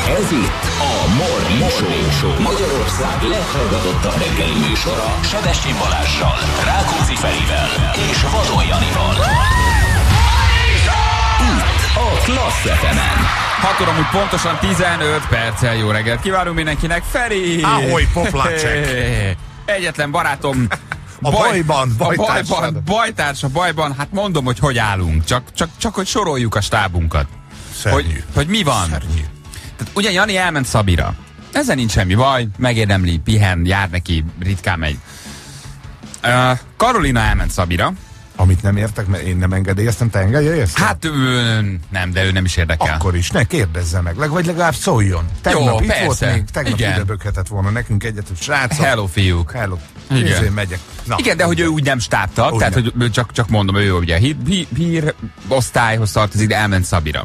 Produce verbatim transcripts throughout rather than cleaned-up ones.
Ez itt a Morning Show, Magyarország leghallgatottabb reggeli műsora Sebestyén Balázssal, Rákóczi Ferivel és Vadon Janival. Itt a Klassz ef emen. hat óra múlt pontosan tizenöt perccel. Jó reggelt kívánunk mindenkinek. Feri! Ahoy, poplácsek! Egyetlen barátom. A baj, bajban, bajtársad. A bajban, bajtársa bajban. Hát mondom, hogy hogy állunk. Csak, csak, csak hogy soroljuk a stábunkat. Szörnyű. Hogy, hogy mi van. Szörnyű. Tehát ugye Jani elment Szabira. Ezen nincs semmi baj. Megérdemli, pihen, jár neki, ritkán megy. Uh, Karolina elment Szabira. Amit nem értek, mert én nem engedélyeztem, te engedélyeztem? Hát ő, nem, de ő nem is érdekel. Akkor is, ne kérdezze meg, vagy legalább szóljon. Tegnap Jó, itt persze. volt még, tegnap Igen. ide bökhetett volna nekünk egyet, hogy srácok. Hello, fiúk. Hello. Igen. Én megyek. Na, Igen, de hogy ő úgy nem stábtag, Úgy tehát nem. hogy ő csak, csak mondom, ő ugye hír, hír, hír osztályhoz tartozik, de elment Szabira.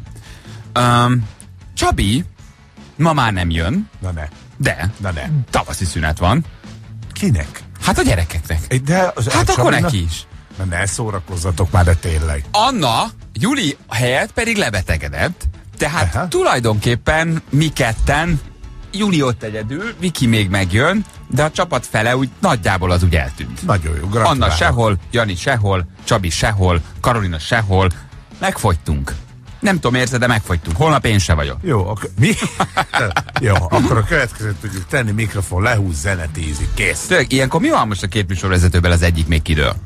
Um, Csabi ma már nem jön, Na ne, de na ne. tavaszi szünet van. Kinek? Hát a gyerekeknek. De az Hát akkor Csabina- neki is. Na ne szórakozzatok már, de tényleg. Anna Juli helyett pedig lebetegedett, tehát Aha. tulajdonképpen mi ketten, Juli ott egyedül, Viki még megjön, de a csapat fele úgy nagyjából az úgy eltűnt. Nagyon jó, gratulálok. Anna sehol, Jani sehol, Csabi sehol, Karolina sehol. Megfogytunk. Nem tudom, érzed, de megfogytunk. Holnap én se vagyok. Jó, akkor mi? Jó, akkor a következőt tudjuk tenni, mikrofon lehúz, zene tízik, kész. Tényleg, ilyenkor mi van most a két műsorvezetőből az egyik még kidől?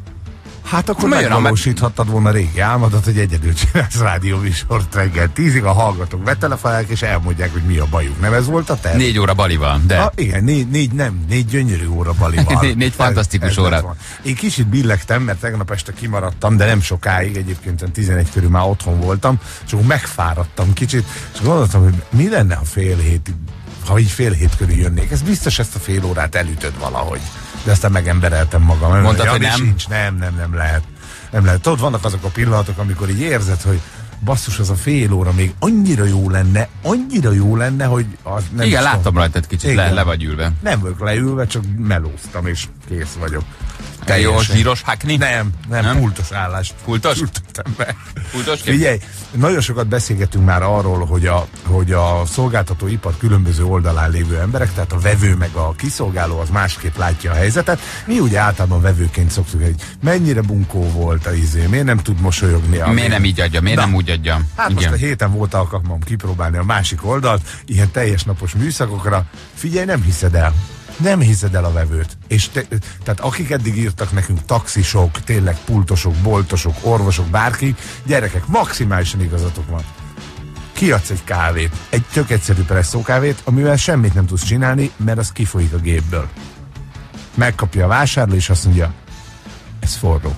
Hát akkor Miért nem? megvalósíthattad volna régi álmodat, hogy egyedül csinálsz rádióműsort reggel tízig, a hallgatók betelefonálják és elmondják, hogy mi a bajuk. Nem ez volt a terv? Négy óra Balival, de... Ah, igen, négy, négy, nem, négy gyönyörű óra Balival. Négy- négy fantasztikus Ez- ez óra. lett volna. Én kicsit billegtem, mert tegnap este kimaradtam, de nem sokáig, egyébként tizenegy körül már otthon voltam, és akkor megfáradtam kicsit, és gondoltam, hogy mi lenne, ha fél hét, ha így fél hét körül jönnék. Ez biztos ezt a fél órát elütöd valahogy. De aztán megembereltem magam. Mondtad, Jani hogy nem? Sincs, nem, nem, nem lehet. Nem lehet. Tudod, vannak azok a pillanatok, amikor így érzed, hogy basszus, az a fél óra még annyira jó lenne, annyira jó lenne, hogy az nem Igen, is láttam tudom. rajtad kicsit, le, Igen. le vagy ülve. Nem vagyok leülve, csak melóztam, és kész vagyok. Te jó, Teljesen. zsíros hakni? Nem, nem, Nem? nem, pultos állás. Pultos? Ültettem be. Pultos kép? Figyelj, nagyon sokat beszélgetünk már arról, hogy a, hogy a szolgáltatóipar különböző oldalán lévő emberek, tehát a vevő meg a kiszolgáló az másképp látja a helyzetet. Mi ugye általában vevőként szoktuk, hogy mennyire bunkó volt a izé, miért nem tud mosolyogni. A Miért nem így adja, miért Na. nem úgy adja? Hát Igen. most a héten volt alkalmam kipróbálni a másik oldalt, ilyen teljes napos műszakokra. Figyelj, nem hiszed el. Nem hiszed el a vevőt. És te, tehát akik eddig írtak nekünk, taxisok, tényleg pultosok, boltosok, orvosok, bárki, gyerekek, maximálisan igazatok van. Kiadsz egy kávét, egy tök egyszerű presszó kávét, amivel semmit nem tudsz csinálni, mert az kifolyik a gépből. Megkapja a vásárló, és azt mondja, ez forró.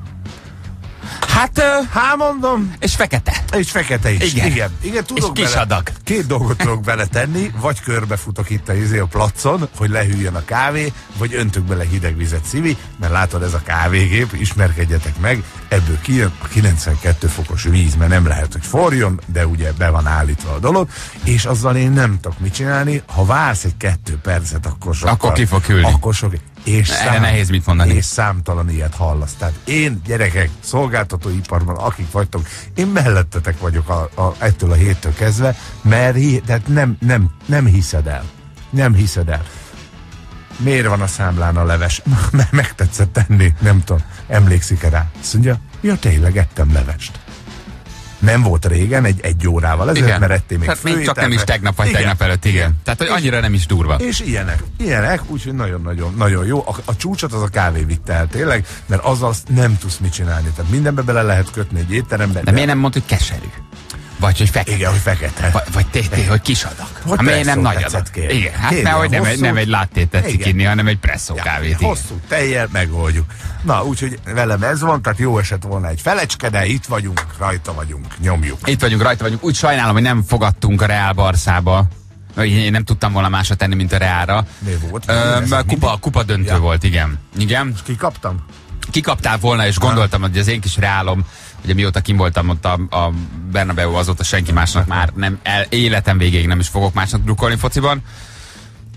Hát, uh, Há, mondom, és fekete. és fekete is. Igen. Igen, igen tudok És kis bele, adag. Két dolgot tudok bele tenni, vagy körbefutok itt a, izé a placon, hogy lehűljön a kávé, vagy öntök bele hideg vizet, Szivi, mert látod, ez a kávégép, ismerkedjetek meg, ebből kijön a kilencvenkettő fokos víz, mert nem lehet, hogy forjon, de ugye be van állítva a dolog, és azzal én nem tudok mit csinálni, ha vársz egy kettő percet, akkor sokkal, Akkor ki fog küldni. Akkor sok, és Erre nehéz mit mondani. És számtalan ilyet hallasz. Tehát én, gyerekek, szolgáltatóiparban, akik vagytok, én mellettetek vagyok a, a, ettől a héttől kezdve, mert hi, tehát nem, nem, nem hiszed el. Nem hiszed el. Miért van a számlán a leves? Mert megtetszett tenni, nem tudom. Emlékszik-e rá? Azt mondja, ja tényleg ettem levest. Nem volt régen, egy, egy órával ezelőtt, Igen. mert ettél még Hát még csak főételre. nem is tegnap vagy Igen. tegnap előtt, igen. Tehát, hogy annyira nem is durva. És ilyenek, ilyenek, úgyhogy nagyon-nagyon nagyon jó. A, a csúcsot az a kávévittel tényleg, mert azzal nem tudsz mit csinálni. Tehát mindenbe bele lehet kötni egy étterembe. De miért nem mondod, hogy keserű? Vagy hogy fekete? Igen, hogy fekete. Vagy, vagy tété, hogy kis adag. Vagy Hát miért nem presszó nagy tetszett adag? kérni. Igen, hát Kérjen nehogy nem, egy- hosszút. nem egy láttét tetszik Igen. inni, hanem egy presszó kávét. Igen. Hosszú tejjel megoldjuk. Na, úgyhogy velem ez van, tehát jó esett volna egy felecske, de itt vagyunk, rajta vagyunk, nyomjuk. Itt vagyunk, rajta vagyunk. Úgy sajnálom, hogy nem fogadtunk a Real Barszába. Én nem tudtam volna másra tenni, mint a Reálra. Mi volt? Ö, Ez kupa, mindig? kupa döntő Ja. volt, igen. Igen. Kikaptam? Kikaptál volna, és gondoltam, hogy az én kis Reálom, ugye mióta kim voltam ott a, a Bernabeu, azóta senki másnak már nem, el, életem végéig nem is fogok másnak drukkolni fociban.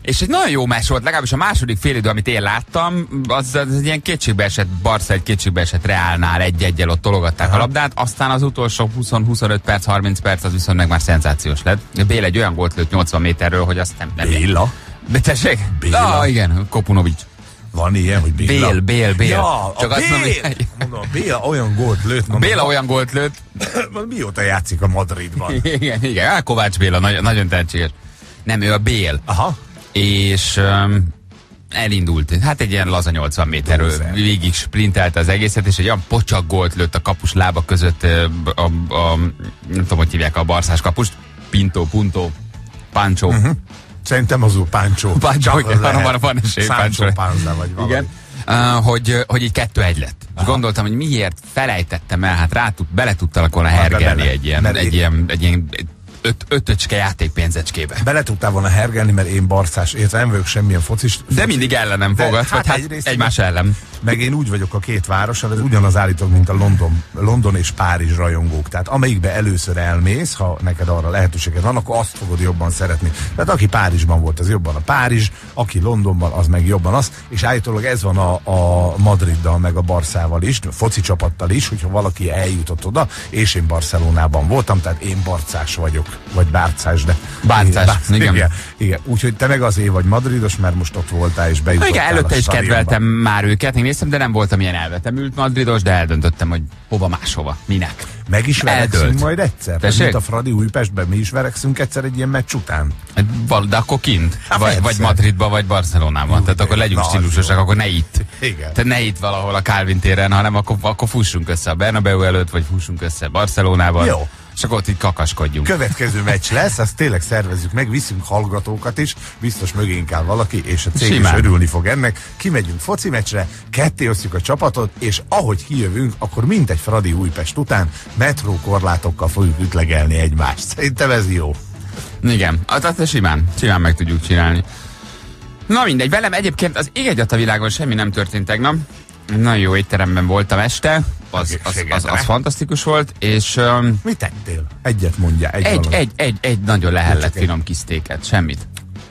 És egy nagyon jó meccs volt, legalábbis a második félidő, amit én láttam, az, az egy ilyen kétségbeesett Barca, egy kétségbeesett Reálnál egy-egyel ott tologatták Aha. a labdát, aztán az utolsó húsz-huszonöt perc, harminc perc az viszont meg már szenzációs lett. Béla egy olyan gólt lőtt nyolcvan méterről, hogy azt nem... nem Béla? De tessék? Béla? Ah, igen, Kopunovics. Van ilyen, hogy Béla? Bél, Bél, Bél. Ja, Csak a azt Bél! mondom, hogy... Mondom, a Béla olyan gólt lőtt. Mondom, Béla olyan gólt lőtt. Mióta játszik a Madridban? Igen, igen. Hát Kovács Béla, nagyon, nagyon tehetséges. Nem, ő a Bél. Aha. És um, elindult. Hát egy ilyen laza nyolcvan méterről végig sprintelte az egészet, és egy olyan pocsak gólt lőtt a kapus lába között, a, a, a, nem tudom, hogy hívják a barszás kapust. Pinto, Punto, Pancho. Uh-huh. Szerintem azul Pancho. Pancho, igen, van, van, van esély, Pancho Panza, vagy valami. Igen. Uh, hogy, hogy így kettő egy lett. És gondoltam, hogy miért felejtettem el, hát rá tud, bele tudtalak volna hergelni egy ilyen, egy ilyen, egy ilyen öt, ötöcske játékpénzecskébe. Bele tudtál volna hergelni, mert én barcás, érte nem vagyok semmilyen focis. De focis. Mindig ellenem fogad, hát, hát egyrészt egymás ellen. Meg én úgy vagyok a két várossal, ez ugyanaz állítok, mint a London, London és Párizs rajongók. Tehát amelyikbe először elmész, ha neked arra lehetőséged van, akkor azt fogod jobban szeretni. Tehát aki Párizsban volt, az jobban a Párizs, aki Londonban, az meg jobban az. És állítólag ez van a, a Madriddal, meg a Barszával is, a foci csapattal is, hogyha valaki eljutott oda, és én Barcelonában voltam, tehát én barcás vagyok, vagy bárcás, de... Bárcás, bárcás, igen. igen. Igen. Úgyhogy te meg azért vagy madridos, mert most ott voltál, és bejutottál. Igen, előtte is stadionba. kedveltem már őket, én néztem, de nem voltam ilyen elvetemült madridos, de eldöntöttem, hogy hova máshova, minek. Meg is verekszünk Eldölt. majd egyszer. Tessék? Mint a Fradi Újpestben, mi is verekszünk egyszer egy ilyen meccs után. De akkor kint, Hát vagy, vagy Madridban, vagy Barcelonában. Jó, Tehát akkor legyünk na, stílusosak, jó. akkor ne itt. Igen. Tehát ne itt valahol a Calvin téren, hanem akkor, akkor fussunk össze a Bernabeu előtt, vagy fussunk össze Barcelonában. Jó. És akkor ott így kakaskodjunk. Következő meccs lesz, azt tényleg szervezzük meg, viszünk hallgatókat is, biztos mögénk áll valaki, és a cég Simán. is örülni fog ennek. Kimegyünk foci meccsre, ketté osztjuk a csapatot, és ahogy kijövünk, akkor mintegy Fradi Újpest után metrókorlátokkal fogjuk ütlegelni egymást. Szerintem ez jó. Igen, tehát simán, simán meg tudjuk csinálni. Na mindegy, velem egyébként az ég egyat a világon semmi nem történt tegnap. Nagyon jó étteremben voltam este, az, az, az, az fantasztikus volt, és... Um, Mit tettél? Egyet mondja. Egy, egy, egy, egy, egy nagyon lehellett finom kis sztéket, semmit.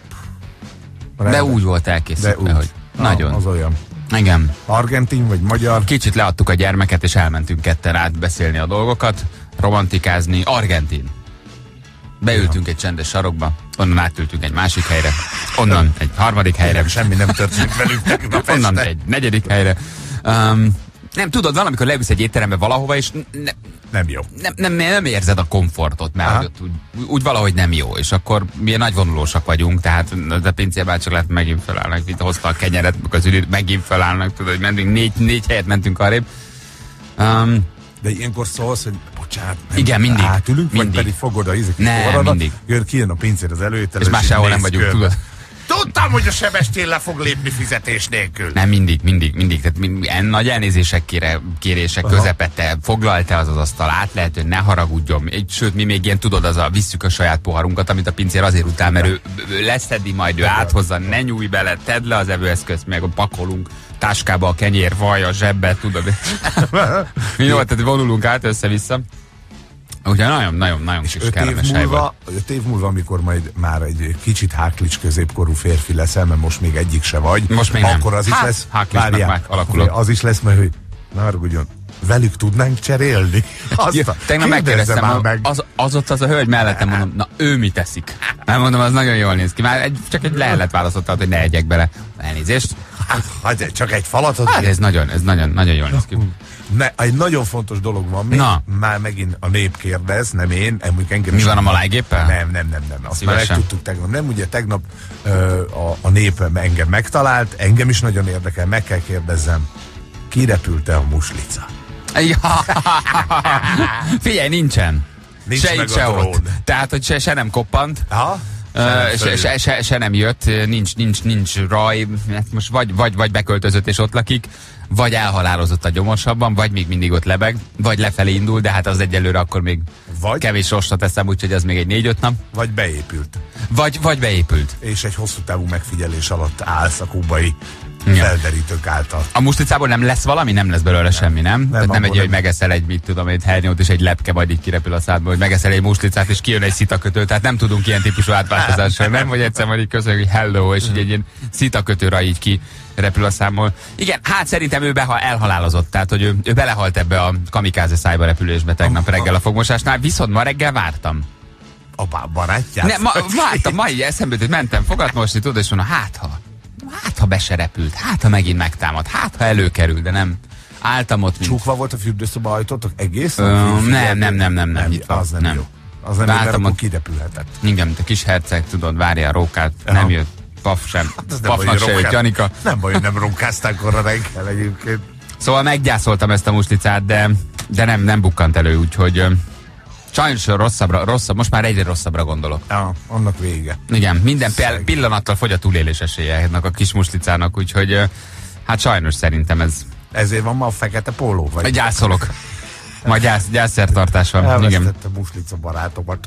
De úgy volt elkészítve, hogy nagyon. Az olyan. Igen. Argentin vagy magyar? Kicsit leadtuk a gyermeket, és elmentünk ketten átbeszélni a dolgokat, romantikázni. Argentin. Beültünk ja. egy csendes sarokba, onnan átültünk egy másik helyre, onnan egy harmadik helyre. Semmi nem történt velük tegnap onnan este. egy negyedik helyre. Um, nem tudod, valamikor leülsz egy étterembe valahova, és ne, nem jó. Nem, nem, nem érzed a komfortot, mert Aha. hogy ott úgy, úgy valahogy nem jó, és akkor mi nagyvonulósak vagyunk, tehát a pincérbácsok lehet megint felállnak, itt hozta a kenyeret, az üdít, megint felállnak, tudod, hogy mentünk, négy, négy helyet mentünk arrébb. Um, De ilyenkor szólsz, hogy bocsánat, nem igen, mindig. átülünk, mindig. vagy pedig fogod a ízik Nem, mindig. Jön, kijön a pincér az előétel, és már sehol nem vagyunk, tudod. Tudtam, hogy a Sebestyén le fog lépni fizetés nélkül. Nem, mindig, mindig, mindig. Tehát mind, en, nagy elnézések kére, kérések Aha. közepette, foglalt-e az az asztal, át lehet, hogy ne haragudjon. Egy, sőt, mi még ilyen, tudod, az a visszük a saját poharunkat, amit a pincér azért utál, mert ő, ő leszedi, majd ő áthozza, ne nyújj bele, tedd le az evőeszközt, meg pakolunk táskába a kenyér, vaj a zsebbe, tudod. Mi volt, tehát vonulunk át össze-vissza. Úgyhogy nagyon-nagyon-nagyon kis kellemes hely volt. Öt év múlva, amikor majd már egy kicsit háklics középkorú férfi leszel, mert most még egyik se vagy. Most még nem. Akkor az hát, is lesz. Háklicsnak már alakulok. Az is lesz, mert hogy ne haragudjon, velük tudnánk cserélni. Ja, tegnap megkérdeztem, meg. az, az ott az a hölgy mellettem, mondom, na ő mit teszik? Nem mondom, az nagyon jól néz ki. Már egy, csak egy lehelet választottad, hogy ne egyek bele. Elnézést. Hát, csak egy falatot. Hát ez nagyon, ez nagyon, nagyon jól néz ki. Ne, egy nagyon fontos dolog van még. Na. Már megint a nép kérdez, nem én. Engem Mi van a malájgéppel? Nem, nem, nem, nem. Azt Szívesen. már megtudtuk tegnap. Nem, ugye tegnap ö, a, a nép engem megtalált, engem is nagyon érdekel, meg kell kérdezzem, ki repülte a muslica? Ja. Figyelj, nincsen. Nincs se meg itt, a se drón. ott. Tehát, hogy se, se nem koppant. Ha? Uh, se, se, se, se nem jött, nincs, nincs, nincs raj, hát most vagy, vagy, vagy beköltözött és ott lakik, vagy elhalálozott a gyomosabban, vagy még mindig ott lebeg, vagy lefelé indul, de hát az egyelőre akkor még Vagy, kevés rostra teszem, úgyhogy az még egy négy-öt nap. vagy beépült. Vagy, vagy beépült. És egy hosszú távú megfigyelés alatt állsz a kubai Ja. felderítők által. A muslicából nem lesz valami? Nem lesz belőle nem. semmi, nem? nem Tehát nem egy, hogy megeszel egy, mit tudom, egy hernyót és egy lepke, majd így kirepül a szádba, hogy megeszel egy muslicát és kijön egy szitakötő. Tehát nem tudunk ilyen típusú átváltozásra, nem? Vagy egyszer majd így köszönjük, hogy hello, és így egy ilyen szitakötőre így ki repül a számból. Igen, hát szerintem ő beha elhalálozott, tehát hogy ő, ő belehalt ebbe a kamikáze szájba repülésbe tegnap reggel a fogmosásnál, viszont ma reggel vártam. A barátját? Ne, ma, vártam, ma így eszembe, hogy mentem fogatmosni, tudod, és mondom, hát ha, hát ha be se repült, hát ha megint megtámad, hát ha előkerül, de nem. Álltam ott. Csukva volt a fürdőszoba ajtótok egész? Ö, nem, nem, nem, nem, nem, nyitva. Az nem, nem jó. Az nem jó, mert akkor kirepülhetett. Igen, te kis herceg, tudod, várja a rókát, aha. Nem jött. Paf sem. Hát Pafnak se jött, Janika. Nem baj, hogy nem ronkázták korra reggel egyébként. Szóval meggyászoltam ezt a muslicát, de, de nem, nem bukkant elő, úgyhogy sajnos rosszabbra, rosszabb, most már egyre rosszabbra gondolok. Ja, annak vége. Igen, minden Szeg. pillanattal fogy a túlélés esélye ennek a kis muslicának, úgyhogy hát sajnos szerintem ez... Ezért van ma a fekete póló? Vagy? Gyászolok. Majd gyász, gyászszertartás van. Elvesztette muslica barátomat.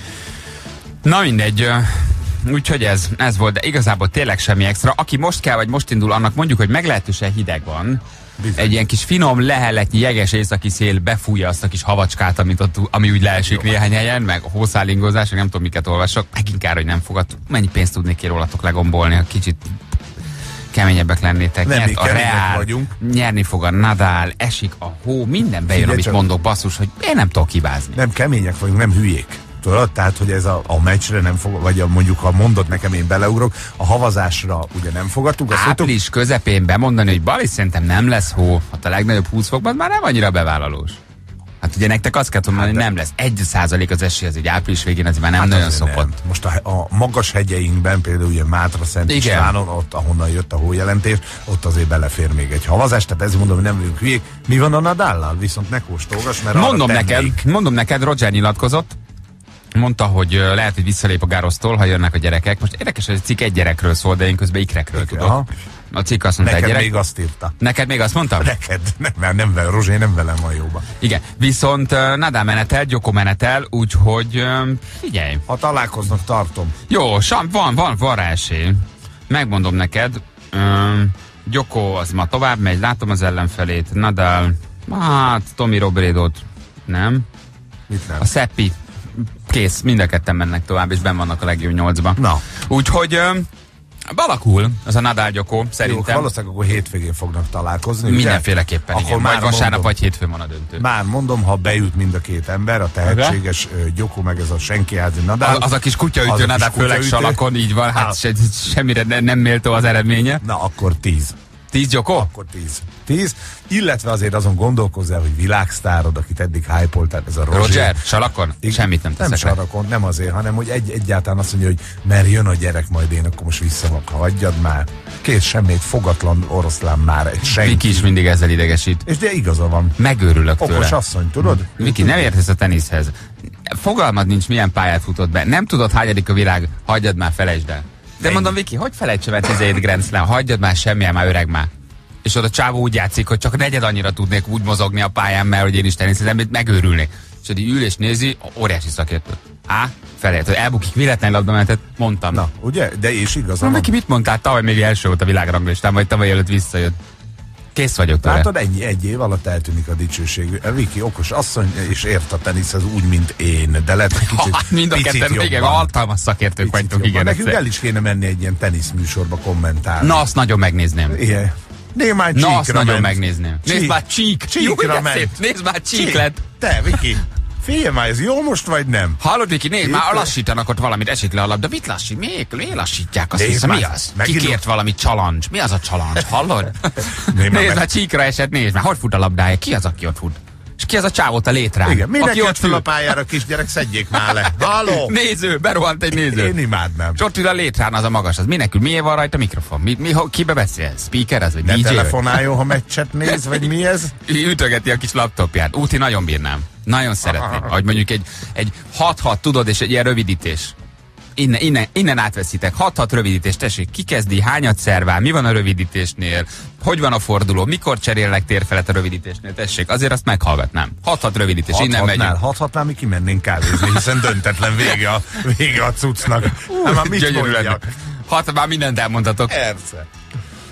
Na mindegy, úgyhogy ez, ez volt, de igazából tényleg semmi extra. Aki most kell, vagy most indul, annak mondjuk, hogy meglehetősen hideg van. Bizony. Egy ilyen kis finom, leheletnyi, jeges északi szél befújja azt a kis havacskát, amit ott, ami úgy leesik jó. Néhány helyen, meg hószálingozás, nem tudom, miket olvasok. Megint kár, hogy nem fogadtuk. Mennyi pénzt tudnék ki rólatok legombolni, ha kicsit keményebbek lennétek. Nem, Nyert a Real, vagyunk. Nyerni fog a Nadal, esik a hó, minden bejön, amit mondok, basszus, hogy én nem tudok hibázni. Nem kemények vagyunk, nem hülyék. Tudod? Tehát, hogy ez a, a meccsre nem fog, vagy a, mondjuk, ha mondod nekem, én beleugrok, a havazásra ugye nem fogadtuk. Április mondtuk, közepén bemondani, hogy Bali, szerintem nem lesz hó, hát a legnagyobb húsz fokban már nem annyira bevállalós. Hát ugye nektek azt kell mondani, hogy nem lesz. Egy százalék az esély, az egy április végén, az már nem hát nagyon szokott. Nem. Most a, a magas hegyeinkben, például ugye Mátra, Szent Istvánon, ott ahonnan jött a hójelentés, ott azért belefér még egy havazás, tehát ezért mondom, hogy nem vagyunk hülyék. Mi van a Nadállal? Viszont ne kóstolgass, mert mondom neked, mondom neked, Roger nyilatkozott, mondta, hogy lehet, hogy visszalép a Gárosztól, ha jönnek a gyerekek. Most érdekes, hogy a cikk egy gyerekről szól, de én közben ikrekről Ikre, tudok. Aha. A cikk azt mondta, neked egy gyerek. még azt írta. Neked még azt mondtam? Neked, nem, mert nem velem, Rozsé nem velem van jóban. Igen, viszont uh, Nadal menetel, Gyoko menetel, úgyhogy uh, figyelj. Ha találkoznak, tartom. Jó, sam, van, van, van rá esély. Megmondom neked, uh, Gyoko az ma tovább megy, látom az ellenfelét, Nadal, hát Tommy Robredót, nem? Mit nem? A Szeppi. Kész, mind a ketten mennek tovább, és benn vannak a legjobb nyolcban. Na. Úgyhogy ö, balakul az a Nadal Gyoko, szerintem. Jó, valószínűleg akkor hétvégén fognak találkozni. Mindenféleképpen, ugye? Igen. Majd vasárnap mondom, vagy hétfőn van a döntő. Már mondom, ha bejut mind a két ember, a tehetséges okay. Gyoko, meg ez a senkiházi Nadal. Az, az a kis kutyaütő Nadal, főleg salakon, így van, hát se, semmire ne, nem méltó az eredménye. Na, akkor tíz. Tíz Gyoko? Akkor tíz. Tíz. Illetve azért azon gondolkozzál, hogy világsztárod, akit eddig hype-oltál, ez a Roger. Roger, salakon? Igen, semmit nem teszek. Nem salakon, nem azért, hanem hogy egy, egyáltalán azt mondja, hogy mert jön a gyerek, majd én akkor most visszavak, ha hagyjad már. Kész, semmit, fogatlan oroszlán már, egy senki. Viki is mindig ezzel idegesít. És de igaza van. Megőrülök tőle. Okos asszony, tudod? Viki, nem értesz a teniszhez. Fogalmad nincs, milyen pályát futott be. Nem tudod, hányadik a világ, hagyjad már, felejtsd el. De mondom, Viki, hogy felejtsem el tizenhét Grand Slam, hagyjad már, semmilyen, már öreg már. És ott a csávó úgy játszik, hogy csak negyed annyira tudnék úgy mozogni a pályán, mert hogy én is teniszezem, megőrülnék. És hogy ül és nézi, óriási szakértő. Á, felejt, hogy elbukik véletlen labdamenetet, mondtam. Na, ugye? De és igazán. Neki mit mondtál? Tavaly még első volt a világranglistán, vagy tavaly előtt visszajött. Kész vagyok tőle. Látod, ennyi, egy év alatt eltűnik a dicsőség. Viki okos asszony, és ért a teniszhez úgy, mint én. De lehet, hogy kicsit, mind a ketten, igen, hatalmas szakértők vagytok, igen. Nekünk el is kéne menni egy ilyen teniszműsorba kommentálni. Na, azt nagyon megnézném. Igen. Nézd már csíkra Na, azt ment. nagyon megnézném. Csík. Nézd már csík. Csíkra jó, ment. Szép. Nézd már csík, csík lett. Te, Viki. Figyelj már, ez jó most, vagy nem? Hallod, Viki, nézd, már lassítanak ott valamit, esik le a labda. Mit lassít? Miért, miért lassítják? Azt hiszem, mi az? Kikért valami challenge. Mi az a challenge? Hallod? Nézd már, már csíkra esett, nézd már. Hogy fut a labdája? Ki az, aki ott fut? És ki az a csávót a létrán? Igen, mindenki ott fel a pályára, kisgyerek, szedjék már le. Halló! Néző, berohant egy néző. Én imádnám. És ott ül a létrán az a magas, az minek ül? Miért van rajta mikrofon? Mi, mi, kibe beszél? Speaker ez, vagy ne dé dzsé? Ne telefonáljon, ha meccset néz, vagy mi ez? Ütögeti a kis laptopját. Úti nagyon bírnám. Nagyon szeretném. Ahogy mondjuk egy, egy hat-hat, tudod, és egy ilyen rövidítés. Innen, innen, innen átveszitek. hat-hat rövidítés, tessék, ki kezdi, hányat szervál, mi van a rövidítésnél, hogy van a forduló, mikor cserélnek térfelet a rövidítésnél, tessék, azért azt meghallgatnám. hat-hat rövidítés, hat innen megyünk. hat-hatnál mi kimennénk kávézni, hiszen döntetlen vége a, vége a cuccnak. Hát már mit mondjak? hat, már mindent elmondhatok. Persze.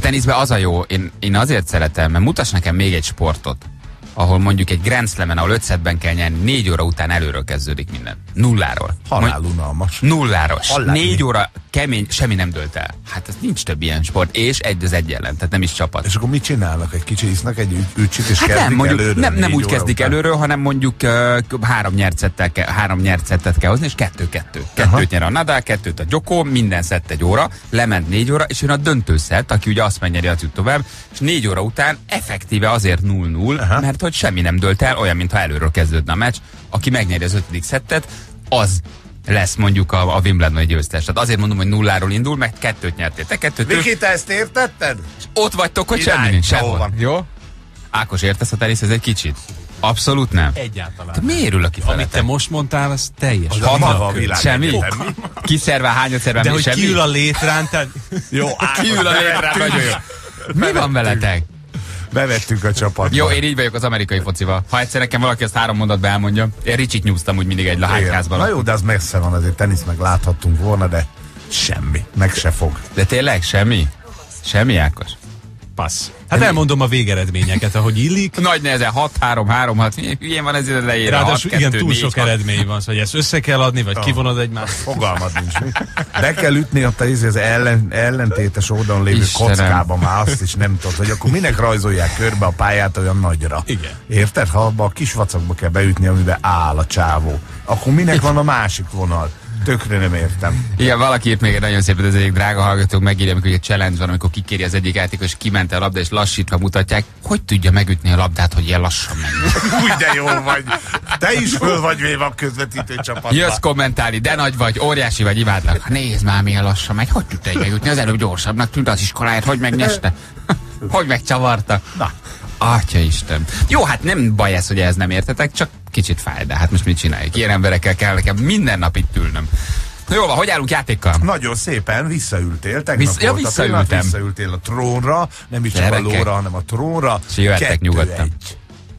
teniszben az a jó, én, én azért szeretem, mert mutass nekem még egy sportot, ahol mondjuk egy Grand Slam-en, ahol öt szettben kell nyerni, négy óra után előről kezdődik minden. Nulláról. Halálunalmas. Nulláról. Halál. Négy óra kemény, semmi nem dőlt el. Hát ez nincs több ilyen sport. És egy az egy ellen, tehát nem is csapat. És akkor mit csinálnak? Egy kicsi isznak egy ücsit, és Hát kezdik nem, mondjuk, előről, nem, nem úgy óra kezdik után. előről, hanem mondjuk uh, három nyertszettel ke, három nyertszettet kell hozni, és kettő-kettő. Kettőt nyer a Nadal, kettőt a Djoko, minden szett egy óra, lement négy óra, és jön a döntőszett, aki ugye azt megnyeri, az jut tovább, és négy óra után effektíve azért null null, mert hogy semmi nem dőlt el, olyan, mintha előről kezdődne a meccs. Aki megnyeri az ötödik szettet, az lesz mondjuk a, a Wimbledon győztes. Tehát azért mondom, hogy nulláról indul, meg kettőt nyertél. Te kettőt Viki, te ezt értetted? ott vagytok, hogy Irány, semmi nincs. jó Sehol. van. Jó? Ákos, értesz a tenisz, ez egy kicsit? Abszolút nem. Egyáltalán. Te miért ülök ki Amit felette? te most mondtál, az teljes. Az a maga a világ Semmi? egyetem. Kiszervel, hányadszervel, De mi hogy semmi? kiül a létrán, tehát... Jó, Kiül a létrán, nagyon jó. Mi van veletek? bevettünk a csapatba. Jó, én így vagyok az amerikai focival. Ha egyszer nekem valaki ezt három mondatba elmondja, én Ricsit nyúztam úgy mindig egy Igen. láhánykázban. Na jó, de az messze van, azért tenisz meg láthattunk volna, de semmi, meg se fog. De tényleg semmi? Semmi, Ákos? Passz. Hát elmondom a végeredményeket, ahogy illik. Nagy nehezen hat három három hat. Ilyen van ez ide leírva. Ráadásul hat, igen, kettő, túl négy, sok hat. eredmény van, szóval hogy ezt össze kell adni, vagy kivonod egymást. Fogalmad nincs. Mi? Be kell ütni ott az, az ellen, ellentétes oldalon lévő Istenem. kockába már azt is nem tudod, hogy akkor minek rajzolják körbe a pályát olyan nagyra. Igen. Érted? Ha abba a kis vacakba kell beütni, amiben áll a csávó, akkor minek van a másik vonal? Tökre nem értem. Igen, valaki írt még egy nagyon szép, az egyik drága hallgatók megírja, amikor egy challenge van, amikor kikéri az egyik játékos, és kiment a labda, és lassítva mutatják, hogy tudja megütni a labdát, hogy ilyen lassan menjen. Úgy de jó vagy. Te is föl vagy véve a közvetítő csapatba. Jössz kommentálni, de nagy vagy, óriási vagy, imádlak. Nézd már, milyen lassan megy, hogy tudta egy megütni? Az előbb gyorsabbnak tűnt az iskoláját, hogy megnyeste? Hogy megcsavarta? Na, Atyaisten. Jó, hát nem baj ez, hogy ez nem értetek, csak kicsit fáj, de hát most mit csináljuk? Ilyen emberekkel kell nekem minden nap itt ülnöm. Na jó van, hogy állunk játékkal? Nagyon szépen visszaültél, tegnap Vissz- ja, volt a visszaültem. pillanat, visszaültél a trónra, nem is csak Gyerekek. a lóra, hanem a trónra. És jöhettek Kettő nyugodtan. egy.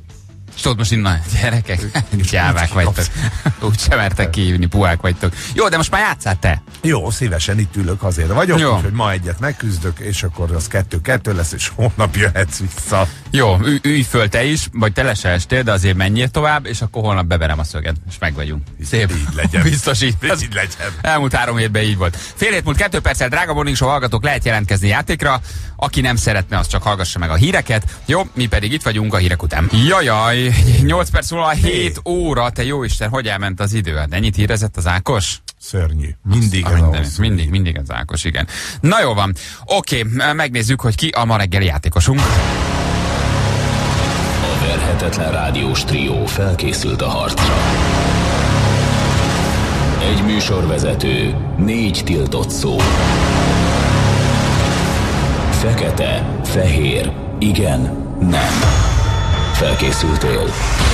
És tudod most innen, gyerekek, gyávák úgy vagytok. kapsz. Úgy sem mertek kihívni, puhák vagytok. Jó, de most már játsszál te. Jó, szívesen itt ülök, azért vagyok, Jó. hogy ma egyet megküzdök, és akkor az kettő-kettő lesz, és holnap jöhetsz vissza. Jó, ülj, ülj föl te is, vagy te le se estél, de azért menjél tovább, és akkor holnap beverem a szöget, és meg vagyunk. Szép. Így legyen. Biztos így. Ez Így legyen. elmúlt három hétben így volt. Fél hét múlt kettő perccel, drága Morning Show hallgatók, lehet jelentkezni játékra. Aki nem szeretne, az csak hallgassa meg a híreket. Jó, mi pedig itt vagyunk a hírek után. Jajaj, nyolc perc múlva hét óra, te jó Isten, hogy elment az idő? Hát ennyit hírezett az Ákos? Szörnyű. Mindig A ez minden, az. mindig, mindig az Ákos, igen. Na jó van. Oké, megnézzük, hogy ki a ma reggeli játékosunk. A verhetetlen rádiós trió felkészült a harcra. Egy műsorvezető, négy tiltott szó. Fekete, fehér, igen, nem. Felkészültél?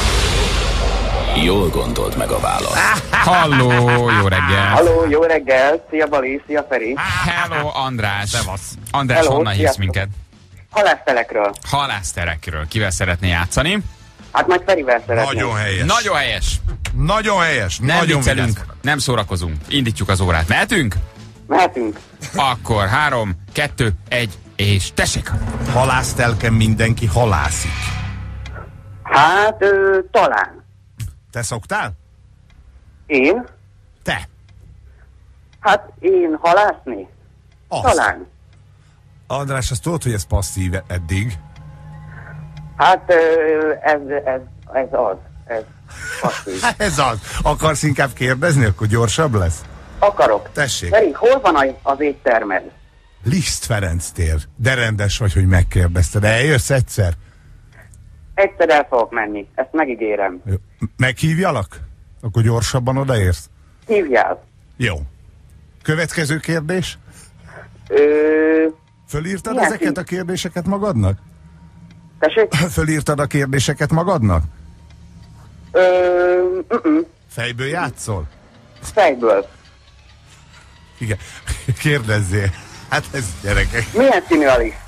Jól gondold meg a választ. Halló, jó reggel. Halló, jó reggel! Szia Bali, szia Feri! Hello, András. András, Hello, honnan hívsz sziasztok. minket? Halásztelekről. Halászterekről. Kivel szeretné játszani? Hát majd Ferivel szeretném. Nagyon helyes. Nagyon helyes. Nagyon helyes. Nem Nagyon viccelünk, vigyázz. nem szórakozunk. Indítjuk az órát. Mehetünk? Mehetünk. Akkor három, kettő, egy, és tessék! Halásztelken mindenki halászik. Hát, ö, talán. Te szoktál? Én? Te. Hát én halászni? Azt. Talán. András, azt tudod, hogy ez passzív eddig? Hát ö, ez, ez, ez az. Ez passzív. Hát ez az. Akarsz inkább kérdezni, akkor gyorsabb lesz? Akarok. Tessék. Feri, hol van a- az éttermed? Liszt Ferenc tér. De rendes vagy, hogy megkérdezted. Eljössz egyszer? Egyszer el fogok menni. Ezt megígérem. Jó. Meghívjalak? Akkor gyorsabban odaérsz? Hívjál. Jó. Következő kérdés? Ö, Fölírtad Milyen ezeket szín? a kérdéseket magadnak? tessék? Fölírtad a kérdéseket magadnak? Ö, uh-uh. Fejből játszol? Fejből. Igen. Kérdezzél. Hát ez gyerekek. Milyen színű a liszt?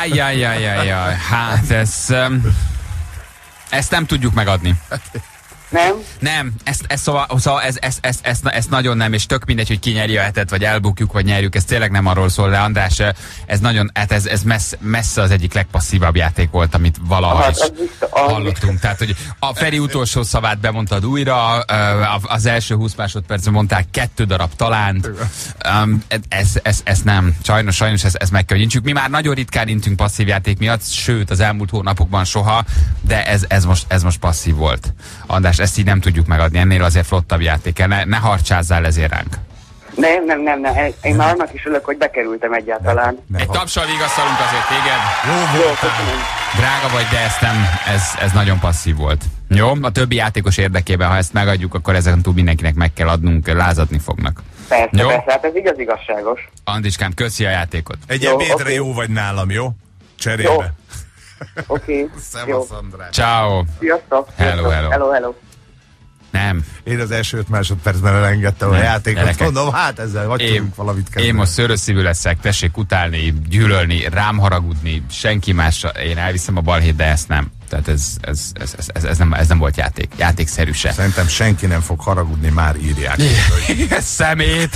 Ájjajjajjajjaj, hát ez... Um, ezt nem tudjuk megadni. Nem? Nem, ezt, ezt, szóval, szóval ez, ez, ez, ez, ez nagyon nem, és tök mindegy, hogy ki nyeri a hetet, vagy elbukjuk, vagy nyerjük, ez tényleg nem arról szól, de András, ez nagyon, hát ez, ez messze, messze az egyik legpasszívabb játék volt, amit valaha Hát, is az biztos, az hallottunk. Tehát, hogy a Feri utolsó szavát bemondtad újra, az első húsz másodpercben mondták kettő darab talánt, ez, ez, ez nem, sajnos, sajnos ez, ez meg kell, hogy intsük. Mi már nagyon ritkán intünk passzív játék miatt, sőt, az elmúlt hónapokban soha, de ez, ez, most, ez most passzív volt. András, ezt így nem tudjuk megadni, ennél azért flottabb játék. Ne, ne harcsázzál ezért ránk. Nem, nem, nem, nem. Én már annak is örülök, hogy bekerültem egyáltalán. Nem, Egy ha- tapsal vigasztalunk azért téged. Jó Jó, voltál. köszönöm. Drága vagy, de ezt nem, ez, ez nagyon passzív volt. Jó? A többi játékos érdekében, ha ezt megadjuk, akkor ezen túl mindenkinek meg kell adnunk, lázadni fognak. Persze, Jó. persze, hát ez igaz igazságos. Andriskám, köszi a játékot. Egy Jó, ebédre oké. jó vagy nálam, jó? Cserébe. Jó. Oké. Jó. Szevasz, András. Ciao. Sziasztok. Hello, Sziasztok. hello. Hello, hello. Nem. Én az első öt másodpercben elengedtem a Nem, játékot, gyerekek. mondom, hát ezzel vagy Én, tudunk valamit kezdeni. én most szörös szívű leszek, tessék utálni, gyűlölni, rám haragudni, senki másra, én elviszem a balhét, de ezt nem. Tehát ez, ez, ez, ez, ez, ez, nem, ez nem volt játék. Játékszerű se. Szerintem senki nem fog haragudni, már írják. Szemét!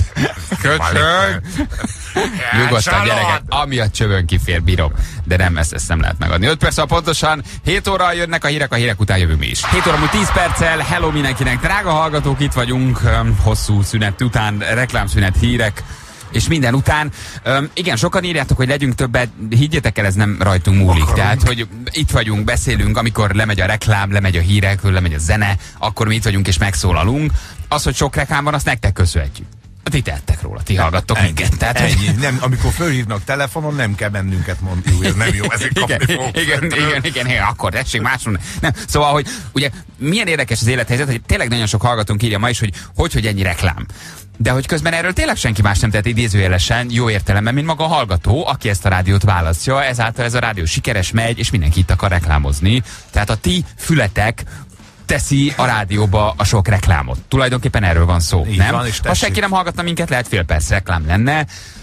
Köcsög! Nyugodtan, gyerekek, ami a csövön kifér, bírom. De nem, ezt, ezt nem lehet megadni. öt perc, pontosan hét óra jönnek a hírek, a hírek után jövünk mi is. hét óra múlt tíz perccel, hello mindenkinek, drága hallgatók, itt vagyunk, um, hosszú szünet után, reklámszünet, hírek, és minden után. Um, igen, sokan írjátok, hogy legyünk többet, higgyétek el, ez nem rajtunk múlik. Akarunk. Tehát, hogy itt vagyunk, beszélünk, amikor lemegy a reklám, lemegy a hírek, lemegy a zene, akkor mi itt vagyunk és megszólalunk. Az, hogy sok reklám van, azt nektek köszönhetjük. Ti tettek róla, ti hallgattok minket. Tehát, hogy- Ennyi. Nem, amikor fölhívnak telefonon, nem kell bennünket mondni, hogy ez nem jó, ezért kapni igen, fogok. igen, igen, igen, igen, akkor tessék máson. Nem. Szóval, hogy ugye milyen érdekes az élethelyzet, hogy tényleg nagyon sok hallgatónk írja ma is, hogy hogy, hogy ennyi reklám. De hogy közben erről tényleg senki más nem tett idézőjelesen, jó értelemben, mint maga a hallgató, aki ezt a rádiót választja, ezáltal ez a rádió sikeres, megy, és mindenki itt akar reklámozni. Tehát a ti fületek teszi a rádióba a sok reklámot. Tulajdonképpen erről van szó, Így nem? van, és Ha tessék. senki nem hallgatna minket, lehet fél perc reklám lenne.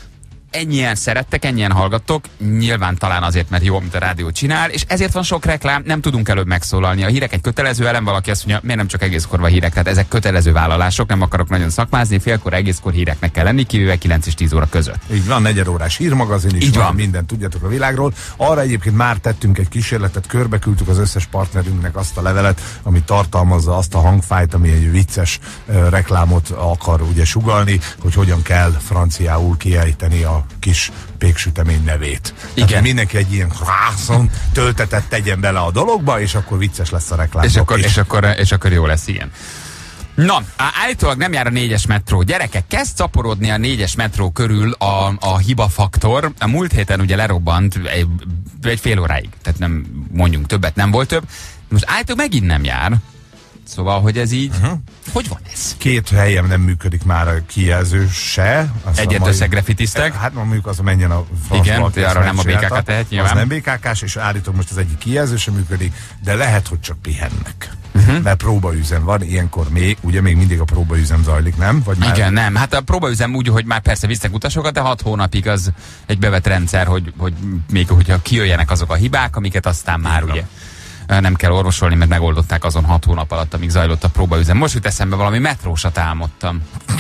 Ennyien szerettek, ennyien hallgattok, nyilván talán azért, mert jó, amit a rádió csinál, és ezért van sok reklám, nem tudunk előbb megszólalni. A hírek egy kötelező elem, valaki azt mondja, miért nem csak egészkor van hírek, tehát ezek kötelező vállalások, nem akarok nagyon szakmázni, félkor, egészkor híreknek kell lenni, kivéve kilenc és tíz óra között. Így van, negyed órás hírmagazin is Így van, van. mindent tudjatok a világról. Arra egyébként már tettünk egy kísérletet, körbeküldtük az összes partnerünknek azt a levelet, ami tartalmazza azt a hangfájt, ami egy vicces uh, reklámot akar ugye sugalni, hogy hogyan kell franciául kiejteni a kis péksütemény nevét. Igen. Tehát mindenki egy ilyen rászon töltetet tegyen bele a dologba, és akkor vicces lesz a reklám. És akkor, és, akkor, és akkor jó lesz, igen. Na, á- állítólag nem jár a négyes metró. Gyerekek, kezd szaporodni a négyes metró körül a, a hibafaktor. A múlt héten ugye lerobbant egy, egy fél óráig. Tehát nem mondjunk többet, nem volt több. Most állítólag megint nem jár. Szóval, hogy ez így... Uh-huh. Hogy van ez? Két helyen nem működik már a kijelző se. Azt Egyet a mai- összegrafitiztek. Hát ma mondjuk az, menjen a franc Igen, valaki, de ezt arra nem a bé ká ká megcsinálta. tehet, Az nyilván. nem bé ká ká-s, és állítom most az egyik kijelző sem működik, de lehet, hogy csak pihennek. Mhm. Uh-huh. Mert próbaüzem van, ilyenkor még, ugye még mindig a próbaüzem zajlik, nem? Vagy már Igen, nem. Hát a próbaüzem úgy, hogy már persze visznek utasokat, de hat hónapig az egy bevett rendszer, hogy, hogy még hogyha kijöjjenek azok a hibák, amiket aztán már Igen. ugye nem kell orvosolni, mert megoldották azon hat hónap alatt, amíg zajlott a próbaüzem. Most jut eszembe, valami metrósat álmodtam.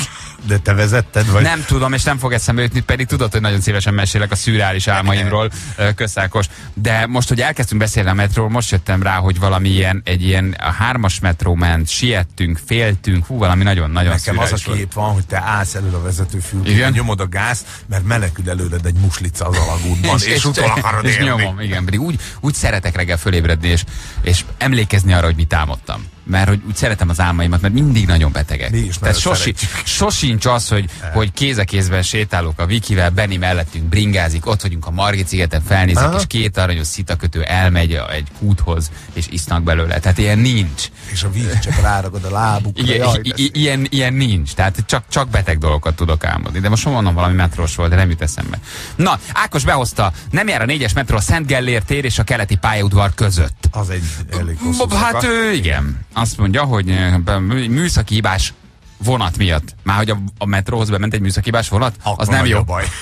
De te vezetted, vagy? Nem tudom, és nem fog eszembe jutni, pedig tudod, hogy nagyon szívesen mesélek a szürreális álmaimról, Köszákos. De most, hogy elkezdtünk beszélni a metróról, most jöttem rá, hogy valami ilyen, egy ilyen a hármas metró ment, siettünk, féltünk, hú, valami nagyon-nagyon Nekem az a szürreális volt. kép van, hogy te állsz elől a vezetőfülkén, Igen. nyomod a gázt, mert menekül előled egy muslica az alagútban, és, és utol akarod és érni. nyomom, igen, pedig úgy, úgy szeretek reggel fölébredni, és, és emlékezni arra, hogy mit álmodtam. Mert hogy úgy szeretem az álmaimat, mert mindig nagyon betegek. Mi is Tehát nagyon sosi, szeretjük. sosincs az, hogy, hogy kéz a kézben sétálok a Vikivel, Benni mellettünk bringázik, ott vagyunk a Margit szigeten, felnézek, Aha. és két aranyos szitakötő elmegy a- egy kúthoz, és isznak belőle. Tehát ilyen nincs. És a víz csak ráragad a lábukra. Igen, Jaj, i- de i- ilyen, ilyen nincs. Tehát csak, csak beteg dolgokat tudok álmodni. De most mondom, valami metrós volt, de nem jut eszembe. Na, Ákos behozta, nem jár a négyes metró a Szent Gellért tér és a keleti pályaudvar között. az egy elég hosszú Hát szakasz. ő, igen. Azt mondja, hogy eh, műszaki hibás vonat miatt. Már hogy a, a metróhoz bement egy műszaki hibás vonat, Akkor az nem nagy jó. a baj.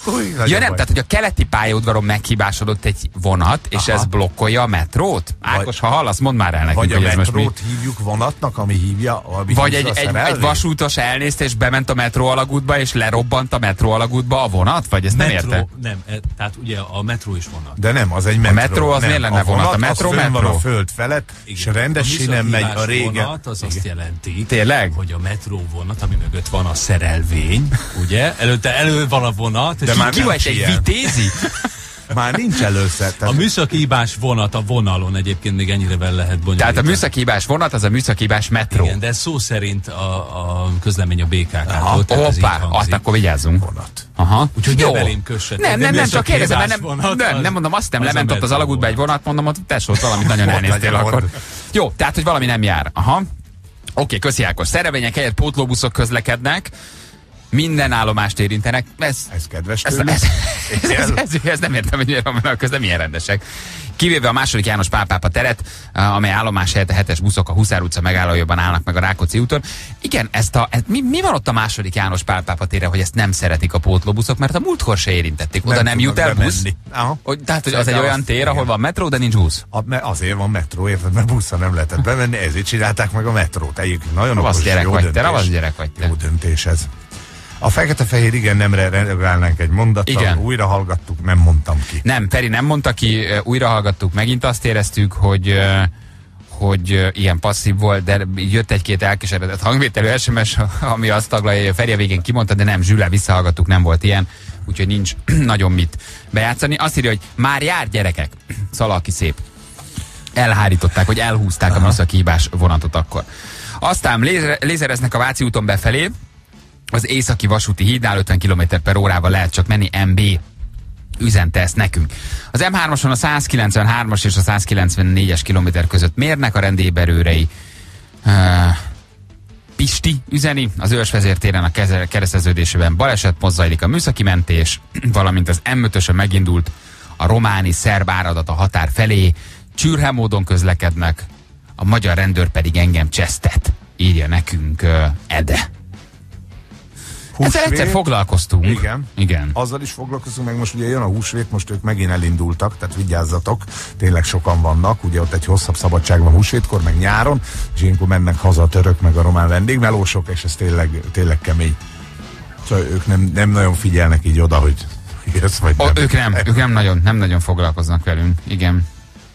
Ja nem, tehát hogy a keleti pályaudvaron meghibásodott egy vonat, és Aha. ez blokkolja a metrót? Ákos, ha hallasz, mondd már el nekünk, Vagy a hogy ez most mi. metrót hívjuk vonatnak, ami hívja, ami Vagy hívja egy, a egy, szerelvényt? egy vasútos elnézte, és bement a metró alagútba, és lerobbant a metró alagútba a vonat? Vagy ezt nem érte? Nem, e, tehát ugye a metró is vonat. De nem, az egy metró. metró az nem, miért lenne a vonat? vonat? A metró, az fönn van metró. a föld felett, és rendes sínen megy a régen. Vonat az azt jelenti, Tényleg? hogy a metró vonat, ami mögött van a szerelvény, ugye? Előtte elő van a vonat, és De már Ki nem vagy, egy ilyen. vitézi? Már nincs először. a műszaki hibás vonat a vonalon egyébként még ennyire vel lehet bonyolítani. Tehát a műszaki hibás vonat, az a műszaki hibás metró. Igen, de szó szerint a, a közlemény a bé ká Aha, ká-tól. hoppá, azt akkor vigyázzunk. vonat. Aha. Úgyhogy Jó. ne belém kössetek. Nem, de nem, nem, csak műszaki kérdezem, mert hibás nem, vonat, nem, az- nem mondom, azt nem, az a lement ott az metró alagútba egy vonat. vonat, mondom, hogy tesó, valamit nagyon Ott elnéztél legyen akkor. ott. Jó, tehát, hogy valami nem jár. Aha. Oké, köszi Ákos. Szerelvények helyett pótlóbuszok közlekednek, minden állomást érintenek. Ez, Ez kedves ez, tőle. ez, ez, ez, ez, ez nem értem, hogy miért van közben milyen rendesek. Kivéve a második János Pál pápa teret, amely állomás helyett a hetes buszok a Huszár utca megállójában állnak meg a Rákóczi úton. Igen, ezt a, ez, mi, mi van ott a második János Pál pápa tére, hogy ezt nem szeretik a pótlóbuszok, mert a múltkor se érintették. Oda nem, nem jut el busz. Aha. Hogy, tehát, hogy az egy Szerintem olyan azt- tér, igen. ahol van metró, de nincs busz. A, mert azért van metró, érted? Mert busszal nem lehetett bemenni, ezért csinálták meg a metrót. Egyébként nagyon Ravasz okos, gyerek jó vagy te, döntés. ravasz gyerek vagy te. Jó döntés ez. A fekete-fehér igen nemre reagálnánk egy mondattal. Igen. Újra hallgattuk, nem mondtam ki. Nem, Feri nem mondta ki, újra hallgattuk, megint azt éreztük, hogy hogy ilyen passzív volt, de jött egy-két elkeseredett hangvételű es em es, ami azt taglalja, hogy a Feri a végén kimondta, de nem, Zsüllel visszahallgattuk, nem volt ilyen, úgyhogy nincs nagyon mit bejátszani. Azt írja, hogy már jár gyerekek, Szalaki szép. Elhárították, hogy elhúzták Aha. a műszaki hibás vonatot akkor. Aztán lézer, lézereznek a Váci úton befelé, az északi vasúti hídnál ötven kilométer per órával lehet csak menni, em bé üzente ezt nekünk. Az em hármason a száz kilencvenhármas és a száz kilencvennégyes kilométer között mérnek a rendélyberőrei. Uh, Pisti üzeni, az Őrsvezértéren a keze- kereszteződésében baleset, most zajlik a műszaki mentés, valamint az em ötösön megindult a románi szerb áradat a határ felé, csürhe módon közlekednek, a magyar rendőr pedig engem csesztet, írja nekünk uh, Ede. Ezzel egyszer foglalkoztunk. Igen. Igen. Azzal is foglalkozunk, meg most ugye jön a húsvét, most ők megint elindultak, tehát vigyázzatok, tényleg sokan vannak, ugye ott egy hosszabb szabadság van húsvétkor, meg nyáron, és ilyenkor mennek haza a török, meg a román vendégmelósok, és ez tényleg, tényleg kemény. Szóval ők nem, nem nagyon figyelnek így oda, hogy jössz vagy O, nem. ők nem, ők nem nagyon, nem nagyon foglalkoznak velünk. Igen.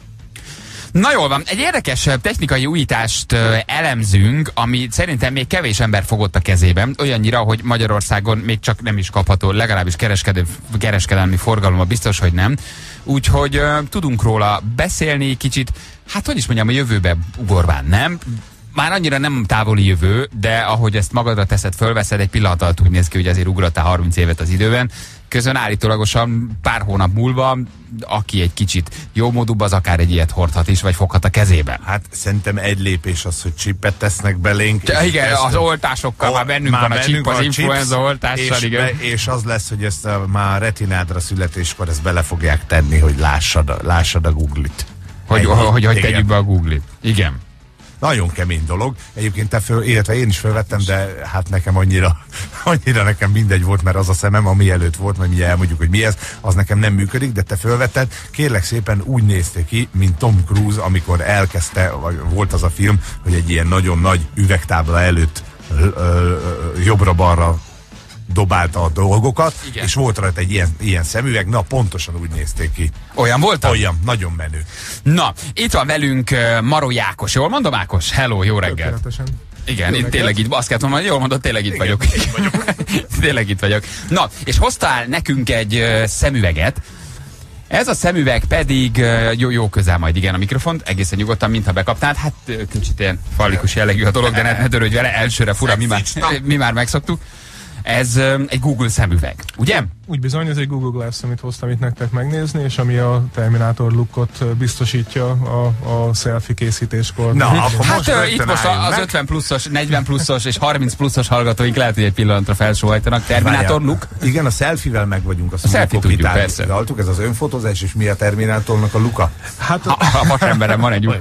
Na jól van, egy érdekes technikai újítást uh, elemzünk, ami szerintem még kevés ember fogott a kezében, olyannyira, hogy Magyarországon még csak nem is kapható, legalábbis kereskedő, kereskedelmi forgalomba biztos, hogy nem. Úgyhogy uh, tudunk róla beszélni kicsit, hát hogy is mondjam, a jövőbe ugorván, nem? Már annyira nem távoli jövő, de ahogy ezt magadra teszed, fölveszed, egy pillanat alatt úgy néz ki, hogy azért ugrottál harminc évet az időben. Közön állítólagosan pár hónap múlva, aki egy kicsit jómódúbb, az akár egy ilyet hordhat is, vagy foghat a kezébe. Hát szerintem egy lépés az, hogy csipet tesznek belénk. Ja, igen, ezt- az oltásokkal, O- már bennünk már van a bennünk csip, az van a chips, influenza oltással, és, igen. be, és az lesz, hogy ezt a, már retinádra születéskor ezt bele fogják tenni, hogy lássad a, lássad a Google-it. Hogy, Ennyi. hogy, hogy Igen. tegyük be a Google-it. Igen. Nagyon kemény dolog. Egyébként te föl, illetve én is fölvettem, de hát nekem annyira, annyira nekem mindegy volt, mert az a szemem, ami előtt volt, majd mindjárt elmondjuk, hogy mi ez, az nekem nem működik, de te fölvetted. Kérlek szépen úgy néztél ki, mint Tom Cruise, amikor elkezdte, vagy volt az a film, hogy egy ilyen nagyon nagy üvegtábla előtt ö, ö, jobbra-balra dobálta a dolgokat, Igen. és volt rajta egy ilyen, ilyen szemüveg, na pontosan úgy nézték ki. Olyan voltam? Olyan, nagyon menő. Na, itt van velünk uh, Maró Ákos. Jól mondom, Ákos? Hello, jó reggelt. Tökéletesen. Igen, Jó itt reggelt. tényleg itt, azt kellett mondani, jól mondod, tényleg itt vagyok. vagyok. tényleg itt vagyok. Na, és hoztál nekünk egy uh, szemüveget. Ez a szemüveg pedig uh, jó, jó közel majd, igen, a mikrofont, egészen nyugodtan, mintha bekapnád. Hát uh, kicsit ilyen fallikus jellegű a dolog, de ne, ne törődj vele, elsőre fura, mi már, mi már megszoktuk. Ez uh, egy Google szemüveg, ugye? Úgy bizony, ez egy Google Glass, amit hoztam itt nektek megnézni, és ami a Terminator lookot biztosítja a, a selfie készítéskor. Na, akkor Hát most uh, rögtön itt most a- álljunk az meg. ötven pluszos, negyven pluszos és harminc pluszos hallgatóink lehet, hogy egy pillanatra felsóhajtanak. Terminator Várjál. look. Igen, a selfie-vel meg vagyunk. A selfie tudjuk, persze. Galtuk, ez az önfotózás, és mi a Terminátornak a luka? Hát, A, a vasemberem van egy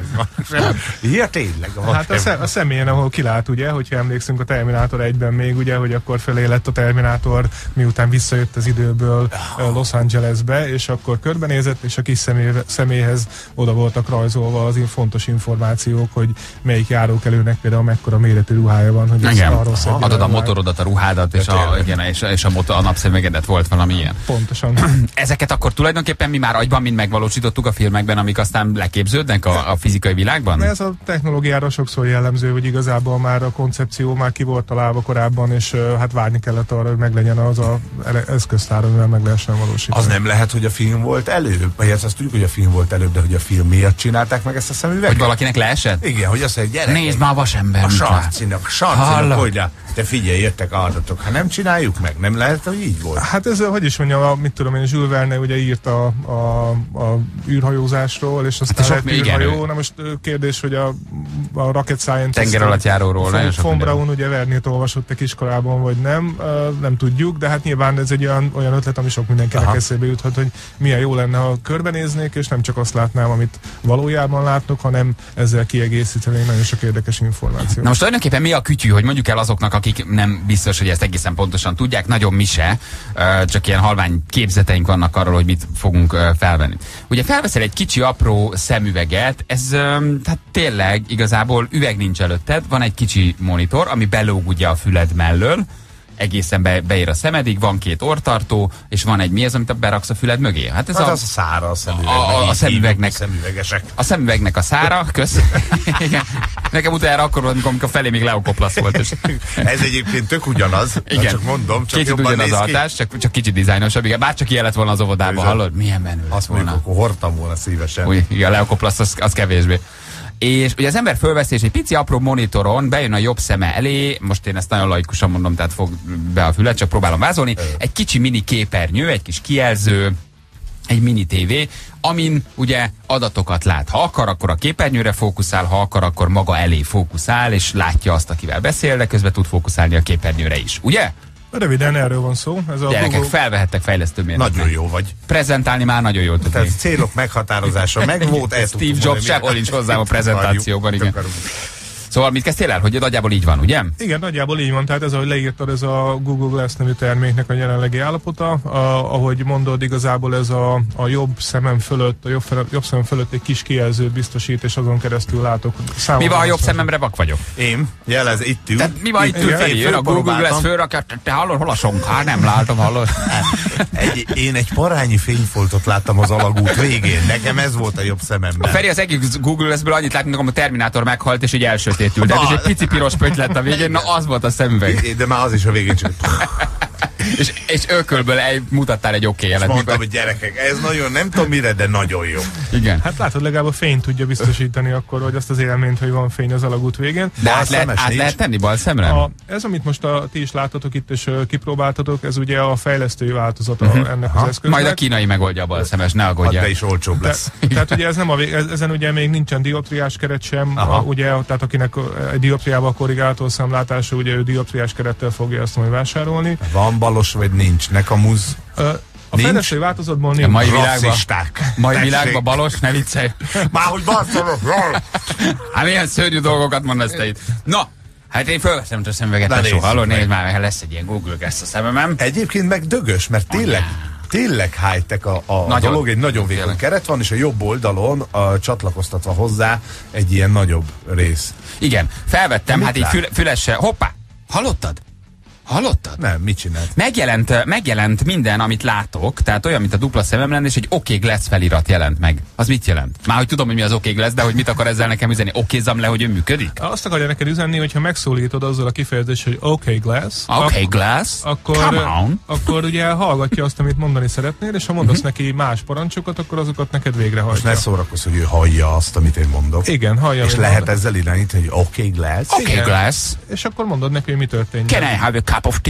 Ja, tényleg. A hát a, szem, a személyen, ahol kilát, ugye, hogyha emlékszünk a Terminator egyben még, ugye, hogy akkor felé lett a Terminátor, miután visszajött az időből Los Angelesbe, és akkor körbenézett, és a kis személy, személyhez oda voltak rajzolva az fontos információk, hogy melyik járókelőnek például mekkora méretű ruhája van, hogy ez arról szedjen. Adod a motorodat, a ruhádat, és a, igen, és, és a, motor, a napszemüvegedet volt valami ilyen. Pontosan. Ezeket akkor tulajdonképpen mi már agyban mind megvalósítottuk a filmekben, amik aztán leképződnek a, a fizikai világban? Ez a technológiára sokszor jellemző, hogy igazából már a koncepció már ki volt találva korábban, és uh, hát várni kellett arra, hogy meglegyen az a eszköztár, amivel meg lehessen valósítani. Az nem lehet, hogy a film volt előbb? Vagy azt tudjuk, hogy a film volt előbb, de hogy a film miatt csinálták meg ezt a szemüveget? Hogy valakinek leesett? Igen, hogy azt mondja, gyerekek. Nézd már a vasember. A sarcinak, sarcinak, hogy le. De figyelj, jöttek adatok. Ha nem csináljuk meg, nem lehet, hogy így volt. Hát ez, hogy is mondjam, mit tudom én, Jules Verne ugye írt a, a, a űrhajózásról, és aztán hát lett űrhajó. Na most kérdés, hogy a, a Rocket Science... Tenger alatt járóról. Von Braun ugye Verniert olvasott egy iskolában, vagy nem, nem tudjuk, de hát nyilván ez egy olyan, olyan ötlet, ami sok mindenkinek eszébe juthat, hogy milyen jó lenne, ha körbenéznék, és nem csak azt látnám, amit valójában látnak, hanem ezzel kiegészítenék nagyon sok érdekes információt. Na most tulajdonképpen mi a kütyű, hogy mondjuk el azoknak, akik nem biztos, hogy ezt egészen pontosan tudják, nagyon mi se, csak ilyen halvány képzeteink vannak arról, hogy mit fogunk felvenni. Ugye felveszel egy kicsi apró szemüveget, ez tehát tényleg igazából üveg nincs előtted, van egy kicsi monitor, ami belóg ugye a füled mellől, egészen be, beér a szemedig, van két orrtartó, és van egy mi ez, amit beraksz a füled mögé. Hát ez hát a, az a szára a szemüvegnek. A, a, a szemüvegnek. Szemüvegesek. A szemüvegnek a szára, kösz. Nekem utána akkor volt, amikor, amikor felé még Leokoplasz volt. És ez egyébként tök ugyanaz. Igen. Csak mondom, csak kicsit ugyanaz a hatás, csak, csak kicsit dizájnosabb. Igen, bárcsak ilyen lett volna az óvodában, hallod? Milyen menő azt volna. mondjuk, akkor hordtam volna szívesen. Úgy, igen, a Leokoplasz az, az kevésbé. És ugye az ember fölveszi, és egy pici apró monitoron bejön a jobb szeme elé, most én ezt nagyon laikusan mondom, tehát fog be a fület, csak próbálom vázolni, egy kicsi mini képernyő, egy kis kijelző, egy mini tévé, amin ugye adatokat lát. Ha akar, akkor a képernyőre fókuszál, ha akar, akkor maga elé fókuszál, és látja azt, akivel beszél, de közben tud fókuszálni a képernyőre is, ugye? Röviden erről van szó. Ez a Gyerekek, Google... felvehettek fejlesztőmérnöknek. Nagyon jó vagy. Prezentálni már nagyon jól tudnék. Tehát célok meghatározása meg volt. Steve Jobs sehol nincs hozzám a prezentációban, igen. Szóval mit kezdtél el, hogy nagyjából így van, ugye? Igen, nagyjából így van. Tehát ez, ahogy leírtad, ez a Google Glass nevű terméknek a jelenlegi állapota. A, ahogy mondod, igazából ez a, a jobb szemem fölött, a jobb, fel, jobb szemem fölött egy kis kijelzőt biztosít, és azon keresztül látok. Mi van, ha jobb szememre vak vagyok? Én, jelez, itt ül. Tehát mi van, itt ül felé, jön a Google Glass fölrakja, te hallod, hol a sonkár? Nem látom, hallod? Egy, én egy parányi fényfoltot láttam az alagút végén. Nekem ez volt a jobb szememben. A Feri az egész Google Glassből annyit lát, mint a Terminátor meghalt, és így elsötétült. Tehát és egy pici piros pötty lett a végén, na az volt a szemüveg. De már az is a végén csak... és, és ökölből egy, mutattál egy oké jelet. Mondtam, mikor... hogy gyerekek, ez nagyon, nem tudom mire, de nagyon jó. Igen. Hát látod, legalább a fényt tudja biztosítani akkor, hogy azt az élményt, hogy van fény az alagút végén. De át, lehet, át lehet tenni bal szemre? A, ez, amit most a, ti is láttatok itt, és uh, kipróbáltatok, ez ugye a fejlesztői változata uh-huh. ennek Aha. az eszköznek. Majd a kínai megoldja a bal szemes, ne aggódjál. De is olcsóbb lesz. Te, tehát ugye ez nem a vég, ezen ugye még nincsen dioptriás keret sem, a, ugye, tehát akinek egy dioptriával korrigálható szemlátása, ugye ő dioptriás kerettel fogja ezt majd vásárolni. Van balos, vagy nincs? Ne kamuz. Uh, A fejlesztői változatból nincs. A mai világban, mai világban balos, ne viccelj. Már hogy basszolok, jól. Hát milyen szörnyű dolgokat mondasz te itt. Na, hát én fölveszem a szemüveget, tesó, hallod, nézd már, mert lesz egy ilyen Google Glass a szememem. Egyébként meg dögös, mert tényleg, tényleg high-tech a, a dolog, egy nagyon vékony keret van, és a jobb oldalon a, csatlakoztatva hozzá egy ilyen nagyobb rész. Igen, felvettem, hát így füle, fülesse, hoppá, hallottad? Hallottad? Nem, mit csinált? Megjelent, megjelent minden, amit látok, tehát olyan, mint a dupla szemem lenne, és egy OK Glass felirat jelent meg. Az mit jelent? Már hogy tudom, hogy mi az OK Glass, de hogy mit akar ezzel nekem üzenni? Okézzam le, hogy ő működik? Azt akarja neked üzenni, hogyha megszólítod azzal a kifejezéssel, hogy OK Glass, OK ak- Glass, akkor, come on. Akkor ugye hallgatja azt, amit mondani szeretnél, és ha mondasz uh-huh. neki más parancsokat, akkor azokat neked végrehajtja. Most ne szórakozz, hogy ő hallja azt, amit én mondok. Igen, hallja. És lehet mondod. Ezzel irányítani, hogy OK Glass. OK Igen. Glass. És akkor mondod neki, hogy mi történik. Can I have a cup of tea?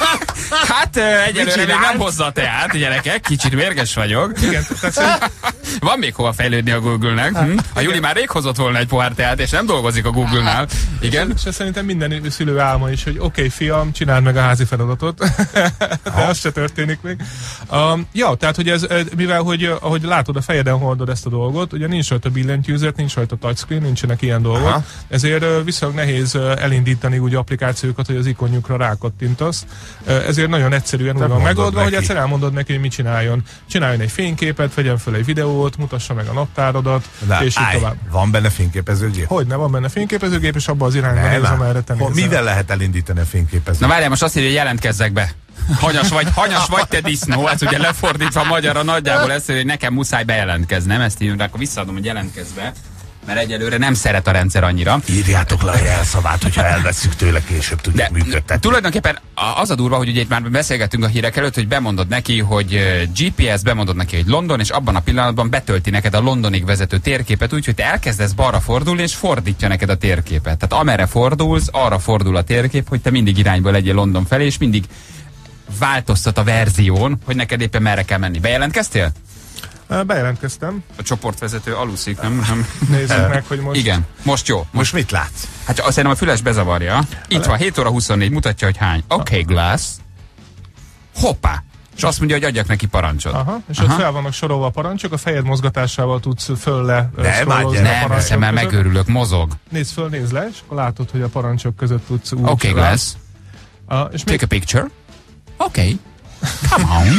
Hát egyelőre még nem hozza a teát, gyerekek, kicsit mérges vagyok. Igen, tehát Van még hova fejlődni a Google-nek. Hm? A Juli már rég hozott volna egy pohár teát, és nem dolgozik a Google-nál. Igen. És, és szerintem minden szülő álma is, hogy oké, okay, fiam, csináld meg a házi feladatot. De az se történik még. Um, ja, tehát, hogy ez, mivel, hogy ahogy látod, a fejeden hordod ezt a dolgot, ugye nincs rajta billentyűzet, nincs rajta touchscreen, nincsenek ilyen dolgok. Aha. Ezért viszonylag nehéz elindítani úgy applikációkat, hogy az ikonjukra rákattintasz. Ezért nagyon egyszerűen úgy van megoldva, hogy egyszer elmondod neki, hogy mit csináljon. Csináljon egy fényképet, vegyen föl egy videót, mutassa meg a naptáradat, de és így tovább. Van benne fényképezőgép? Hogyne, van benne fényképezőgép, és abban az irányban néz, amerre te nézel. Mivel lehet elindítani a fényképezőgépet? Na várjál, most azt írja, hogy jelentkezzek be. Hanyas vagy, hanyas vagy te disznó, ez ugye lefordítva magyarra nagyjából ezt, hogy nekem muszáj bejelentkeznem, ezt írjuk, akkor visszaadom, hogy jelentkezz be, mert egyelőre nem szeret a rendszer annyira. Írjátok le a jelszavát, hogyha elveszünk tőle, később tudjuk működtetni. Tulajdonképpen az a durva, hogy ugye itt már beszélgettünk a hírek előtt, hogy bemondod neki, hogy gé pé es, bemondod neki, hogy London, és abban a pillanatban betölti neked a Londonig vezető térképet, úgyhogy te elkezdesz balra fordulni, és fordítja neked a térképet. Tehát amerre fordulsz, arra fordul a térkép, hogy te mindig irányba legyél London felé, és mindig változtat a verzión, hogy neked éppen merre kell menni. Bejelentkeztél? Bejelentkeztem. A csoportvezető aluszik, nem? nem. Nézzük meg, hogy most... Igen, most jó. Most, most mit látsz? Hát azt szerintem a füles bezavarja. Itt van, hét óra huszonnégy, mutatja, hogy hány. Oké, okay, Glass. Hoppá! És azt mondja, hogy adjak neki parancsot. Aha, és Aha. ott fel vannak sorolva a parancsok, a fejed mozgatásával tudsz föl le scrollozni. Nem, nem, mert megőrülök, mozog. Nézd föl, nézd le, és akkor látod, hogy a parancsok között tudsz úgy... Oké, okay, Glass. Uh, és Take még... a picture. Oké. Okay. Come on.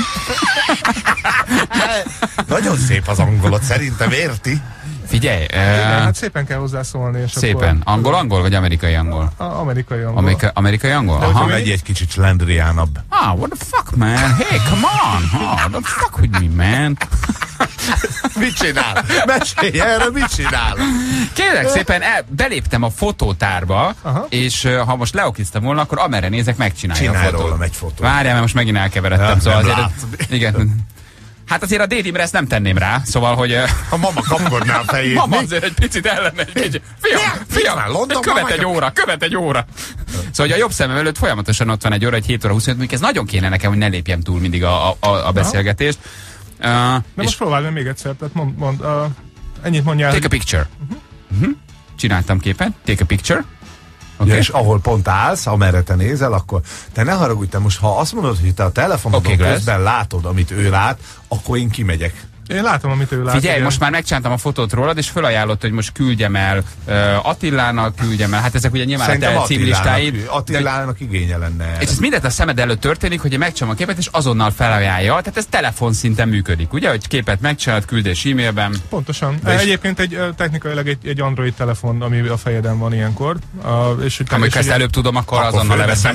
Nagyon szép az angolot, szerintem érti. Figyelj. Uh, Igen, hát szépen kell hozzászólni. És szépen. Akkor... Angol-angol vagy amerikai angol? A, amerikai angol. Amerika, amerikai angol? Aha. Megy egy kicsit slendriánabb. Ah, what the fuck, man? Hey, come on. Oh, don't fuck with me, man. Mit csinál? Mesélj erre, mit csinál? Kérlek szépen, el, beléptem a fotótárba, Aha. és uh, ha most leokiztam volna, akkor amerre nézek, megcsinálja Csinálj a fotót. rólam egy fotót. Várjál, mert most megint elkeveredtem. Ja, szóval azért, igen. Hát azért a Dédimre ezt nem tenném rá, szóval, hogy... A mama kapkodná a fejét. Mama azért egy picit ellene egy kicsit. Fiam, fiam, fiam követ egy óra, követ egy óra. Szóval, hogy a jobb szemem előtt folyamatosan ott van egy óra, egy hét óra huszonöt, mondjuk ez nagyon kéne nekem, hogy ne lépjem túl mindig a, a, a beszélgetést. Uh, Na most próbálj még egyszer, tehát mond, mond, uh, ennyit mondjál. Take a picture. Uh-huh. Uh-huh. Csináltam képet, take a picture. Okay. Ja, és ahol pont állsz, amerre te nézel, akkor te ne haragudj, te most ha azt mondod, hogy te a telefonodon okay, közben látod, amit ő lát, akkor én kimegyek. Én látom, amit ő lát. Figyelj, igen. Most már megcsináltam a fotót rólad, és felajánlott, hogy most küldjem el uh, Attilának, küldjem el. Hát ezek ugye nyilván Szerintem a te címlistáid. Attilának de... igénye lenne erre. És ez mindent a szemed előtt történik, hogy megcsinálom a képet, és azonnal felajánlja. Tehát ez telefonszinten működik, ugye? Hogy képet megcsinálod, küldés e-mailben. Pontosan. De egyébként egy technikailag egy, egy Android telefon, ami a fejeden van ilyenkor. Uh, és amikor ezt előbb tudom, akkor, akkor azonnal leveszem.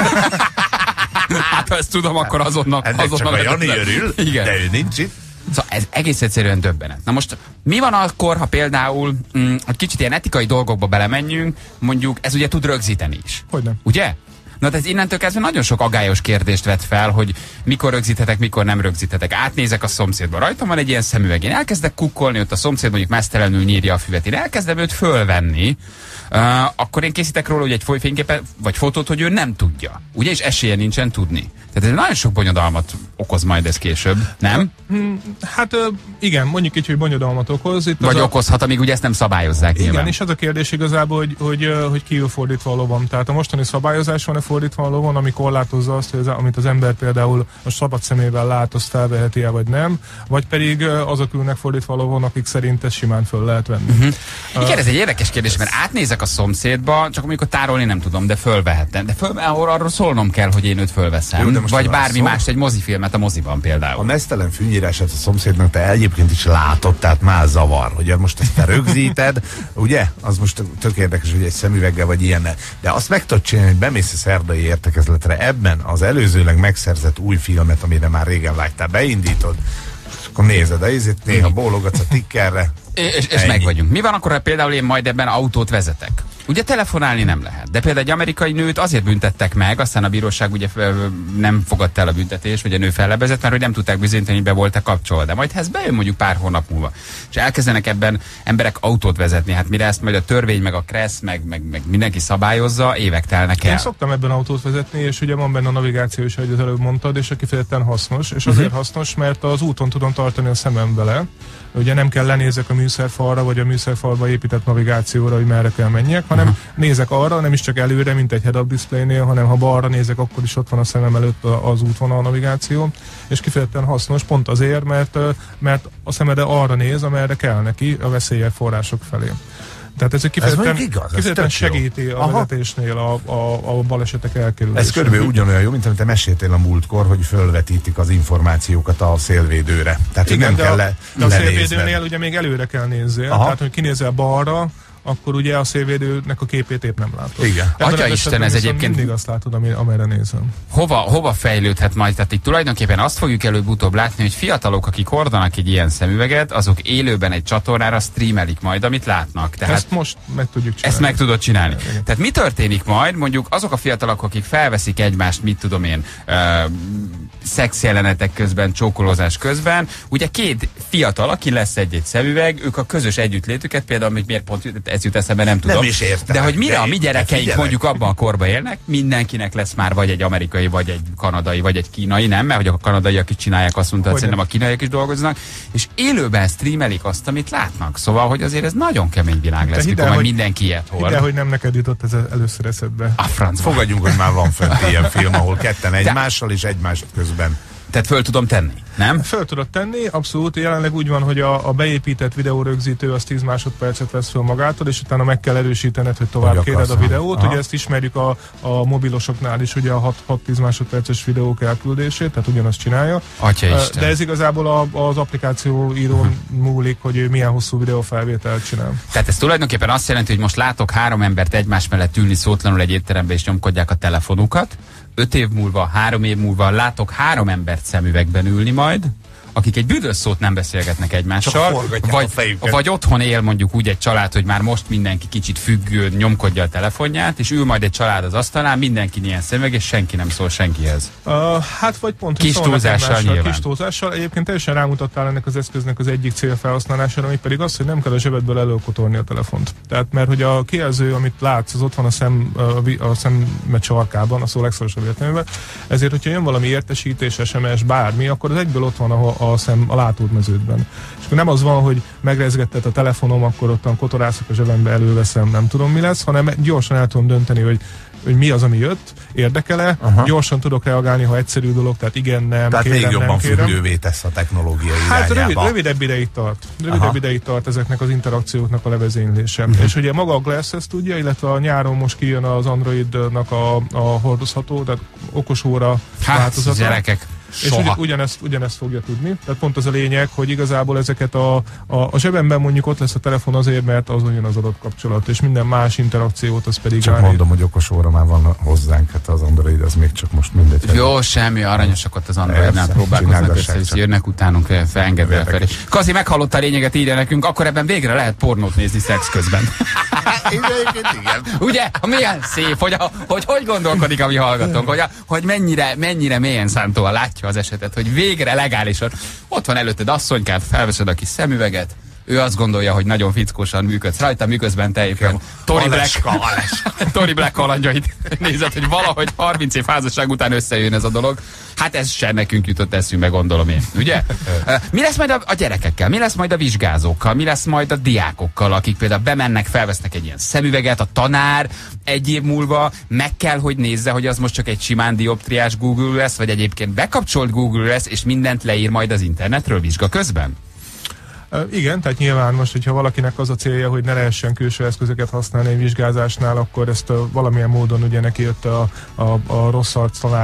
Hát ha ezt tudom, akkor azonnal. Ennek azonnal csak a Jani örül, de ő nincs itt. Szóval ez egész egyszerűen döbbenet. Na most mi van akkor, ha például mm, egy kicsit ilyen etikai dolgokba belemenjünk, mondjuk ez ugye tud rögzíteni is. Hogyne. Ugye? Na de ez innentől kezdve nagyon sok agályos kérdést vet fel, hogy mikor rögzíthetek, mikor nem rögzíthetek. Átnézek a szomszédba, rajtam van egy ilyen szemüveg, én elkezdek kukkolni, ott a szomszéd mondjuk mesztelenül nyírja a füvet, én elkezdem őt fölvenni, uh, akkor én készítek róla ugye egy fényképet, vagy fotót, hogy ő nem tudja. Ugye, és esélye nincsen tudni. Tehát ez nagyon sok bonyodalmat okoz majd ez később, nem? Hát igen, mondjuk így, hogy bonyodalmat okoz. Itt vagy az okozhat, amíg ugye ezt nem szabályozzák igen, nyilván. És az a kérdés igazából, hogy, hogy, hogy kiül fordítva a lovam. Tehát a mostani szabályozás van-e fordítva a lovon, ami korlátozza azt, hogy az, amit az ember például a szabad szemével lát, azt felveheti-e vagy nem, vagy pedig azok ülnek fordítva a lovon, akik szerint ezt simán föl lehet venni. Uh-huh. uh, Igen, ez egy érdekes kérdés, mert átnézek a szomszédba, csak amikor tárolni nem tudom, de fölvehettem. De föl, arról szólnom kell, hogy én őt fölveszem. Jó, vagy bármi szó? Más, egy mozifilmet a moziban például. A mesztelen fűnyírását a szomszédnak te egyébként is látod, tehát már zavar, hogy most ezt te rögzíted, ugye? Az most tök érdekes, hogy egy szemüveggel vagy ilyennel. De azt meg tudod csinálni, hogy bemész a szerdai értekezletre, ebben az előzőleg megszerzett új filmet, amire már régen vágytál, beindítod, és akkor nézed, ezért néha bólogatsz a tikkerre. És, és meg vagyunk. Mi van akkor, ha például én majd ebben autót vezetek? Ugye telefonálni nem lehet. De például egy amerikai nőt azért büntettek meg, aztán a bíróság ugye nem fogadta el a büntetést, vagy a nő fellebezett, mert hogy nem tudták bizonyítani, hogy be voltak kapcsolva. De majd ha ez bejön mondjuk pár hónap múlva, és elkezdenek ebben emberek autót vezetni, hát mire ezt majd a törvény, meg a kressz, meg, meg, meg mindenki szabályozza, évek telnek el. Én szoktam ebben autót vezetni, és ugye van benne a navigáció is, ahogy az előbb mondtad, és kifejezetten hasznos, és azért uh-huh. hasznos, mert az úton tudom tartani a szemem vele. Ugye nem kell lenézek a műszerfalra, vagy a műszerfalba épített navigációra, hogy merre kell menjek, hanem uh-huh. nézek arra, nem is csak előre, mint egy head-up displaynél, hanem ha balra nézek, akkor is ott van a szemem előtt az útvonal navigáció, és kifejezetten hasznos, pont azért, mert, mert a szemede arra néz, amerre kell neki a veszélyes források felé. Tehát ez egy kifejezetten, igaz, kifejezetten segíti a Aha. vezetésnél a, a, a balesetek elkerülését. Ez körülbelül ugyanolyan jó, mint amit te meséltél a múltkor, hogy fölvetítik az információkat a szélvédőre. Tehát igen, nem kell le, de a szélvédőnél ugye még előre kell nézzél, Aha. tehát hogy kinézel balra, akkor ugye a szélvédőnek a képét épp nem látod. Igen. Atya Isten, ez egyébként... mindig azt látod, amerre nézem. Hova, hova fejlődhet majd? Tehát itt tulajdonképpen azt fogjuk előbb-utóbb látni, hogy fiatalok, akik hordanak egy ilyen szemüveget, azok élőben egy csatornára streamelik majd, amit látnak. Tehát ezt most meg tudjuk csinálni. Ezt meg tudod csinálni. Igen. Tehát mi történik majd? Mondjuk azok a fiatalok, akik felveszik egymást, mit tudom én, uh, szexjelenetek közben, csókolózás közben, ugye két fiatal, aki lesz egy-egy szemüveg, ők a közös együttlétüket, például, hogy miért pont ez jut eszembe, nem tudom. Nem is értem. De hogy mire a mi gyerekeink mondjuk abban a korban élnek, mindenkinek lesz már vagy egy amerikai, vagy egy kanadai, vagy egy kínai, nem? Mert hogy a kanadaiak is csinálják, azt mondta, hogy szerintem a kínaiak is dolgoznak, és élőben streamelik azt, amit látnak. Szóval, hogy azért ez nagyon kemény világ lesz, mikor majd mindenki ilyet hord. De hogy nem neked jutott ez először eszedbe. A francba. Fogadjunk, hogy már van fent ilyen film, ahol ketten egymással és egymás közben. Tehát föl tudom tenni, nem? Föl tudod tenni, abszolút. Jelenleg úgy van, hogy a, a beépített videórögzítő az tíz másodpercet vesz föl magától, és utána meg kell erősítened, hogy tovább hogy kéred a videót. Aha. Ugye ezt ismerjük a, a mobilosoknál is, ugye a hat-tíz másodperces videók elküldését, tehát ugyanazt csinálja. Atyaisten. De ez igazából a, az applikáció írón múlik, hogy ő milyen hosszú videófelvételt csinál. Tehát ez tulajdonképpen azt jelenti, hogy most látok három embert egymás mellett ülni szótlanul egy étterembe, és nyomkodják a telefonukat. Öt év múlva, három év múlva látok három embert szemüvegben ülni majd, akik egy büdös szót nem beszélgetnek egymással, vagy, vagy otthon él mondjuk úgy egy család, hogy már most mindenki kicsit függő, nyomkodja a telefonját, és ül majd egy család az asztalán, mindenki ilyen szemüveg, és senki nem szól senkihez. Uh, hát vagy pont, kis túlzással nyilván. Kis túlzással. Egyébként teljesen rámutattál ennek az eszköznek az egyik célfelhasználására, ami pedig az, hogy nem kell a zsebedből előkotorni a telefont. Tehát mert hogy a kijelző, amit látsz, az ott van a szem a szemmet sarkában, a szó legszorosabb értelmében, ezért, hogyha jön valami értesítés, es em es, bármi, akkor az egyből ott van a a, szem, a látódmeződben. És akkor nem az van, hogy megrezgetted a telefonom, akkor ottan kotorászok a zsebembe, előveszem, nem tudom mi lesz, hanem gyorsan el tudom dönteni, hogy hogy mi az, ami jött, érdekele, Aha. gyorsan tudok reagálni, ha egyszerű dolog, tehát igen, nem, tehát kérem, még jobban nem kérem. függővé tesz a technológia hát irányába. Rövid, rövidebb ideig tart. Rövidebb Aha. ideig tart ezeknek az interakcióknak a levezénylése. Uh-huh. És ugye maga a Glass ezt tudja, illetve a nyáron most kijön az Androidnak a, a hordozható, tehát okosóra hát, változata. Gyerekek. És ugy, ugyanezt, ugyanezt fogja tudni. Tehát pont az a lényeg, hogy igazából ezeket a, a, a zsebemben mondjuk ott lesz a telefon azért, mert azon jön az adott kapcsolat, és minden más interakciót az pedig... Csak mondom, hogy okos óra már van hozzánk, hát az Android az még csak most mindegy. Jó, semmi, aranyosak ott az Androidnál próbálkoznak össze, és jönnek utánunk, felengedve el felé. Kazi, meghallotta a lényeget, írja nekünk, akkor ebben végre lehet pornót nézni szex közben. igen. Ugye? Milyen szép, hogy, a, hogy hogy gondolkodik a mi hallgatónk, hogy, a, hogy mennyire, mennyire mélyen szántóan látja az esetet, hogy végre legálisan ott van előtted asszonykám, felveszed a kis szemüveget, ő azt gondolja, hogy nagyon fickósan működsz rajta, miközben te éppen Tory Black, Tory Black kalandjait nézed, hogy valahogy harminc év házasság után összejön ez a dolog. Hát ez sem nekünk jutott eszünkbe, gondolom én, ugye? Mi lesz majd a, a gyerekekkel? Mi lesz majd a vizsgázókkal? Mi lesz majd a diákokkal, akik például bemennek, felvesznek egy ilyen szemüveget, a tanár egy év múlva meg kell, hogy nézze, hogy az most csak egy simán dioptriás Google lesz, vagy egyébként bekapcsolt Google lesz, és mindent leír majd az internetről vizsga közben? Uh, igen, tehát nyilván most, hogyha valakinek az a célja, hogy ne lehessen külső eszközöket használni egy vizsgázásnál, akkor ezt uh, valamilyen módon ugye neki jött a, a, a rossz arc tanár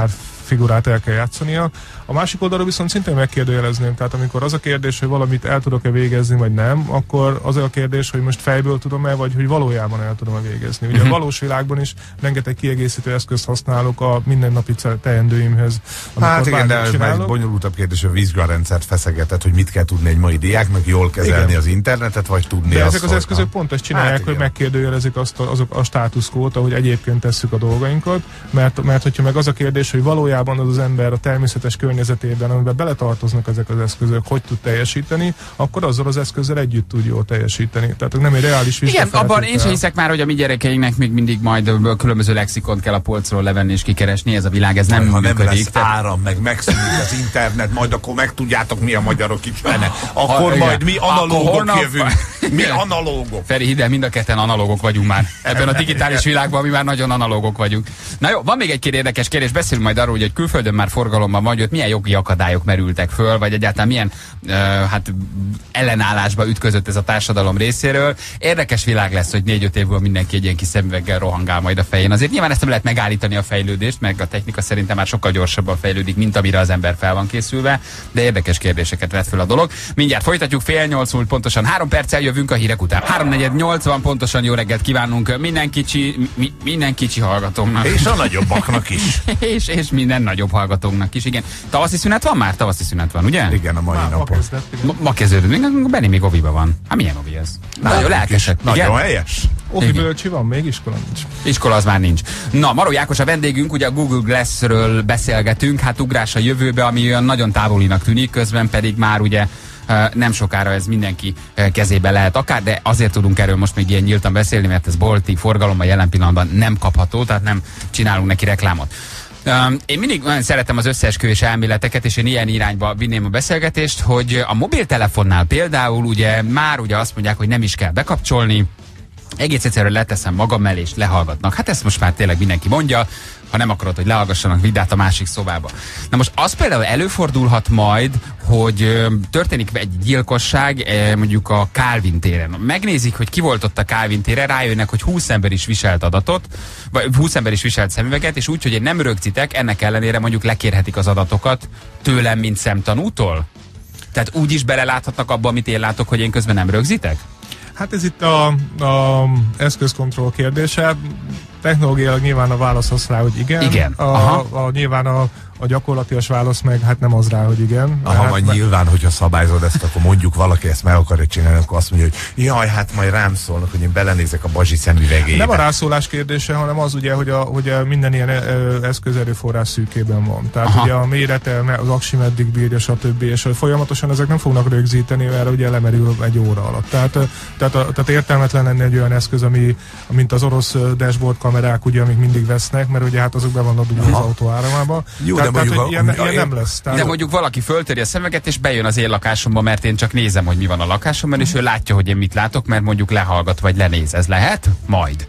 figurát el kell játszania. A másik oldalról viszont szintén megkérdőjelezném, tehát amikor az a kérdés, hogy valamit el tudok-e végezni, vagy nem, akkor az a kérdés, hogy most fejből tudom-e, vagy hogy valójában el tudom-e végezni. Ugye a valós világban is rengeteg kiegészítő eszközt használok a mindennapi teendőimhez. Hát igen, de ez már egy bonyolultabb kérdés, a vizsgarendszert feszegetett, hogy mit kell tudni egy mai diáknak, jól kezelni igen. az internetet, vagy tudni de azt, ezek az eszközök a... pont ezt csinálják, hát hogy megkérdőjelezik azt a, azok a státuszkót, ahogy egyébként tesszük a dolgainkat, mert, mert hogyha meg az a kérdés, hogy valójában az az ember a természetes környezetében, amiben beletartoznak ezek az eszközök, hogy tud teljesíteni, akkor azzal az eszközzel együtt tud jól teljesíteni. Tehát nem egy reális vizsga. Igen, abban én sem hiszek már, hogy a mi gyerekeinknek még mindig majd különböző lexikont kell a polcról levenni és kikeresni, ez a világ, ez nem ha működik. Nem lesz áram, meg megszűnik az internet, majd akkor megtudjátok, mi a magyarok itt benne. Akkor ha, majd mi analógok holnap... jövünk. Mi analógok. Feri, hidd el, mind a ketten analógok vagyunk már. Ebben a digitális világban mi már nagyon analógok vagyunk. Na jó, van még egy két érdekes kérdés, beszélünk majd arról, hogy külföldön már forgalomban van, hogy milyen jogi akadályok merültek föl, vagy egyáltalán milyen uh, hát ellenállásba ütközött ez a társadalom részéről. Érdekes világ lesz, hogy négy-öt év múlva mindenki egy ilyen kis szemüveggel rohangál majd a fején. Azért nyilván ezt nem lehet megállítani a fejlődést, meg a technika szerintem már sokkal gyorsabban fejlődik, mint amire az ember fel van készülve, de érdekes kérdéseket vet föl a dolog. Mindjárt folytatjuk, fél nyolc múlt pontosan három perccel jövünk a hírek után. háromnegyed nyolcvan pontosan jó reggelt kívánunk minden kicsi, mi, minden kicsi hallgatónknak. És a nagyobbaknak is. és, és minden nagyobb hallgatónknak is, igen. Tavaszi szünet van már? Tavaszi szünet van, ugye? Igen, a mai Má, napon. Ma, ma kezdődött, Benni még oviba van. Hát milyen ovi ez? Nagyon lelkesek. Nagyon helyes. Ovi bölcsi van, még iskola nincs. Iskola az már nincs. Na, Maró Jákos a vendégünk, ugye a Google Glass-ről beszélgetünk, hát ugrás a jövőbe, ami olyan nagyon távolinak tűnik, közben pedig már ugye nem sokára ez mindenki kezébe lehet akár, de azért tudunk erről most még ilyen nyíltan beszélni, mert ez bolti forgalomban jelen pillanatban nem kapható, tehát nem csinálunk neki reklámot. Um, én mindig nagyon szeretem az összeesküvés elméleteket, és én ilyen irányba vinném a beszélgetést, hogy a mobiltelefonnál például ugye már ugye azt mondják, hogy nem is kell bekapcsolni, egész egyszerűen leteszem magam mellé, és lehallgatnak. Hát ezt most már tényleg mindenki mondja, ha nem akarod, hogy lehallgassanak, vidd át a másik szobába. Na most az például előfordulhat majd, hogy ö, történik egy gyilkosság ö, mondjuk a Kálvin téren. Megnézik, hogy ki volt ott a Kálvin téren, rájönnek, hogy húsz ember is viselt adatot, vagy húsz ember is viselt szemüveget, és úgy, hogy én nem rögzítek, ennek ellenére mondjuk lekérhetik az adatokat tőlem, mint szemtanútól? Tehát úgy is beleláthatnak abba, amit én látok, hogy én közben nem rögzítek? Hát ez itt a, a eszközkontroll kérdése. Technológiailag nyilván a válasz az rá, hogy igen. Igen. A, a, nyilván a, a gyakorlatias válasz meg hát nem az rá, hogy igen. Aha, hát, majd me... nyilván, hogyha szabályzod ezt, akkor mondjuk valaki ezt meg akarja csinálni, akkor azt mondja, hogy jaj, hát majd rám szólnak, hogy én belenézek a bazsi szemüvegébe. Nem a rászólás kérdése, hanem az ugye, hogy, a, hogy a minden ilyen eszközerőforrás szűkében van. Tehát aha. ugye a mérete, az aksi meddig bírja, stb. És folyamatosan ezek nem fognak rögzíteni, mert ugye lemerül egy óra alatt. Tehát, tehát, a, tehát értelmetlen lenne egy olyan eszköz, ami, mint az orosz dashboard kamerák, ugye, amik mindig vesznek, mert ugye hát azok be vannak dugva az autó áramába. Jó, tehát, de tehát, a, ilyen, a, ilyen nem lesz. Tehát, de mondjuk valaki föltöri a szemüveget, és bejön az én lakásomba, mert én csak nézem, hogy mi van a lakásomban, és ő látja, hogy én mit látok, mert mondjuk lehallgat, vagy lenéz. Ez lehet? Majd.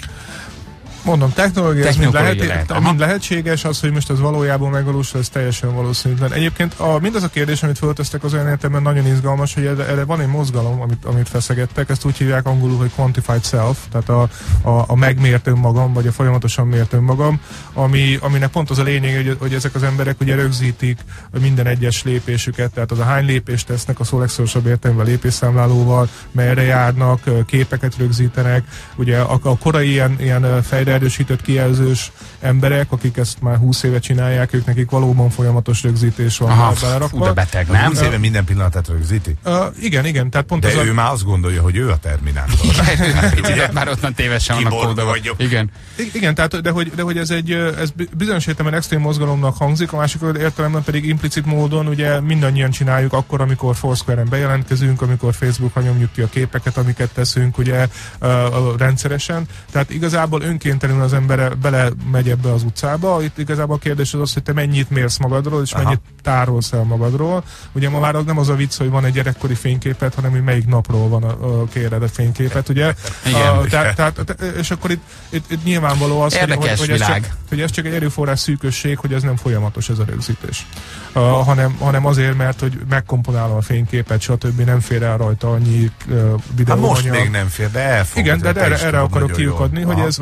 Mondom, technológia, ez mind, lehet, lehet. mind lehetséges, az, hogy most ez valójában megvalósul, ez teljesen valószínűtlen. Egyébként a, mindaz a kérdés, amit föltesztek, az olyan értelemben nagyon izgalmas, hogy erre, erre van egy mozgalom, amit, amit feszegettek, ezt úgy hívják angolul, hogy quantified self, tehát a, a, a megmért önmagam, vagy a folyamatosan mért önmagam, ami, aminek pont az a lényeg, hogy, hogy ezek az emberek ugye rögzítik minden egyes lépésüket, tehát az a hány lépést tesznek a szó legszorosabb értelemben lépésszámlálóval, merre járnak, képeket rögzítenek, ugye a, a korai ilyen, ilyen fejre erősített kijelzős emberek, akik ezt már húsz éve csinálják, ők nekik valóban folyamatos rögzítés van aha, belerakva. de beteg, nem? húsz éve minden pillanatát rögzíti? Uh, igen, igen, tehát pont de az ő a... már azt gondolja, hogy ő a Terminátor. Picit már ott van tévesen annak kódolva. Igen. I- igen, tehát, de hogy, de hogy ez egy ez bizonyos értelemben extrém mozgalomnak hangzik, a másik értelemben pedig implicit módon ugye mindannyian csináljuk akkor, amikor Foursquare-en bejelentkezünk, amikor Facebookra nyomjuk ki a képeket, amiket teszünk, ugye uh, rendszeresen. Tehát igazából önkéntelenül az ember bele megy ebbe az utcába. Itt igazából a kérdés az az, hogy te mennyit mérsz magadról, és aha. mennyit tárolsz el magadról. Ugye ma már nem az a vicc, hogy van egy gyerekkori fényképet, hanem hogy melyik napról van a, a kéred a fényképet, ugye? Igen. A, tehát, tehát, és akkor itt, itt, itt nyilvánvaló az, hogy, hogy, hogy, ez csak, hogy ez csak egy erőforrás szűkösség, hogy ez nem folyamatos ez a rögzítés. Uh, hanem, hanem azért, mert hogy megkomponálom a fényképet, stb. Nem fér el rajta annyi uh, videó. Hát most még nem fér, de elfog. Igen, de erre, erre akarok kiukadni, hogy ez, hogy, ez, hogy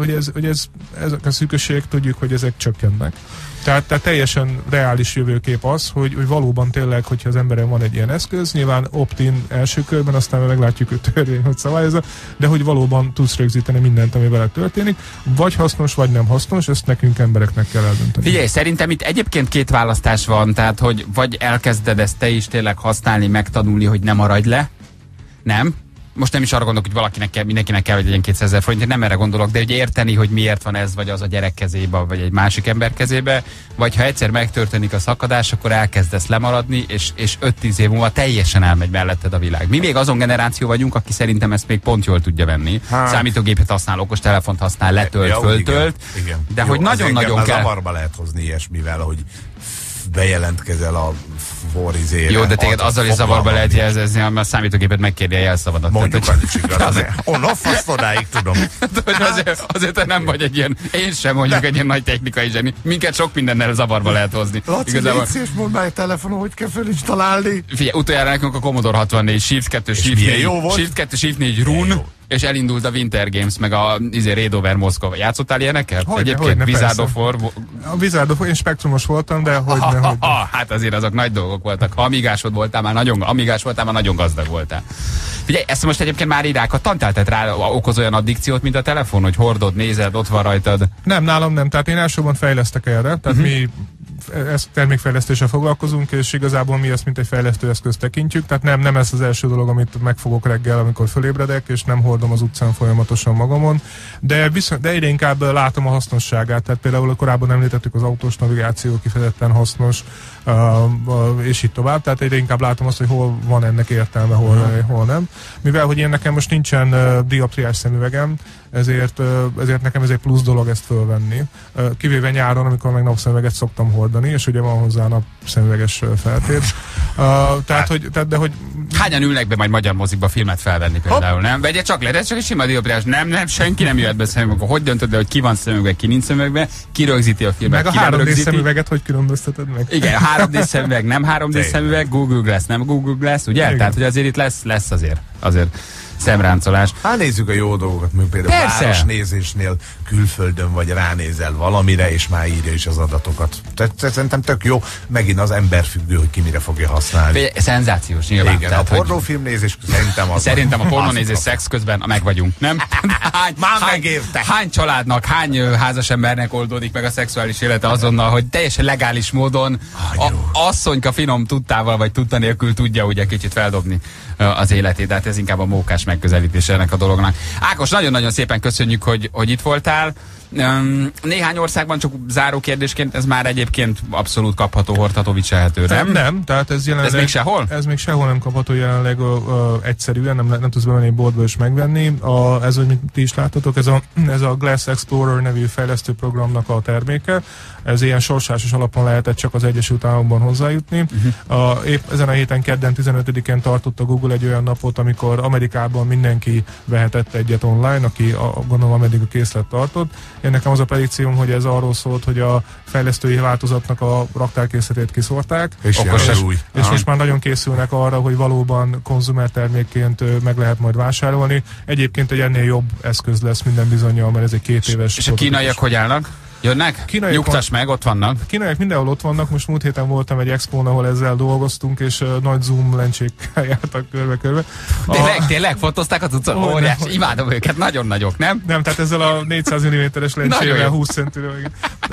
ez, ezek a szűkösségek tudjuk, hogy ezek csökkennek. Tehát, tehát teljesen reális jövőkép az, hogy, hogy valóban tényleg, hogyha az emberen van egy ilyen eszköz, nyilván opt-in első körben, aztán meglátjuk, hogy törvény, hogy szabályozza, de hogy valóban tudsz rögzíteni mindent, ami vele történik, vagy hasznos, vagy nem hasznos, ezt nekünk embereknek kell eldönteni. Figyelj, szerintem itt egyébként két választás van, tehát hogy vagy elkezded ezt te is tényleg használni, megtanulni, hogy ne maradj le, nem? Most nem is arra gondolok, hogy valakinek kell, mindenkinek kell, hogy legyen kétszázezer forint, nem erre gondolok, de hogy érteni, hogy miért van ez, vagy az a gyerek kezébe, vagy egy másik ember kezébe, vagy ha egyszer megtörténik a szakadás, akkor elkezdesz lemaradni, és, és öt-tíz év múlva teljesen elmegy melletted a világ. Mi még azon generáció vagyunk, aki szerintem ezt még pont jól tudja venni. Hát. Számítógépet használ, okos telefont használ, letölt, ja, föltölt, igen, igen. De jó, hogy nagyon-nagyon kell. Zavarba lehet hozni ilyesmivel, hogy bejelentkezel a forizére. Jó, de téged azzal is zavarba lehet jelzezni, mert a számítógépet megkéri a jelszavadat. Mondjuk, az is igaz. On-off, azt odáig tudom. azért, azért te nem vagy egy ilyen, én sem mondjuk egy ilyen nagy technikai zseni. Minket sok mindennel zavarba lehet hozni. Laci, igazából... légy szíves, mondd már egy telefonon, hogy kell fölinstalálni. Figyelj, utoljára nekünk a Commodore hatvannégy, Shift kettő, Shift négy, Shift kettő, Shift négy Run, és elindult a Winter Games, meg a izé, Raid Over Moscow. Játszottál ilyenekkel? Hogyne, egyébként hogyne, Wizard of War. A Wizard of War, én spektrumos voltam, de hogyne, ha, ha, ha, ha, hát azért azok nagy dolgok voltak. Ha amigásod voltál, már nagyon, amigás voltál, már nagyon gazdag voltál. Figyelj, ezt most egyébként már irákat tantál, tehát rá okoz olyan addikciót, mint a telefon, hogy hordod, nézed, ott van rajtad. Nem, nálam nem. Tehát én elsősorban fejlesztek erre. Tehát uh-huh. mi ezt termékfejlesztéssel foglalkozunk, és igazából mi ezt mint egy fejlesztőeszközt tekintjük, tehát nem, nem ez az első dolog, amit megfogok reggel, amikor fölébredek, és nem hordom az utcán folyamatosan magamon, de, viszont, de egyre inkább látom a hasznosságát, tehát például korábban említettük az autós navigáció kifejezetten hasznos, uh, uh, és így tovább, tehát egyre inkább látom azt, hogy hol van ennek értelme, hol, uh-huh. hol nem. Mivel, hogy én nekem most nincsen uh, dioptriás szemüvegem, ezért, uh, ezért nekem ez egy plusz dolog ezt fölvenni. Uh, kivéve nyáron, amikor meg napszemüveget szoktam hordani, és ugye van hozzá napszemüveges feltét. Uh, tehát, hogy, tehát, de hogy... Hányan ülnek be majd magyar mozikba filmet felvenni például, Hopp. nem? Vegye csak le, de csak egy sima dioptriás. Nem, nem, senki nem jöhet be szemüvegbe. Hogy döntöd le, hogy ki van szemüveg, ki nincs szemüvegbe, ki rögzíti a filmet, meg a ki három dé szemüveget hogy különbözteted meg? Igen, a három dé szemüveg, nem három dé szemüveg, Google Glass, nem Google Glass, ugye? Igen. Tehát, hogy azért itt lesz, lesz azért, azért szemráncolás. Hát nézzük a jó dolgokat, mint például városnézésnél külföldön vagy ránézel valamire, és már írja is az adatokat. Tehát szerintem tök jó, megint az ember függő, hogy ki mire fogja használni. Szenzációs nyilván. Igen, tehát, a pornófilmnézés szerintem az. Szerintem a pornónézés szex közben meg vagyunk, nem? Hány, már hány, megérte. Hány családnak, hány házas embernek oldódik meg a szexuális élete azonnal, hogy teljesen legális módon a asszonyka finom tudtával vagy tudta nélkül tudja ugye kicsit feldobni az életét, de hát ez inkább a mókás megközelítés ennek a dolognak. Ákos, nagyon-nagyon szépen köszönjük, hogy, hogy itt voltál. Um, néhány országban csak záró kérdésként ez már egyébként abszolút kapható, hordható, viselhető, nem? Nem, nem, tehát ez jelenleg... Ez még sehol? Ez még sehol nem kapható jelenleg uh, uh, egyszerűen, nem, nem tudsz bemenni egy boltba és megvenni. A, ez, hogy ti is láttatok, ez a, ez a Glass Explorer nevű fejlesztőprogramnak a terméke. Ez ilyen sorsásos alapon lehetett csak az Egyesült Államokban hozzájutni. Uh-huh. A, épp ezen a héten kedden tizenötödikén tartott a Google egy olyan napot, amikor Amerikában mindenki vehetett egyet online, aki a, gondolom ameddig a készlet tartott. Én nekem az a predikcióm, hogy ez arról szólt, hogy a fejlesztői változatnak a raktárkészletét kiszórták, és, és, és, új. és most már nagyon készülnek arra, hogy valóban konzumer termékként meg lehet majd vásárolni. Egyébként egy ennél jobb eszköz lesz minden bizonnyal, mert ez egy két éves... És a kínaiak hogy állnak? Jönnek? Nyugtass meg, ott vannak. Kínaiak mindenhol ott vannak, most múlt héten voltam egy expón, ahol ezzel dolgoztunk, és uh, nagy zoom lencsékkel jártak körbe-körbe. Tényleg, a... tényleg fotózták a cuccot? Oh, óriás, nem, imádom őket, nagyon nagyok, nem? Nem, tehát ezzel a négyszáz milliméteres lencsével húsz centivel.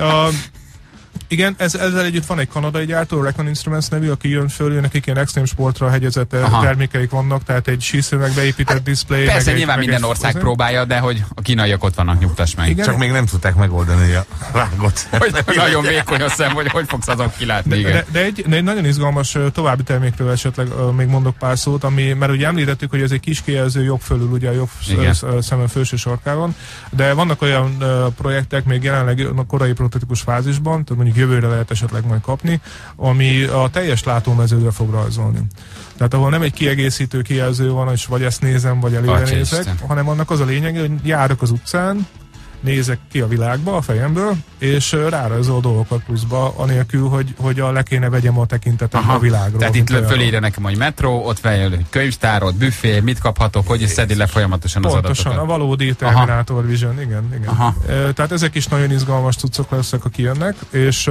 Igen, ez, ezzel együtt van egy kanadai gyártó, Recon Instruments nevű, aki jön föl, nekik ilyen extrém sportra hegyezett Aha. termékeik vannak, tehát egy síszőmegbe épített hát, display. Persze, meg nyilván egy, minden ország azért próbálja, de hogy a kínaiak ott vannak, nyugtass meg. Igen? Csak még nem tudták megoldani a rágot. Hogy nagyon vékony a szem, hogy hogy fogsz azon kilátni. De, de, de, egy, de egy nagyon izgalmas további termékről esetleg uh, még mondok pár szót, ami, mert ugye említettük, hogy ez egy kis kijelző jobb fölül, ugye a jobb szemben felső sarkában, de vannak olyan uh, projektek még jelenleg a korai prototípus fázisban, tehát mondjuk jövőre lehet esetleg majd kapni, ami a teljes látómezőre fog rajzolni. Tehát ahol nem egy kiegészítő kijelző van, és vagy ezt nézem, vagy előre nézek, hanem annak az a lényeg, hogy járok az utcán, nézek ki a világba a fejemből, és rárajzol dolgokat pluszba, anélkül, hogy, hogy a le kéne vegyem a tekintetem Aha. a világról. Tehát itt fölírja nekem, hogy metró, ott feljön, hogy könyvtárod, büfé, mit kaphatok, hogy is szedi le folyamatosan az Pontosan, adatokat. a valódi Terminator Vision, igen, igen. Aha. Tehát ezek is nagyon izgalmas cuccok lesznek, aki jönnek, és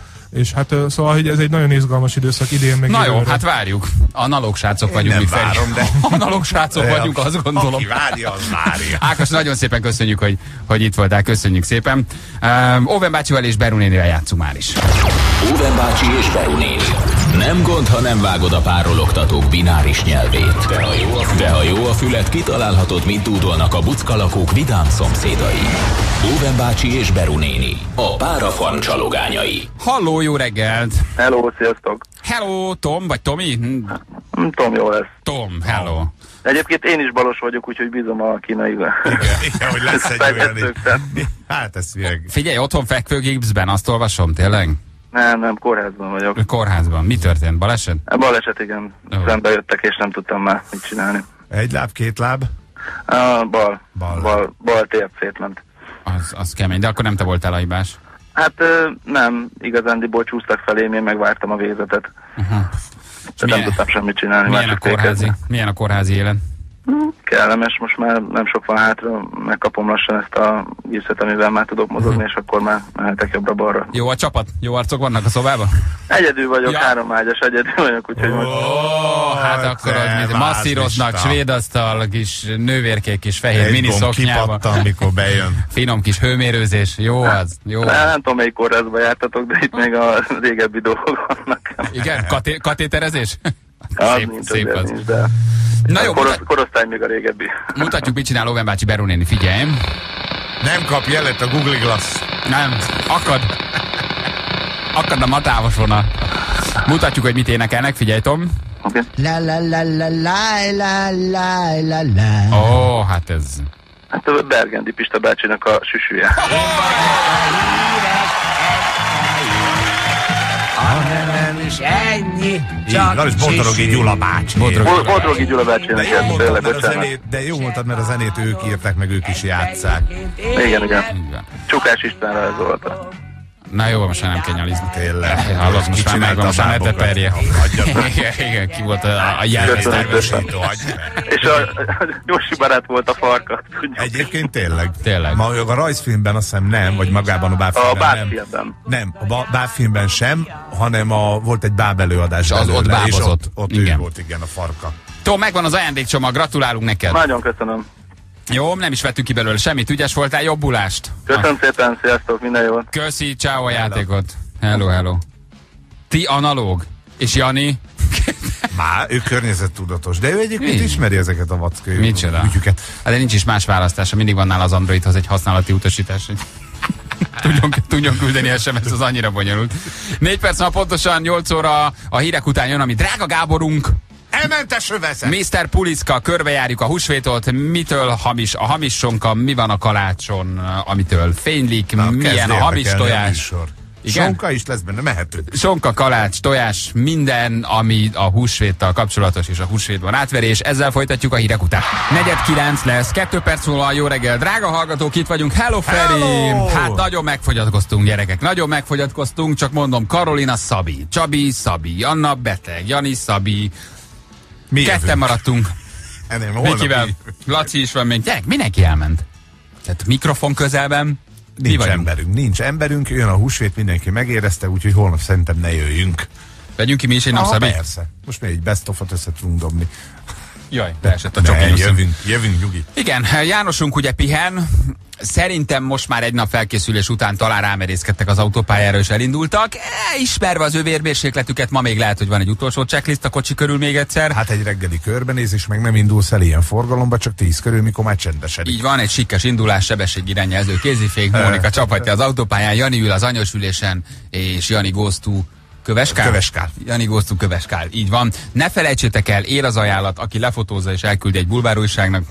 és hát szóval, hogy ez egy nagyon izgalmas időszak idén meg Na jó, jövőre. hát várjuk. Analóg srácok vagyunk nem mi Feri. várom, de- Analóg srácok De vagyunk, azt gondolom. Aki várja, az várja. Ákos, nagyon szépen köszönjük, hogy, hogy itt voltál, köszönjük szépen. Um, Óven bácsival és Beru nénivel játszunk már is. Óven bácsi és Beru néni. Nem gond, ha nem vágod a párologtatók bináris nyelvét. De ha jó a fület, De ha jó a fület kitalálhatod, mint tudolnak a buckalakók vidám szomszédai. Óven bácsi és Beru néni. A Párafarm csalogányai. Halló, jó reggelt! Hello, sziasztok! Hello, Tom, vagy Tomi? Hm, Nem tudom, jó lesz. Tom, hello. Egyébként én is balos vagyok, úgyhogy bízom a kínaiban. Igen, igen, hogy lesz egy olyan is. Hát ez meg. Figyelj, otthon fekvő gipszben, azt olvasom, tényleg? Nem, nem, kórházban vagyok. Kórházban. Mi történt? Baleset? A baleset, igen. Ó. Szembe jöttek, és nem tudtam már mit csinálni. Egy láb, két láb. A bal, Bal. bal, bal tércét ment. Az, az kemény, de akkor nem te voltál a hibás. Hát ö, nem, igazándiból csúsztak felém, én megvártam a végzetet. Aha. De nem tudtam semmit csinálni. milyen, a már csak kórházi, fékezni. milyen a kórházi élen? Kellemes, most már nem sok van hátra, megkapom lassan ezt a gipszet, amivel már tudok mozogni, és akkor már mehetek jobbra-balra. Jó a csapat? Jó arcok vannak a szobában? Egyedül vagyok, Ja. három ágyas, egyedül vagyok, úgyhogy most... Ó, hát akkor az mit, masszíroznak, svéd asztal, kis nővérkék, kis fehér Egy gomb miniszoknyában. kipattan, mikor bejön. Finom kis hőmérőzés, jó az, jó Nem, az. nem tudom, melyik kórházba jártatok, de itt még a régebbi dolgok vannak. Igen, katé katéterezés? Az Szép, nincs, szép azért az. nincs, de Na jó, a korosz, mutat, korosztály még a régebbi. mutatjuk, mit csinál Óven bácsi, Beru néni, figyelj. Nem kap jelet a Google Glass. Nem, akad. Akad a matávos vonal. Mutatjuk, hogy mit énekelnek, figyelj, Tom. Okay. La la la la la la la la la. Ó, oh, hát ez... Hát a Bergendi Pista bácsinak a süsűje. Nem is ennyi, Így van, és Bodrogi Gyula bácsi. Bodrogi- Bodrogi Gyula bácsinak De jó ez mondtad, tényleg, mert a bocsánat. zenét, de jó mondtad, mert a zenét ők írták, meg ők is játsszák. Igen, igen. Így van. Csukás István rajzolta. Na jó, most már nem kell nyalizni. Tényleg. Hallod, most már Kicsinálta megvan, a most már ne bábokat. teperje. Hagyjad meg. Igen, igen, ki volt a, a jelmeztárban. Megvasító, hagyj meg. És a, a Jósi barát volt a farka. tudjuk. Egyébként tényleg. Tényleg. Ma a rajzfilmben azt hiszem nem, vagy magában a A bábfilmben nem. bábfilmben. Nem, a ba- bábfilmben sem, hanem a, volt egy báb előadás És az belőle, ott és bábozott. ott, ott Igen. ő volt, igen, a farka. Tom, megvan az ajándékcsomag, gratulálunk neked. Nagyon köszönöm. Jó, nem is vettük ki belőle semmit, ügyes voltál, jobbulást. Köszönöm szépen, sziasztok, minden jót. Köszi, ciao a játékot. Hello, hello. Ti analóg. És Jani? Már, ő környezettudatos, de ő egyébként Mi? ismeri ezeket a vackő Micsoda? ügyüket. Hát de nincs is más választása, mindig van nála az Androidhoz egy használati utasítás. hogy Tudjon, tudjon küldeni es em es, az annyira bonyolult. Négy perc van pontosan, nyolc óra a hírek után jön, ami drága Gáborunk. Elment a söveszet! miszter Pulicka, körbejárjuk a húsvétot, mitől hamis a hamis sonka, mi van a kalácson, amitől fénylik, Na, milyen kezd a hamis érdekelni a tojás. műsor. Igen? Sonka is lesz benne, mehetünk. Sonka, kalács, tojás, minden, ami a húsvéttal kapcsolatos és a húsvétban átverés. Ezzel folytatjuk a hírek után. Negyed kilenc lesz, kettő perc múlva, jó reggel, drága hallgatók, itt vagyunk. Hello, Feri! Hello! Hát nagyon megfogyatkoztunk, gyerekek, nagyon megfogyatkoztunk, csak mondom, Karolina, Szabi, Csabi, Szabi, Anna beteg, Jani, Szabi, Mi ketten jövünk. maradtunk. Ennél holnap Mikivel, így- Laci is van még. Gyerek, mindenki elment. Tehát mikrofon közelben. Mi Nincs vagyunk. emberünk, nincs emberünk, jön a húsvét, mindenki megérezte, úgyhogy holnap szerintem ne jöjjünk. Vegyünk ki mi is egy nap, Ah, Szabi? persze. Most még egy best of-ot össze tudunk dobni. Jaj, beesett a Ne, csokinuszunk. jövünk, jövünk, nyugi. Igen, Jánosunk ugye pihen. Szerintem most már egy nap felkészülés után talán rámerészkedtek az autópályára és elindultak. E, ismerve az ő vérmérsékletüket, ma még lehet, hogy van egy utolsó checklist a kocsi körül még egyszer. Hát egy reggeli körbenézés, meg nem indulsz el ilyen forgalomba, csak tíz körül, mikor már csendesedik. Így van, egy sikkes indulás, sebességirányjelző kézifék, Mónika csapatja az autópályán, Jani ül az anyósülésen, és Jani goes to Köveskál? Köveskál. Jani goes to Köveskál, így van. Ne felejtsétek el, él az ajánlat, aki lefotózza és elküldi egy bulvárújságnak,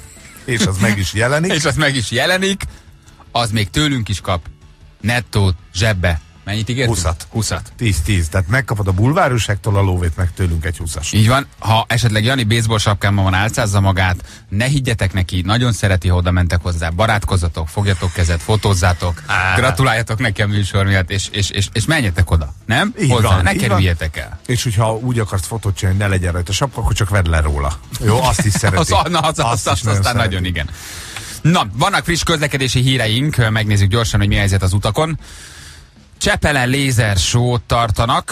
És az meg is jelenik. és az meg is jelenik, az még tőlünk is kap nettót zsebbe, Mennyit ígértünk? húszat. húszat. tíz tíz. Tehát megkapod a bulvárúságtól a lóvét, meg tőlünk egy húszas. Így van, ha esetleg Jani baseball sapkában van, álcázza magát, ne higgyetek neki, nagyon szereti, ha oda mentek hozzá, barátkozzatok, fogjatok kezet, fotózzátok, Á. gratuláljatok nekem műsor miatt, és, és, és, és menjetek oda, nem? Így hozzá, van, ne így kerüljetek el. És hogyha úgy akarsz fotót csinálni, ne legyen rajta sapka, akkor csak vedd le róla. Jó, azt is szereti. az, na, az, azt, azt, azt aztán nagyon igen. Na, vannak friss közlekedési híreink, megnézzük gyorsan, hogy mi a helyzet az utakon. Csepelen lézer show-t tartanak,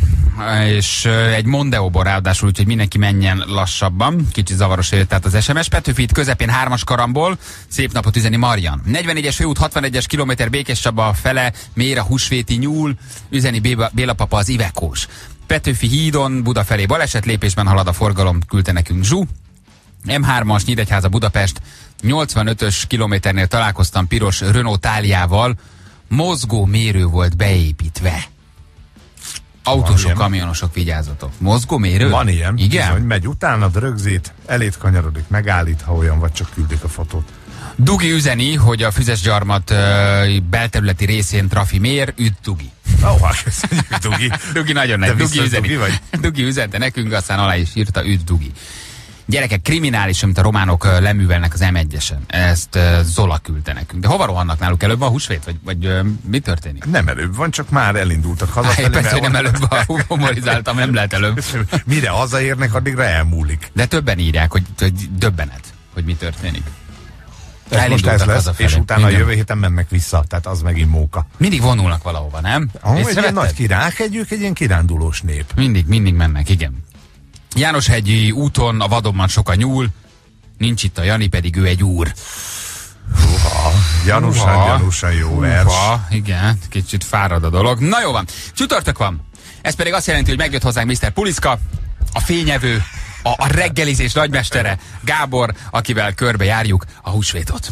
és egy Mondeóban ráadásul, úgyhogy mindenki menjen lassabban. Kicsit zavaros jött tehát az es em es. Petőfi itt közepén hármas karambol, szép napot üzeni Marian. negyvennégyes főút, hatvanegyes kilométer Békés Csaba fele, mér a húsvéti nyúl, üzeni Béla, Béla papa az Ivekós. Petőfi hídon, Buda felé baleset, lépésben halad a forgalom, küldte nekünk Zsú. em hármas Nyíregyháza Budapest, nyolcvanötös kilométernél találkoztam piros Renault Táliával, mozgó mérő volt beépítve. Autósok, kamionosok, vigyázzatok. Mozgó mérő? Van ilyen. Igen? Bizony, megy utánad, rögzít, elét kanyarodik, megállít, ha olyan vagy, csak küldik a fotót. Dugi üzeni, hogy a Füzesgyarmat uh, belterületi részén trafi mér, üt Dugi. Ó, oh, köszönjük, Dugi. Dugi nagyon nagy. Dugi üzeni. Dugi, vagy? Dugi üzente nekünk, aztán alá is írta, üt Dugi. Gyerekek, kriminális, amit a románok uh, leművelnek az em egyesen. Ezt uh, Zola küldte nekünk. De hova rohannak náluk? Előbb van a húsvét? Vagy, vagy uh, mi történik? Nem előbb van, csak már elindultak hazafelé. Persze, hogy nem előbb van, humorizáltam, nem lehet előbb. Mire hazaérnek, addigra elmúlik. De többen írják, hogy, hogy döbbenet, hogy mi történik. Ez most ez lesz, hazafelé. és utána Igen. jövő héten mennek vissza, tehát az megint móka. Mindig vonulnak valahova, nem? Ahogy egy ilyen nagy király, ők egy ilyen kirándulós nép. Mindig, mindig mennek, igen. Jánoshegyi úton a vadonban sok a nyúl, nincs itt a Jani, pedig ő egy úr. Uha, gyanúsan, Uha. gyanúsan jó vers. Uha, igen, kicsit fárad a dolog. Na jó van, csütörtök van. Ez pedig azt jelenti, hogy megjött hozzánk miszter Puliszka, a fényevő, a, a reggelizés nagymestere, Gábor, akivel körbe járjuk a húsvétot.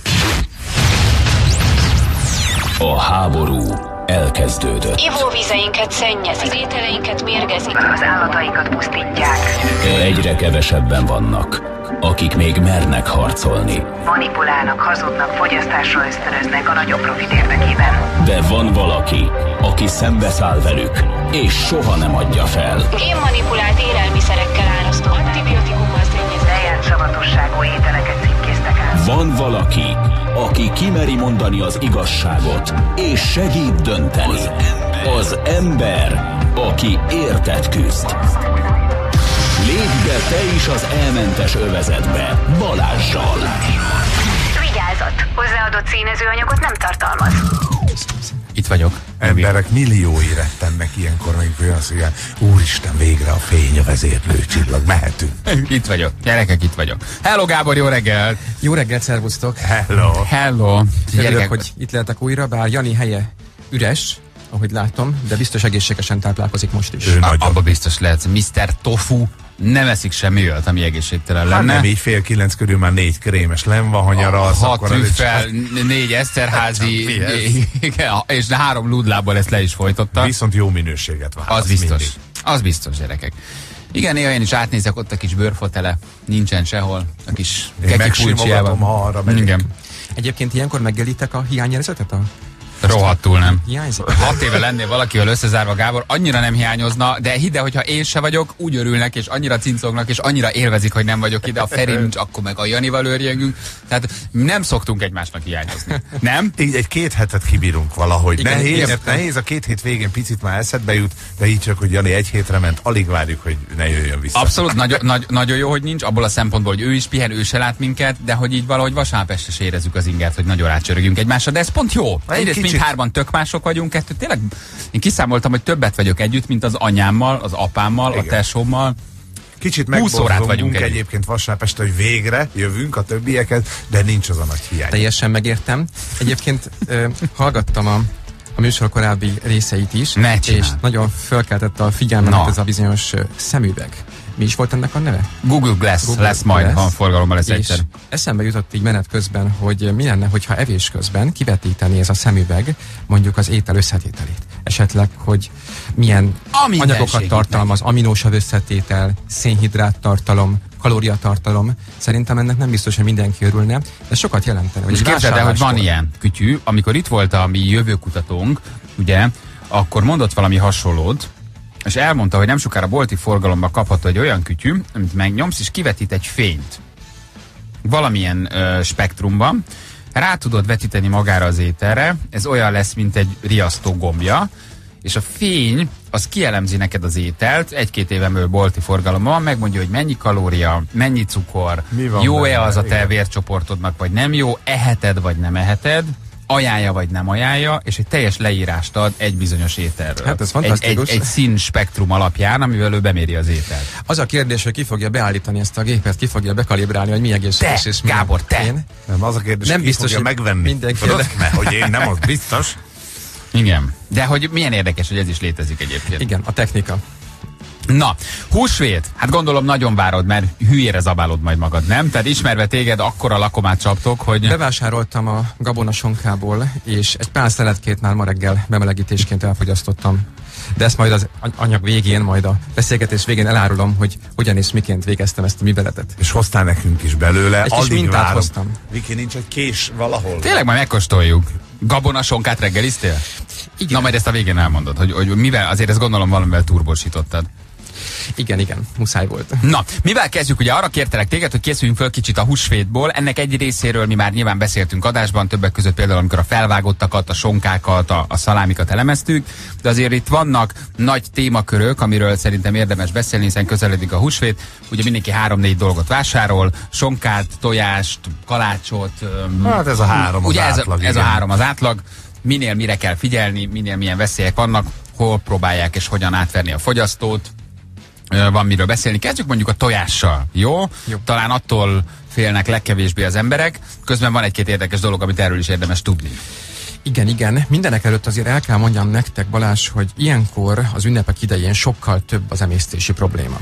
A háború elkezdődött. Ivóvizeinket szennyezik, az ételeinket mérgezik, az állatainkat pusztítják. Egyre kevesebben vannak, akik még mernek harcolni. Manipulálnak, hazudnak, fogyasztásra ösztönöznek a nagyobb profit érdekében. De van valaki, aki szembeszáll velük, és soha nem adja fel. Génmanipulált élelmiszerekkel árasztó, antibiotikummal szennyezett, lejárt savatosságú ételeket címkéztek át. Van valaki, aki kimeri mondani az igazságot, és segít dönteni. Az ember, aki érted küzd. Lépj be te is az elmentes övezetbe, Balázssal. Vigyázat! Hozzáadott színezőanyagot nem tartalmaz. Itt vagyok. Emberek milliói rettennek ilyenkor, meg olyan szigán. Úristen, végre a fény, a vezérlő csillag, mehetünk. Itt vagyok. Gyerekek, itt vagyok. Hello Gábor, jó reggel! Jó reggelt, szervusztok! Hello! Hello! Örülök, hogy itt lehetek újra, bár Jani helye üres, ahogy látom, de biztos egészségesen táplálkozik most is. A, abba biztos lehet. miszter Tofu nem eszik semmi olyat, ami egészségtelen lenne. Hát nem, így fél kilenc körül már négy krémes len van, ha nyaralsz. Hat trüffel, négy Eszterházi, és három ludlából ezt le is folytotta. Viszont jó minőséget válasz. Az biztos. Mindig. Az biztos, gyerekek. Igen, néha én is átnézek, ott a kis bőrfotele, nincsen sehol, a kis kekipulcsiában. Ha arra megyek. Igen. Egyébként ilyenkor meggelitek a hiányérzetet? A... Rohadtul nem. Hiányzik? Hat éve lennél valakivel összezárva, Gábor, annyira nem hiányozna, de hidd el, hogyha én se vagyok, úgy örülnek, és annyira cincognak, és annyira élvezik, hogy nem vagyok ide, a Feri nincs, akkor meg a Janival őrjöngünk. Tehát nem szoktunk egymásnak hiányozni. Nem? Így egy két hetet kibírunk valahogy. Igen, nehéz, igen. nehéz, a két hét végén picit már eszedbe jut, de így csak, hogy Jani egy hétre ment, alig várjuk, hogy ne jöjjön vissza. Abszolút, nagyon, nagy, nagyon jó, hogy nincs, abból a szempontból, hogy ő is pihen, ő se lát minket, de hogy így valahogy vasárnap este se érezzük az ingert, hogy nagyon rácsörögjünk egymásra, de ez pont jó. Egyrészt kicsit- mindhárman tök mások vagyunk, kettő, tényleg én kiszámoltam, hogy többet vagyok együtt, mint az anyámmal, az apámmal, Igen. a tesómmal. Kicsit húsz órát vagyunk megborzongunk együtt. egyébként vasárnap este, hogy végre jövünk a többieket, de nincs az a nagy hiány. Teljesen megértem. Egyébként ö, hallgattam a, a műsor korábbi részeit is, Ne csináld. és nagyon fölkeltette a figyelmemet Na. ez a bizonyos ö, szemüveg. Mi is volt ennek a neve? Google Glass Google lesz majd, Glass. ha forgalomban lesz És egyszer. eszembe jutott így menet közben, hogy mi lenne, hogyha evés közben kivetíteni ez a szemüveg mondjuk az étel összetételét. Esetleg, hogy milyen A mindenség anyagokat tartalmaz, aminósav összetétel, szénhidrát tartalom, kalóriatartalom. Szerintem ennek nem biztos, hogy mindenki örülne, de sokat jelentene. És Hogy képzeld el, hogy van vásárláskor- ilyen kütyű, amikor itt volt a mi jövőkutatónk, ugye, akkor mondott valami hasonlót, és elmondta, hogy nem sokára bolti forgalomban kapható egy olyan kütyű, amit megnyomsz, és kivetít egy fényt. Valamilyen ö, spektrumban. Rá tudod vetíteni magára az ételre, ez olyan lesz, mint egy riasztó gombja, és a fény az kielemzi neked az ételt, egy-két éven belül bolti forgalomban, megmondja, hogy mennyi kalória, mennyi cukor, jó-e az a te vércsoportodnak, vagy nem jó, eheted, vagy nem eheted, ajánlja, vagy nem ajánlja, és egy teljes leírást ad egy bizonyos ételről. Hát ez egy, fantasztikus. egy, egy szín spektrum alapján, amivel ő beméri az ételt. Az a kérdés, hogy ki fogja beállítani ezt a gépet, ki fogja bekalibrálni, hogy mi egészséges te, és mi Gábor, te! Én? Nem, az a kérdés, nem ki biztos, fogja megvenni. Mindenki Mert hogy én nem, az biztos. Igen. De hogy milyen érdekes, hogy ez is létezik egyébként. Igen, a technika. Na, húsvét. Hát gondolom nagyon várod, mert hülyére zabálod majd magad, nem? Tehát ismerve téged, akkora lakomát csaptok, hogy... Bevásároltam a gabonasonkából, és egy pár szeletkét már ma reggel bemelegítésként elfogyasztottam. De ezt majd az anyag végén, majd a beszélgetés végén elárulom, hogy hogyan és miként végeztem ezt a műveletet. És hoztál nekünk is belőle. Egy kis mintát hoztam. Viki, nincs egy kés valahol? Tényleg majd megkóstoljuk. Gabonasonkát reggeliztél? Igen. Na majd ezt a végén elmondod, hogy, hogy mivel, azért ezt gondolom valamivel turbósítottad. Igen, igen, muszáj volt. Na, mivel kezdjük? Ugye arra kértelek téged, hogy készüljünk föl kicsit a húsvétból. Ennek egy részéről mi már nyilván beszéltünk adásban, többek között például, amikor a felvágottakat, a sonkákat, a, a szalámikat elemeztük, de azért itt vannak nagy témakörök, amiről szerintem érdemes beszélni, hiszen közeledik a húsvét. Ugye mindenki három-négy dolgot vásárol, sonkát, tojást, kalácsot. Hát ez a három ugye az ez, átlag. Ez a három az átlag. Minél mire kell figyelni, minél milyen veszélyek vannak, hol próbálják és hogyan átverni a fogyasztót. Van miről beszélni. Kezdjük mondjuk a tojással, jó? jó? Talán attól félnek legkevésbé az emberek. Közben van egy-két érdekes dolog, amit erről is érdemes tudni. Igen, igen. Mindenek előtt azért el kell mondjam nektek, Balázs, hogy ilyenkor az ünnepek idején sokkal több az emésztési probléma.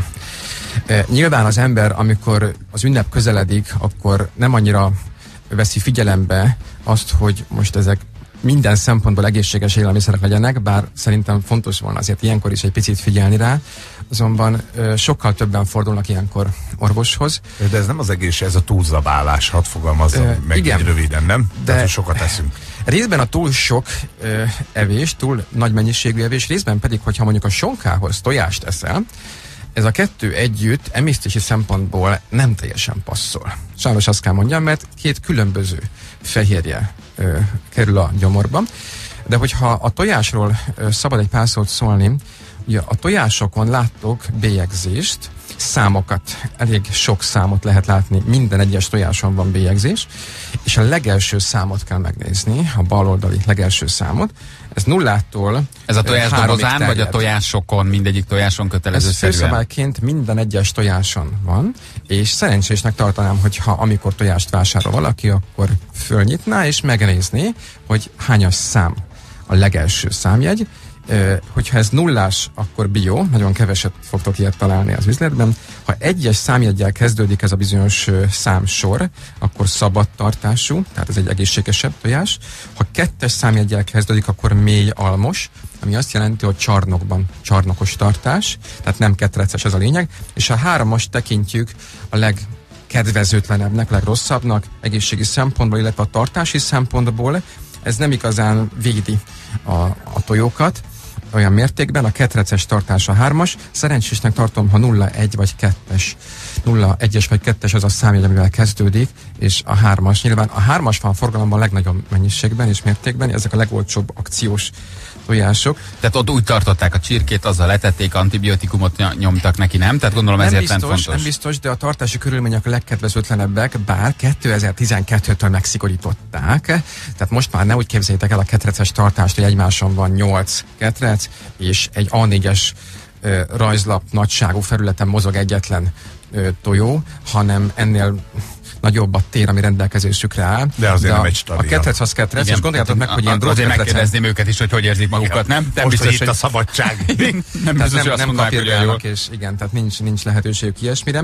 E, nyilván az ember, amikor az ünnep közeledik, akkor nem annyira veszi figyelembe azt, hogy most ezek minden szempontból egészséges élelmiszerek legyenek, bár szerintem fontos volna azért ilyenkor is egy picit figyelni rá, azonban ö, sokkal többen fordulnak ilyenkor orvoshoz. De ez nem az egész, ez a túlzabálás, hadd fogalmazzam ö, meg igen, röviden, nem? De tehát, sokat eszünk. Részben a túl sok ö, evés, túl nagy mennyiségű evés, részben pedig, hogyha mondjuk a sonkához tojást eszel, ez a kettő együtt emésztési szempontból nem teljesen passzol. Sajnos azt kell mondjam, mert két különböző fehérje ö, kerül a gyomorba. De hogyha a tojásról ö, szabad egy pár szót szólni, ugye a tojásokon láttok bélyegzést, számokat, elég sok számot lehet látni, minden egyes tojáson van bélyegzés, és a legelső számot kell megnézni, a baloldali legelső számot. Ez nullától Ez a tojás dobozán, vagy a tojásokon, mindegyik tojáson kötelező Ez szerűen? főszabályként minden egyes tojáson van, és szerencsésnek tartanám, hogyha amikor tojást vásárol valaki, akkor fölnyitná és megnézné, hogy hányas szám a legelső számjegy. Uh, hogyha ez nullás, akkor bio, nagyon keveset fogtok ilyet találni az üzletben. Ha egyes számjeggyel kezdődik ez a bizonyos uh, számsor, akkor szabad tartású, tehát ez egy egészségesebb tojás. Ha kettes számjeggyel kezdődik, akkor mély almos, ami azt jelenti, hogy csarnokban csarnokos tartás, tehát nem ketreces, ez a lényeg. És a hármas tekintjük a legkedvezőtlenebbnek, legrosszabbnak egészségi szempontból, illetve a tartási szempontból. Ez nem igazán védi a, a tojókat olyan mértékben, a ketreces tartás a hármas. Szerencsésnek tartom, ha nulla egy vagy kettes, nulla egyes vagy kettes az a számjegy, amivel kezdődik, és a hármas. Nyilván a hármas van forgalomban a legnagyobb mennyiségben és mértékben, ezek a legolcsóbb akciós tojások. Tehát ott úgy tartották a csirkét, azzal letették, antibiotikumot nyomtak neki, nem? Tehát gondolom nem ezért biztos, nem fontos. Nem biztos, de a tartási körülmények a legkedvezőtlenebbek, bár kétezer-tizenkettőtől megszigorították. Tehát most már ne úgy képzeljétek el a ketreces tartást, hogy egymáson van nyolc ketrec, és egy á négyes ö, rajzlap nagyságú felületen mozog egyetlen ö, tojó, hanem ennél nagyobb a tér, ami rendelkezésükre áll. De azért de nem a, egy stabil. A ketrec az ketrec, és gondoljátok meg, hogy ilyen azért megkérdezném őket is, hogy hogy érzik magukat, nem? Nem most, biztos, hogy itt hogy a szabadság. nem biztos, nem, hogy azt nem mondanák, hogy olyan jól. és igen, tehát nincs, nincs lehetőségük ilyesmire.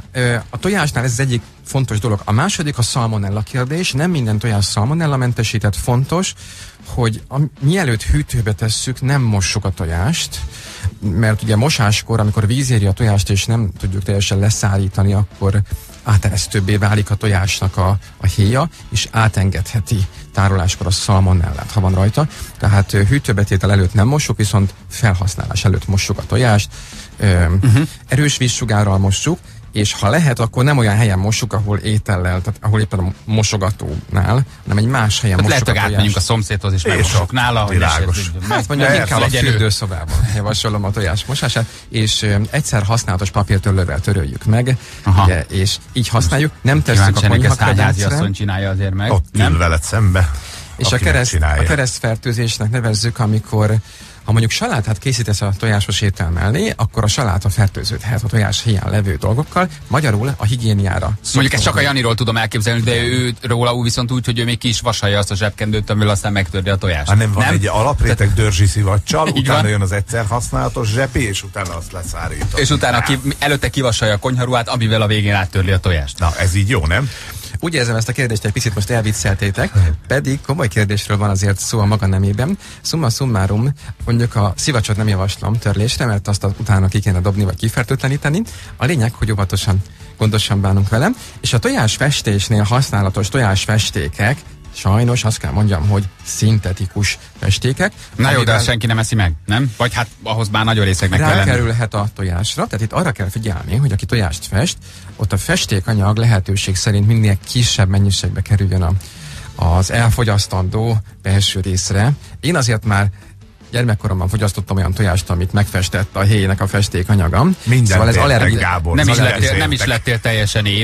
A tojásnál ez az egyik fontos dolog. A második a szalmonella kérdés. Nem minden tojás szalmonella mentesített. Fontos, hogy a, mielőtt hűtőbe tesszük, nem mossuk a tojást, mert ugye mosáskor, amikor víz éri a tojást, és nem tudjuk teljesen leszállítani, akkor áteresztőbbé válik a tojásnak a, a héja, és átengedheti tároláskor a szalmonellát, ha van rajta. Tehát hűtőbetétel előtt nem mossuk, viszont felhasználás előtt mossuk a tojást. Ö, uh-huh. Erős vízsugárral mossuk, és ha lehet, akkor nem olyan helyen mossuk, ahol étellel, tehát ahol éppen a mosogatónál, hanem egy más helyen tehát mossuk a tojást. Lehet, hogy átmenjünk a szomszédhoz, és megmosok nála, hogy világos. Hát mondjuk inkább a fürdőszobában javasolom a tojás mosását, és ö, egyszer használatos papírtörlővel töröljük meg, ugye, és így használjuk. Nem tesszük a konyhakedvencre. csinálja azért meg. Ott ül veled szembe. És a, kereszt, a keresztfertőzésnek nevezzük, amikor ha mondjuk salátát készítesz a tojásos étel mellé, akkor a saláta fertőződhet a tojás héján levő dolgokkal, magyarul a higiéniára. Mondjuk ezt csak a Janiról tudom elképzelni, de ő róla viszont úgy, hogy ő még ki is vasalja azt a zsebkendőt, amivel aztán megtördi a tojást. Hát nem van nem? egy alapréteg dörzsi szivacsal, utána van. jön az egyszer használatos zsepi, és utána azt leszárított. És utána ki, előtte kivasalja a konyharuhát, amivel a végén áttörli a tojást. Na, ez így jó, nem? Úgy érzem, ezt a kérdést egy picit most elvicceltétek, pedig komoly kérdésről van azért szó a maga nemében. Summa summarum, mondjuk a szivacsot nem javaslom törlésre, mert azt utána ki kéne dobni vagy kifertőtleníteni. A lényeg, hogy óvatosan, gondosan bánunk vele, és a tojásfestésnél használatos tojásfestékek sajnos azt kell mondjam, hogy szintetikus festékek. Na jó, de azt senki nem eszi meg, nem? Vagy hát ahhoz már nagyon részegnek kell lenni. Rákerülhet a tojásra, tehát itt arra kell figyelni, hogy aki tojást fest, ott a festékanyag lehetőség szerint minél kisebb mennyiségbe kerüljön a, az elfogyasztandó belső részre. Én azért már gyermekkoromban fogyasztottam olyan tojást, amit megfestett a héjének a festékanyaga. Minden szóval ez allergi... Gábor. Nem is, lettél, nem is lettél teljesen épp.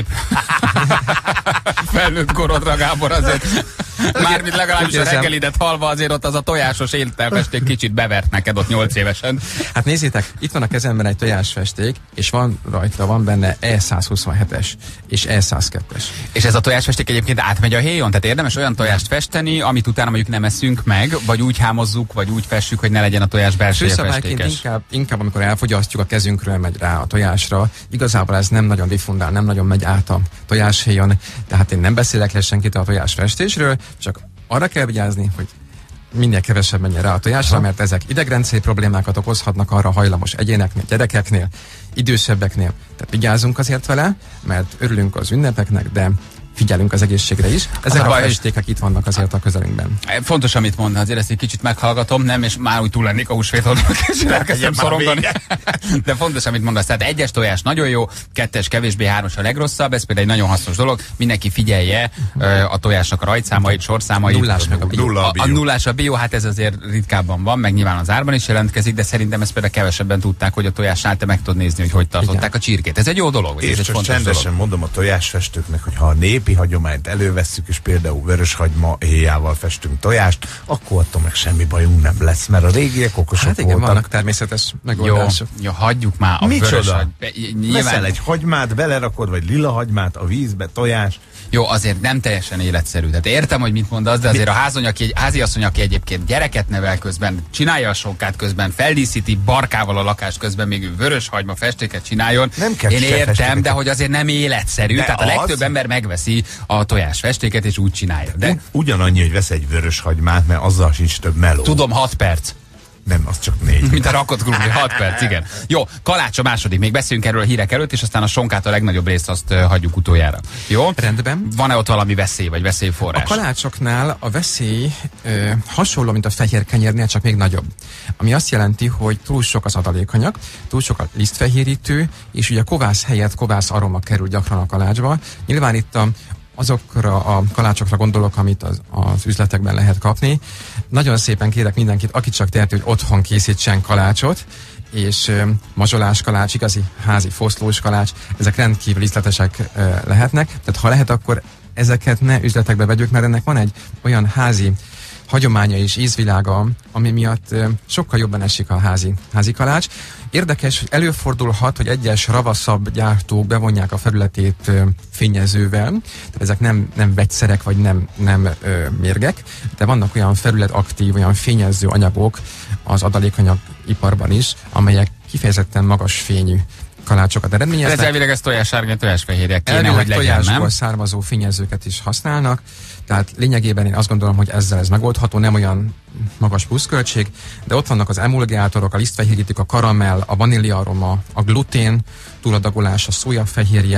Felnőtt korodra, Gábor, azért. Mármint legalábbis a reggelidet halva, azért ott az a tojásos éltelfesték kicsit bevert neked ott nyolc évesen. Hát nézzétek, itt van a kezemben egy tojásfesték, és van rajta, van benne E száz huszonhetes és E száz kettes. És ez a tojásfesték egyébként átmegy a héjon? Tehát érdemes olyan tojást festeni, amit utána mondjuk nem eszünk meg, vagy úgy hámozzuk, vagy úgy festjük, hogy ne legyen a tojás belseje festékes. Inkább, inkább amikor elfogyasztjuk, a kezünkről megy rá a tojásra. Igazából ez nem nagyon diffundál, nem nagyon megy át a tojáshéjon. Tehát én nem beszélek le senkit a tojásfestésről, csak arra kell vigyázni, hogy minél kevesebb menjen rá a tojásra, ha. Mert ezek idegrendszeri problémákat okozhatnak arra hajlamos egyéneknél, gyerekeknél, idősebbeknél. Tehát vigyázzunk azért vele, mert örülünk az ünnepeknek, de figyelünk az egészségre is. Ezek a, a festékek itt vannak azért a közelünkben. Fontos, amit mond, azért ezt egy kicsit meghallgatom, nem, és már úgy túl lennék a húsvéton, és elkezdtem szorongani. De fontos, amit mondasz. Tehát egyes tojás nagyon jó, kettes kevésbé, hármas a legrosszabb, ez például egy nagyon hasznos dolog. Mindenki figyelje uh, a tojásnak a rajtszámait, sorszámait. Nullás meg a bio. Nulla a bio. A, a nullás a bio, hát ez azért ritkábban van, meg nyilván az árban is jelentkezik, de szerintem ezt például kevesebben tudták, hogy a tojásnál te meg tudod nézni, hogy hogy tartották igen. a csirkét. Ez egy jó dolog. És ez csak csendesen dolog. Mondom a tojásfestőknek, hogy ha a népi hagyományt elővesszük, és például vöröshagyma héjával festünk tojást, akkor attól meg semmi bajunk nem lesz, mert a régiek okosok hát igen, voltak. vannak természetes megoldások. Jó, jó, hagyjuk már a Micsoda? Nyilván... Veszel egy hagymát, belerakod, vagy lila hagymát a vízbe, tojás. Jó, azért nem teljesen életszerű. Tehát értem, hogy mit mondasz, de azért a házony, aki, háziasszony, aki egyébként gyereket nevel közben, csinálja a sonkát közben, feldíszíti barkával a lakást közben, még ő vörös hagyma festéket csináljon. Nem kell Én értem, festéket. De hogy azért nem életszerű. De tehát az... a legtöbb ember megveszi a tojásfestéket és úgy csinálja. De... Ugy, ugyanannyi, hogy vesz egy vörös hagymát, mert azzal sincs több meló. Tudom, hat perc. Nem, az csak négy. Mint a rakott krumpli, hat perc, igen. Jó, kalács a második, még beszéljünk erről a hírek előtt, és aztán a sonkát a legnagyobb részt azt uh, hagyjuk utoljára. Jó? Rendben. Van-e ott valami veszély, vagy veszélyforrás? A kalácsoknál a veszély ö, hasonló, mint a fehér kenyérnél, csak még nagyobb. Ami azt jelenti, hogy túl sok az adalékanyag, túl sok a lisztfehérítő, és ugye kovász helyett kovász aroma kerül gyakran a kalácsba. Nyilván itt a azokra a kalácsokra gondolok, amit az, az üzletekben lehet kapni. Nagyon szépen kérek mindenkit, aki csak teheti, hogy otthon készítsen kalácsot, és ö, mazsolás kalács, igazi házi foszlós kalács, ezek rendkívül ízletesek ö, lehetnek. Tehát ha lehet, akkor ezeket ne üzletekbe vegyük, mert ennek van egy olyan házi hagyománya és ízvilága, ami miatt ö, sokkal jobban esik a házi, házi kalács. Érdekes, hogy előfordulhat, hogy egyes ravaszabb gyártók bevonják a felületét ö, fényezővel, tehát ezek nem, nem vegyszerek, vagy nem, nem ö, mérgek, de vannak olyan felületaktív, olyan fényező anyagok az adalékanyagiparban is, amelyek kifejezetten magas fényű kalácsokat eredményeznek. Ez elvileg ez tojássárga, tojásfehérjek kéne, elvileg hogy legyen, tojásból nem? származó fényezőket is használnak, tehát lényegében én azt gondolom, hogy ezzel ez megoldható, nem olyan magas pluszköltség, de ott vannak az emulgátorok, a lisztfehérítők, a karamell, a vaníliaroma, a glutén túladagolás, a szójafehérje,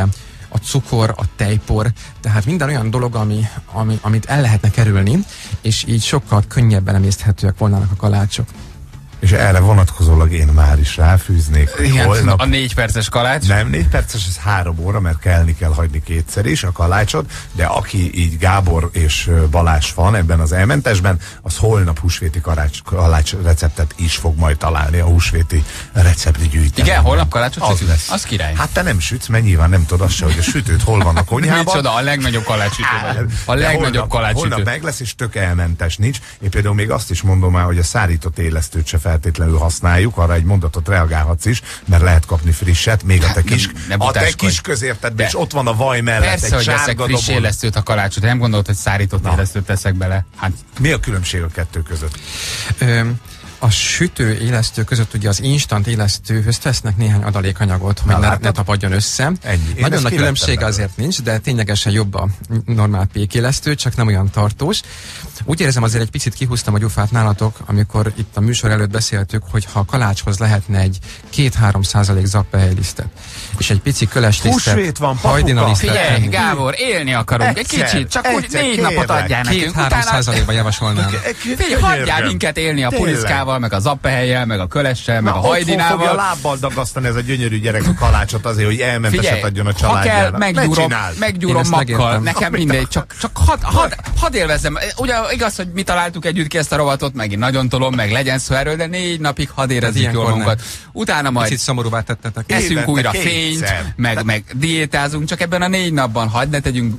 a cukor, a tejpor, tehát minden olyan dolog, ami, ami, amit el lehetne kerülni, és így sokkal könnyebben emészthetőek volnának a kalácsok. És erre vonatkozólag én már is ráfűznék, hogy Igen, holnap... a négy perces kalács. Nem, négy perces, ez három óra, mert kelni kell hagyni kétszer is a kalácsot, de aki így Gábor és Balázs van ebben az elmentesben, az holnap húsvéti kalács, kalács receptet is fog majd találni a húsvéti recepti gyűjteményben. Igen, holnap kalácsot az sütünk? lesz. Az király. Hát te nem sütsz, mert nyilván nem tudod azt se, hogy a sütőt hol van a konyhában. Micsoda, a legnagyobb kalácssütő vagy. A De legnagyobb holnap, kalácssütő. holnap meg lesz, és tök elmentes nincs. Én például még azt is mondom már, hogy a szárított élesztőt se feltétlenül használjuk, arra egy mondatot reagálhatsz is, mert lehet kapni frisset, még a te kis, nem, nem a te utáskodj. kis közértedben, és ott van a vaj mellett Persze, egy hogy eszek sárga friss doboz. élesztőt a kalácsot. Nem gondolod, hogy szárított Na. élesztőt teszek bele? Hát Mi a különbség a kettő között? Ö, a sütő élesztő között ugye az instant élesztőhöz tesznek néhány adalékanyagot, hogy Na, ne, látod? ne tapadjon össze. Ennyi. Én Nagyon ezt nagy kivettem különbsége belőle. azért nincs, de ténylegesen jobb a normál pékélesztő, csak nem olyan tartós. Úgy érzem, azért egy picit kihúztam a gyufát nálatok, amikor itt a műsor előtt beszéltük, hogy ha a kalácshoz lehetne egy két-három százalék zappehelylisztet, és egy pici köles Húsvét lisztet, van, papuka. hajdinalisztet figyelj, tenni. Gábor, élni akarunk egy Egyszer, kicsit, csak úgy egyszer, négy napot kérlek. adjál nekünk. Két-három százalékban javasolnám. Figyelj, hagyjál minket élni a Tényleg. puliszkával, meg a zappehelyjel, meg a kölessel, meg Na, a otthon fogja hajdinával. lábbal dagasztani ez a gyönyörű gyerek a kalácsot azért, hogy elmenteset Figyelj, adjon a ha családjára. kell, Ne meggyúrom, csináld. meggyúrom Én ezt makkal, megértem. nekem mindegy, csak, csak hadd had, had élvezzem. Ugye igaz, hogy mi találtuk együtt ki ezt a rovatot, megint nagyon tolom, meg legyen szó erről, de négy napig hadd érezzük ilyenkor jól nem. magunkat. Utána majd Picit szomorúvá tettetek. eszünk Évente újra kétszer. fényt, meg, meg diétázunk, csak ebben a négy napban hadd ne tegyünk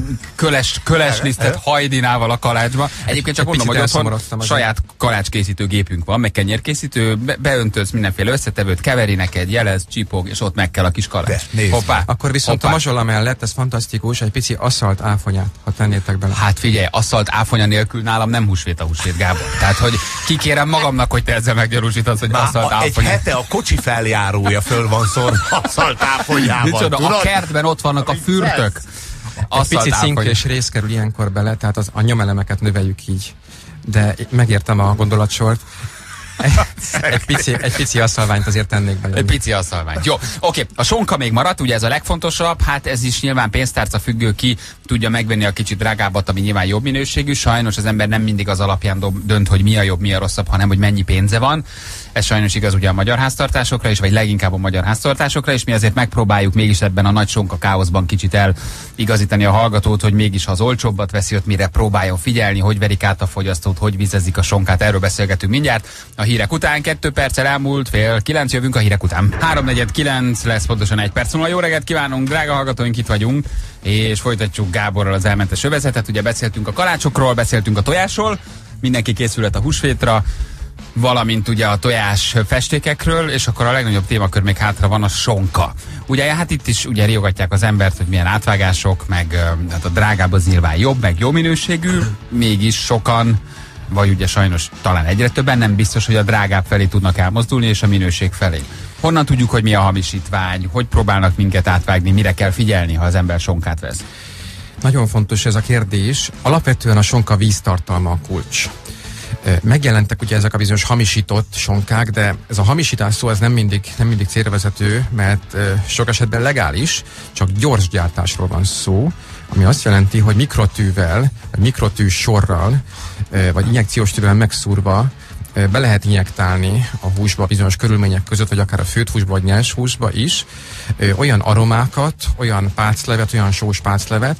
köles, köles lisztet hajdinával a kalácsba. Egyébként csak Egy mondom, hogy picit otthon elszomorodtam azért. saját kalácskészítő gépünk van, meg kenyérkészítő, be, beöntözsz mindenféle összetevőt, keveri neked, jelez, csipog, és ott meg kell a kis kalács. De, nézd Hoppá. Akkor viszont Hoppá. a mazsola mellett, ez fantasztikus, egy pici asszalt áfonyát, ha tennétek bele. Hát figyelj, asszalt áfonya nélkül nálam nem húsvét a húsvét, Gábor. Tehát, hogy kikérem magamnak, hogy te ezzel meggyanúsítasz, hogy Már asszalt a- egy áfonya. hete a kocsi feljárója föl van szórva asszalt áfonyával. Micsoda, a tudod? kertben ott vannak a fürtök. Egy Asszalt picit áfonya. szink és rész kerül ilyenkor bele, tehát az, a nyomelemeket növeljük így. De megértem a gondolatsort. Egy, egy, pici, egy pici asszalványt azért tennék bele. Egy pici asszalvány. Jó, oké, a sonka még maradt, ugye ez a legfontosabb, hát ez is nyilván pénztárca függő, ki tudja megvenni a kicsit drágábbat, ami nyilván jobb minőségű. Sajnos az ember nem mindig az alapján dob, dönt, hogy mi a jobb, mi a rosszabb, hanem hogy mennyi pénze van. Ez sajnos igaz ugye a magyar háztartásokra is, vagy leginkább a magyar háztartásokra is. Mi azért megpróbáljuk mégis ebben a nagy sonka káoszban kicsit eligazítani a hallgatót, hogy mégis ha az olcsóbbat veszi, ott mire próbáljon figyelni, hogy verik át a fogyasztót, hogy vizezik a sonkát. Erről beszélgetünk mindjárt. A hírek után kettő perccel elmúlt, fél kilenc, jövünk a hírek után. háromnegyed kilenc lesz pontosan egy perc múlva. Jó reggelt kívánunk, drága hallgatóink, itt vagyunk, és folytatjuk Gáborral az elmentes övezetet. Ugye beszéltünk a kalácsokról, beszéltünk a tojásról, mindenki készülhet a húsvétra, valamint ugye a tojás festékekről, és akkor a legnagyobb témakör még hátra van, a sonka. Ugye hát itt is ugye riogatják az embert, hogy milyen átvágások, meg ö, hát a drágább az nyilván jobb, meg jó minőségű, mégis sokan, vagy ugye sajnos talán egyre többen nem biztos, hogy a drágább felé tudnak elmozdulni, és a minőség felé. Honnan tudjuk, hogy mi a hamisítvány, hogy próbálnak minket átvágni, mire kell figyelni, ha az ember sonkát vesz? Nagyon fontos ez a kérdés. Alapvetően a sonka víztartalma a kulcs. Megjelentek ugye ezek a bizonyos hamisított sonkák, de ez a hamisítás szó ez nem mindig, nem mindig célvezető, mert sok esetben legális, csak gyors gyártásról van szó, ami azt jelenti, hogy mikrotűvel, vagy mikrotű sorral, vagy injekciós tűvel megszúrva be lehet injektálni a húsba bizonyos körülmények között, vagy akár a főtt húsba, vagy nyers húsba is, olyan aromákat, olyan páclevet, olyan sós páclevet,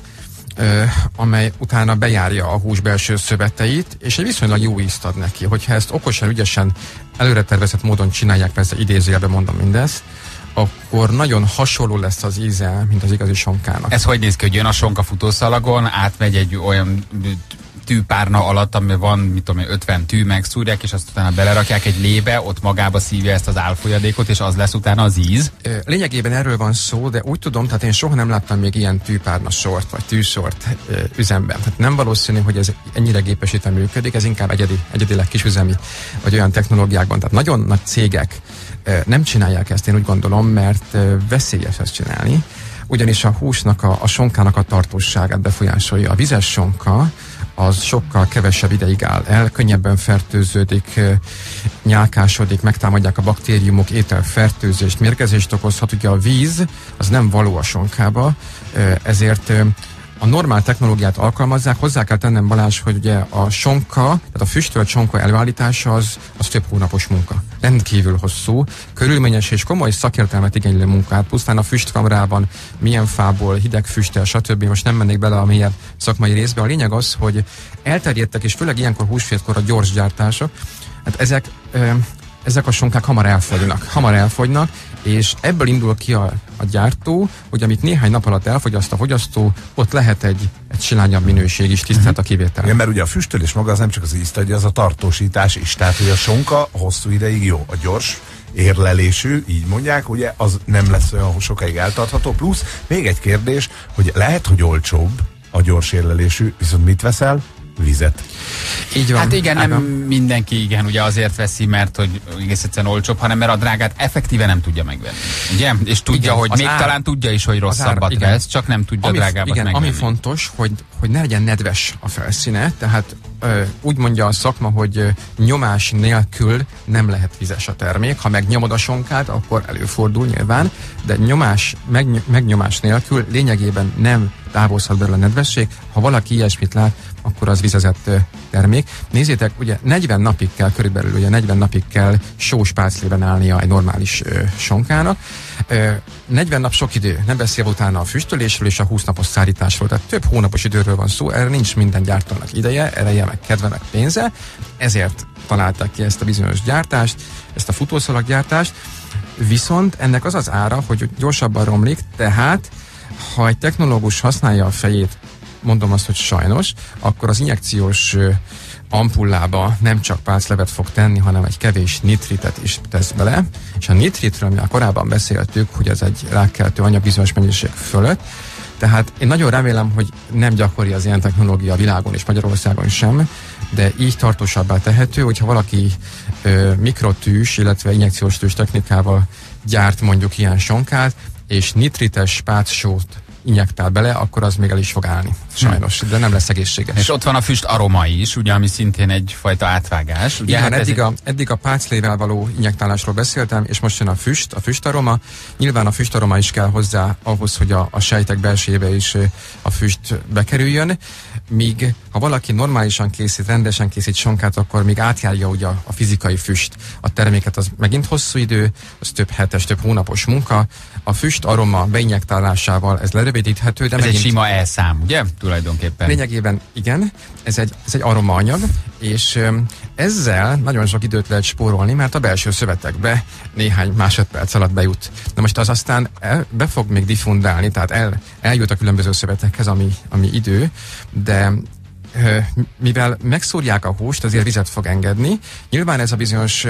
amely utána bejárja a hús belső szöveteit, és egy viszonylag jó ízt ad neki. Hogyha ezt okosan, ügyesen, előre tervezett módon csinálják, persze idézőjelben mondom mindezt, akkor nagyon hasonló lesz az íze, mint az igazi sonkának. Ez hogy néz ki, hogy jön a sonka futószalagon, átmegy egy olyan tűpárna alatt, ami van, mit tudom én, ötven tű, megszúrják, és azt utána belerakják egy lébe, ott magába szívja ezt az álfolyadékot, és az lesz utána az íz. Lényegében erről van szó, de úgy tudom, tehát én soha nem láttam még ilyen tűpárna sort, vagy tűsort üzemben. Tehát nem valószínű, hogy ez ennyire gépesítve működik, ez inkább egyedi, egyedileg kisüzemi, vagy olyan technológiákban. Tehát nagyon nagy cégek nem csinálják ezt, én úgy gondolom, mert veszélyes ezt csinálni, ugyanis a húsnak, a, a sonkának a tartóságát befolyásolja. A vizes sonka az sokkal kevesebb ideig áll el, könnyebben fertőződik, nyálkásodik, megtámadják a baktériumok, ételfertőzést, mérgezést okozhat. Ugye a víz az nem való a sonkába, ezért a normál technológiát alkalmazzák. Hozzá kell tennem, Balázs, hogy ugye a sonka, tehát a füstölt sonka előállítása az, az több hónapos munka. Rendkívül hosszú, körülményes és komoly szakértelmet igénylő munkát. Pusztán a füstkamrában milyen fából, hideg füsttel, stb. Most nem mennék bele a mélyebb szakmai részbe. A lényeg az, hogy elterjedtek, és főleg ilyenkor húsvétkor a gyors gyártások, hát ezek, ö, ezek a sonkák hamar elfogynak. Hamar elfogynak, és ebből indul ki a, a gyártó, hogy amit néhány nap alatt elfogyaszt a fogyasztó, ott lehet egy, egy silányabb minőség is, tisztelt a kivétel. Igen, mert ugye a füstölés maga az nem csak az íztagya, az a tartósítás is. Tehát, hogy a sonka hosszú ideig jó. A gyors érlelésű, így mondják, ugye az nem lesz olyan sokáig eltartható. Plusz még egy kérdés, hogy lehet, hogy olcsóbb a gyors érlelésű, viszont mit veszel? Vizet. Így van. Hát igen, nem Ágam. mindenki igen, ugye azért veszi, mert hogy egész egyszerűen olcsóbb, hanem mert a drágát effektíve nem tudja megvenni. Ugye? És tudja, igen, hogy még ár, talán tudja is, hogy rosszabbat ár, vesz, csak nem tudja ami, drágábbat igen, megvenni. Ami fontos, hogy, hogy ne legyen nedves a felszíne, tehát ö, úgy mondja a szakma, hogy ö, nyomás nélkül nem lehet vizes a termék. Ha megnyomod a sonkát, akkor előfordul nyilván, de nyomás, meg, megnyomás nélkül lényegében nem távozhat belőle a nedvesség. Ha valaki ilyesmit lát, akkor az vizezett termék. Nézzétek, ugye negyven napig kell, körülbelül ugye negyven napig kell sós páclében állnia egy normális ö, sonkának. Ö, negyven nap sok idő, nem beszél utána a füstölésről és a húsz napos szárításról, tehát több hónapos időről van szó, erre nincs minden gyártónak ideje, ereje, meg kedve, meg pénze, ezért találták ki ezt a bizonyos gyártást, ezt a futószalaggyártást, viszont ennek az az ára, hogy gyorsabban romlik, tehát ha egy technológus használja a fejét, mondom azt, hogy sajnos, akkor az injekciós ampullába nem csak páclevet fog tenni, hanem egy kevés nitritet is tesz bele, és a nitritről, amivel korábban beszéltük, hogy ez egy rákkeltő anyag bizonyos mennyiség fölött, tehát én nagyon remélem, hogy nem gyakori az ilyen technológia a világon és Magyarországon sem, de így tartósabbá tehető, hogyha valaki ö, mikrotűs, illetve injekciós tűs technikával gyárt mondjuk ilyen sonkát, és nitrites pácsót injektál bele, akkor az még el is fog állni. Sajnos, de nem lesz egészséges. És ott van a füst aroma is, ugye, ami szintén egyfajta átvágás. Ugye, igen, hát eddig, ez... a, eddig a páclével való injektálásról beszéltem, és most jön a füst, a füstaroma. Nyilván a füstaroma is kell hozzá ahhoz, hogy a, a sejtek belsébe is a füst bekerüljön. Míg ha valaki normálisan készít, rendesen készít sonkát, akkor még átjárja ugye a, a fizikai füst. A terméket az megint hosszú idő, az több hetes, több hónapos munka. A füst aroma beinjektálásával ez lerövidíthető, de ez megint... egy sima elszám, ugye? Tulajdonképpen. Lényegében igen, ez egy, ez egy aromaanyag, és öm, ezzel nagyon sok időt lehet spórolni, mert a belső szövetekbe néhány másodperc alatt bejut. Na most az aztán el, be fog még diffundálni, tehát el, eljut a különböző szövetekhez, ami, ami idő, de mivel megszúrják a húst, azért vizet fog engedni. Nyilván ez a bizonyos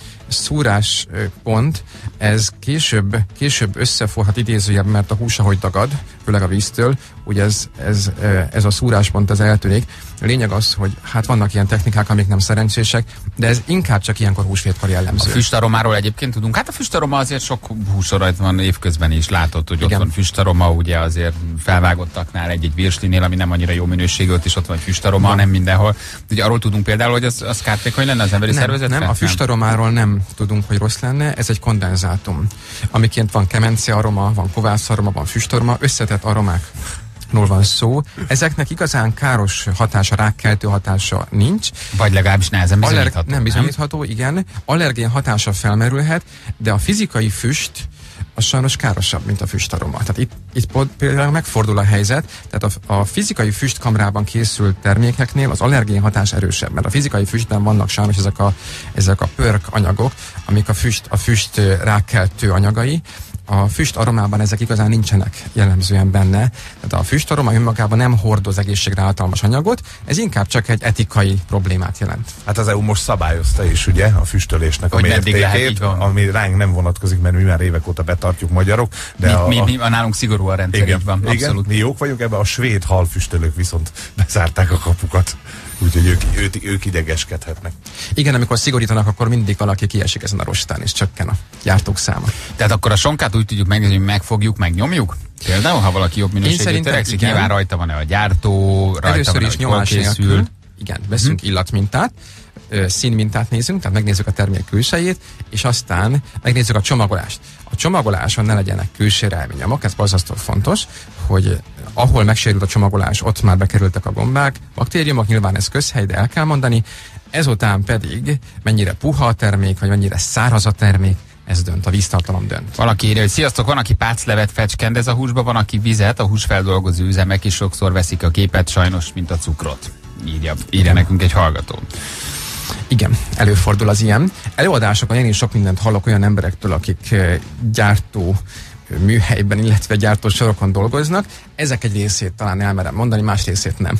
szúrás pont, ez később, később összeforhat idézőjebb, mert a hús, ahogy dagad, főleg a víztől, ugye ez, ez, ez a szúráspont ez eltűnik. A lényeg az, hogy hát vannak ilyen technikák, amik nem szerencsések, de ez inkább csak ilyenkor húsvétkor jellemző. A füstaromáról egyébként tudunk. Hát a füstaroma azért sok húsorajt van évközben is, látod, hogy igen. Ott van füstaroma, ugye azért felvágottaknál egy-egy virslinél, ami nem annyira jó minőségű, ott is ott van füstaroma, van. Nem mindenhol. Ugye arról tudunk például, hogy az, az kártékony lenne az emberi nem, szervezetre? Nem, a füstaromáról nem tudunk, hogy rossz lenne, ez egy kondenzátum. Amiként van kemence aroma, van kovász aroma, van füstaroma, összetett aromák. Van szó. Ezeknek igazán káros hatása, rákkeltő hatása nincs. Vagy legalábbis nehezen bizonyítható. Aller- nem bizonyítható, nem? Igen. Allergén hatása felmerülhet, de a fizikai füst az sajnos károsabb, mint a füstaroma. Tehát itt, itt például megfordul a helyzet, tehát a, a fizikai füstkamrában készült termékeknél az allergén hatás erősebb, mert a fizikai füstben vannak sajnos ezek a, ezek a pörk anyagok, amik a füst, a füst rákkeltő anyagai. A füst aromában ezek igazán nincsenek jellemzően benne. Tehát a füst aroma önmagában nem hordoz egészségre általmas anyagot, ez inkább csak egy etikai problémát jelent. Hát az é u most szabályozta is, ugye, a füstölésnek hogy a mértékét, ami ránk nem vonatkozik, mert mi már évek óta betartjuk magyarok. De mi, a, mi, a... mi, a nálunk szigorú a rendszer, igen, így van, igen, abszolút. Mi jók vagyunk ebben, a svéd halfüstölők viszont bezárták a kapukat. Úgyhogy ők, ők, ők idegeskedhetnek. Igen, amikor szigorítanak, akkor mindig valaki kiesik ezen a rostán, és csökken a gyártók száma. Tehát akkor a sonkát sonkát úgy tudjuk megnézni, hogy megfogjuk, megnyomjuk? Például, ha valaki jobb minőségű törekszik, nyilván rajta van-e a gyártó, rajta először van-e, is nyomás nélkül. Igen, veszünk hmm. illatmintát, színmintát nézünk, tehát megnézzük a termék külsejét, és aztán megnézzük a csomagolást. A csomagoláson ne legyenek külső elvényomok, ez borzasztó fontos, hogy ahol megsérült a csomagolás, ott már bekerültek a gombák, baktériumok, nyilván ez közhely, de el kell mondani, ezután pedig mennyire puha a termék, vagy mennyire száraz a termék, ez dönt, a víztartalom dönt. Valaki írja, hogy sziasztok, van, aki páclevet fecskendez a húsba, van, aki vizet, a húsfeldolgozó üzemek is sokszor veszik a képet, sajnos, mint a cukrot. Írja, írja nekünk egy hallgató. Igen, előfordul az ilyen. Előadásokon én is sok mindent hallok olyan emberektől, akik gyártó műhelyben, illetve gyártó sorokon dolgoznak. Ezek egy részét talán elmerem mondani, más részét nem.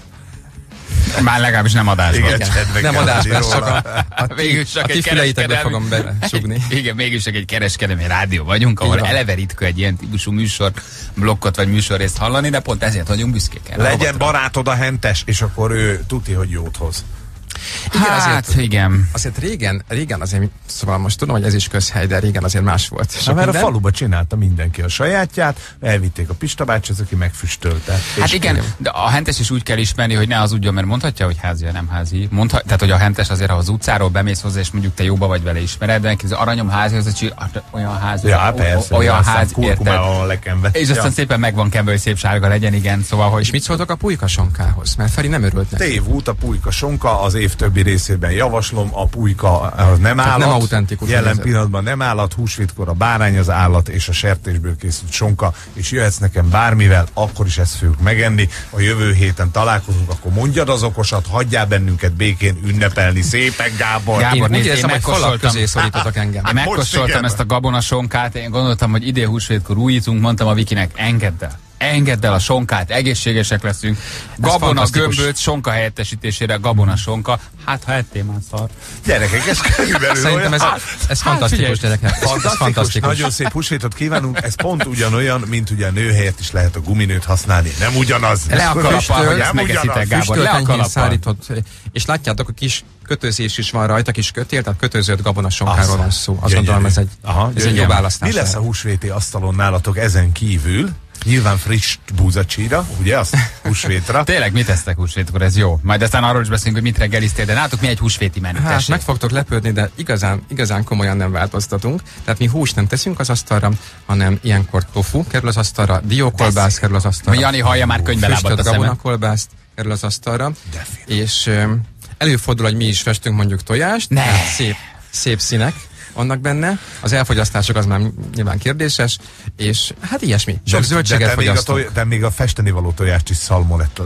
Már legalábbis nem adásban. Igen, nem adásban, csak a, a, végül csak a ti füleitekbe fogom besugni. Igen, mégis csak egy kereskedelmi rádió vagyunk, ahol eleve ritka egy ilyen típusú műsor, blokkot vagy műsorrészt hallani, de pont ezért vagyunk büszkék el. Legyen barátod a hentes, és akkor ő tuti, hogy jót hoz. Igen, hát, azért, igen. Azért régen, régen azért, szóval most tudom, hogy ez is közhely, de régen azért más volt. Na, mert minden? A faluba csinálta mindenki a sajátját, elvitték a Pista bácsi, az, aki megfüstölte. Hát igen, igen, de a hentes is úgy kell ismerni, hogy ne hazudjon, mert mondhatja, hogy házi, nem házi. Mondha, tehát, hogy a hentes azért, ha az utcáról bemész hozzá, és mondjuk te jóba vagy vele ismered, de az aranyom házi, az a olyan házi, ja, persze, olyan házi, érted? És aztán ja. szépen meg van kenve, hogy szép sárga legyen, igen, szóval, hogy... És mit szóltok a pulykasonkához? Mert Feri nem örült neki. Tévút a pulykasonka, az év többi részében javaslom, a pulyka az nem állat. Nem autentikus. Jelen nézet. Pillanatban nem állat, húsvétkor a bárány az állat, és a sertésből készült sonka, és jöhetsz nekem bármivel, akkor is ezt fogjuk megenni. A jövő héten találkozunk, akkor mondjad az okosat, hagyjál bennünket békén ünnepelni. Szépen, Gábor! Gábor, nézd, én, én megkóstoltam, engem. Én megkóstoltam ezt a gabonasonkát, én gondoltam, hogy idén húsvétkor újítunk, mondtam a Vikinek, engedd el. Engedd el a sonkát, egészségesek leszünk. Gabona gömbölt sonka helyettesítésére gabona sonka. Hát ha ettél már szar. Gyerekek, ez körülbelül Szerintem ez, ez hát, fantasztikus, gyerekek. Fantasztikus, fantasztikus. Nagyon szép húsvétot kívánunk. Ez pont ugyanolyan, mint ugye a nő helyett is lehet a guminőt használni. Nem ugyanaz. Le a kalappal, hogy ezt megeszitek, Gábor. Le a kalappal. És látjátok, a kis kötözés is van rajta, kis kötél, tehát kötözött gabonasonkáról van szó. Azt gondolom, ez egy, Aha, ez egy jó választás. Mi lesz a húsvéti asztalon nálatok ezen kívül? Nyilván friss búzacsíra, ugye, azt húsvétra. Tényleg, mit tesztek húsvétkor, ez jó. Majd aztán arról is beszélünk, hogy mit reggeliztél, de nálatok mi egy húsvéti menü? Hát, meg fogtok lepődni, de igazán, igazán komolyan nem változtatunk. Tehát mi húst nem teszünk az asztalra, hanem ilyenkor tofu kerül az asztalra, diókolbász kerül az asztalra. Jani hallja már könyvbe lábadt a szemem. Gabonakolbászt kerül az asztalra. És um, előfordul, hogy mi is festünk mondjuk tojást. Ne. Szép, szép színek vannak benne, az elfogyasztások az már nyilván kérdéses, és hát ilyesmi. Sok zöldséget de fogyasztunk. Még de még a festeni való tojást is szalmonett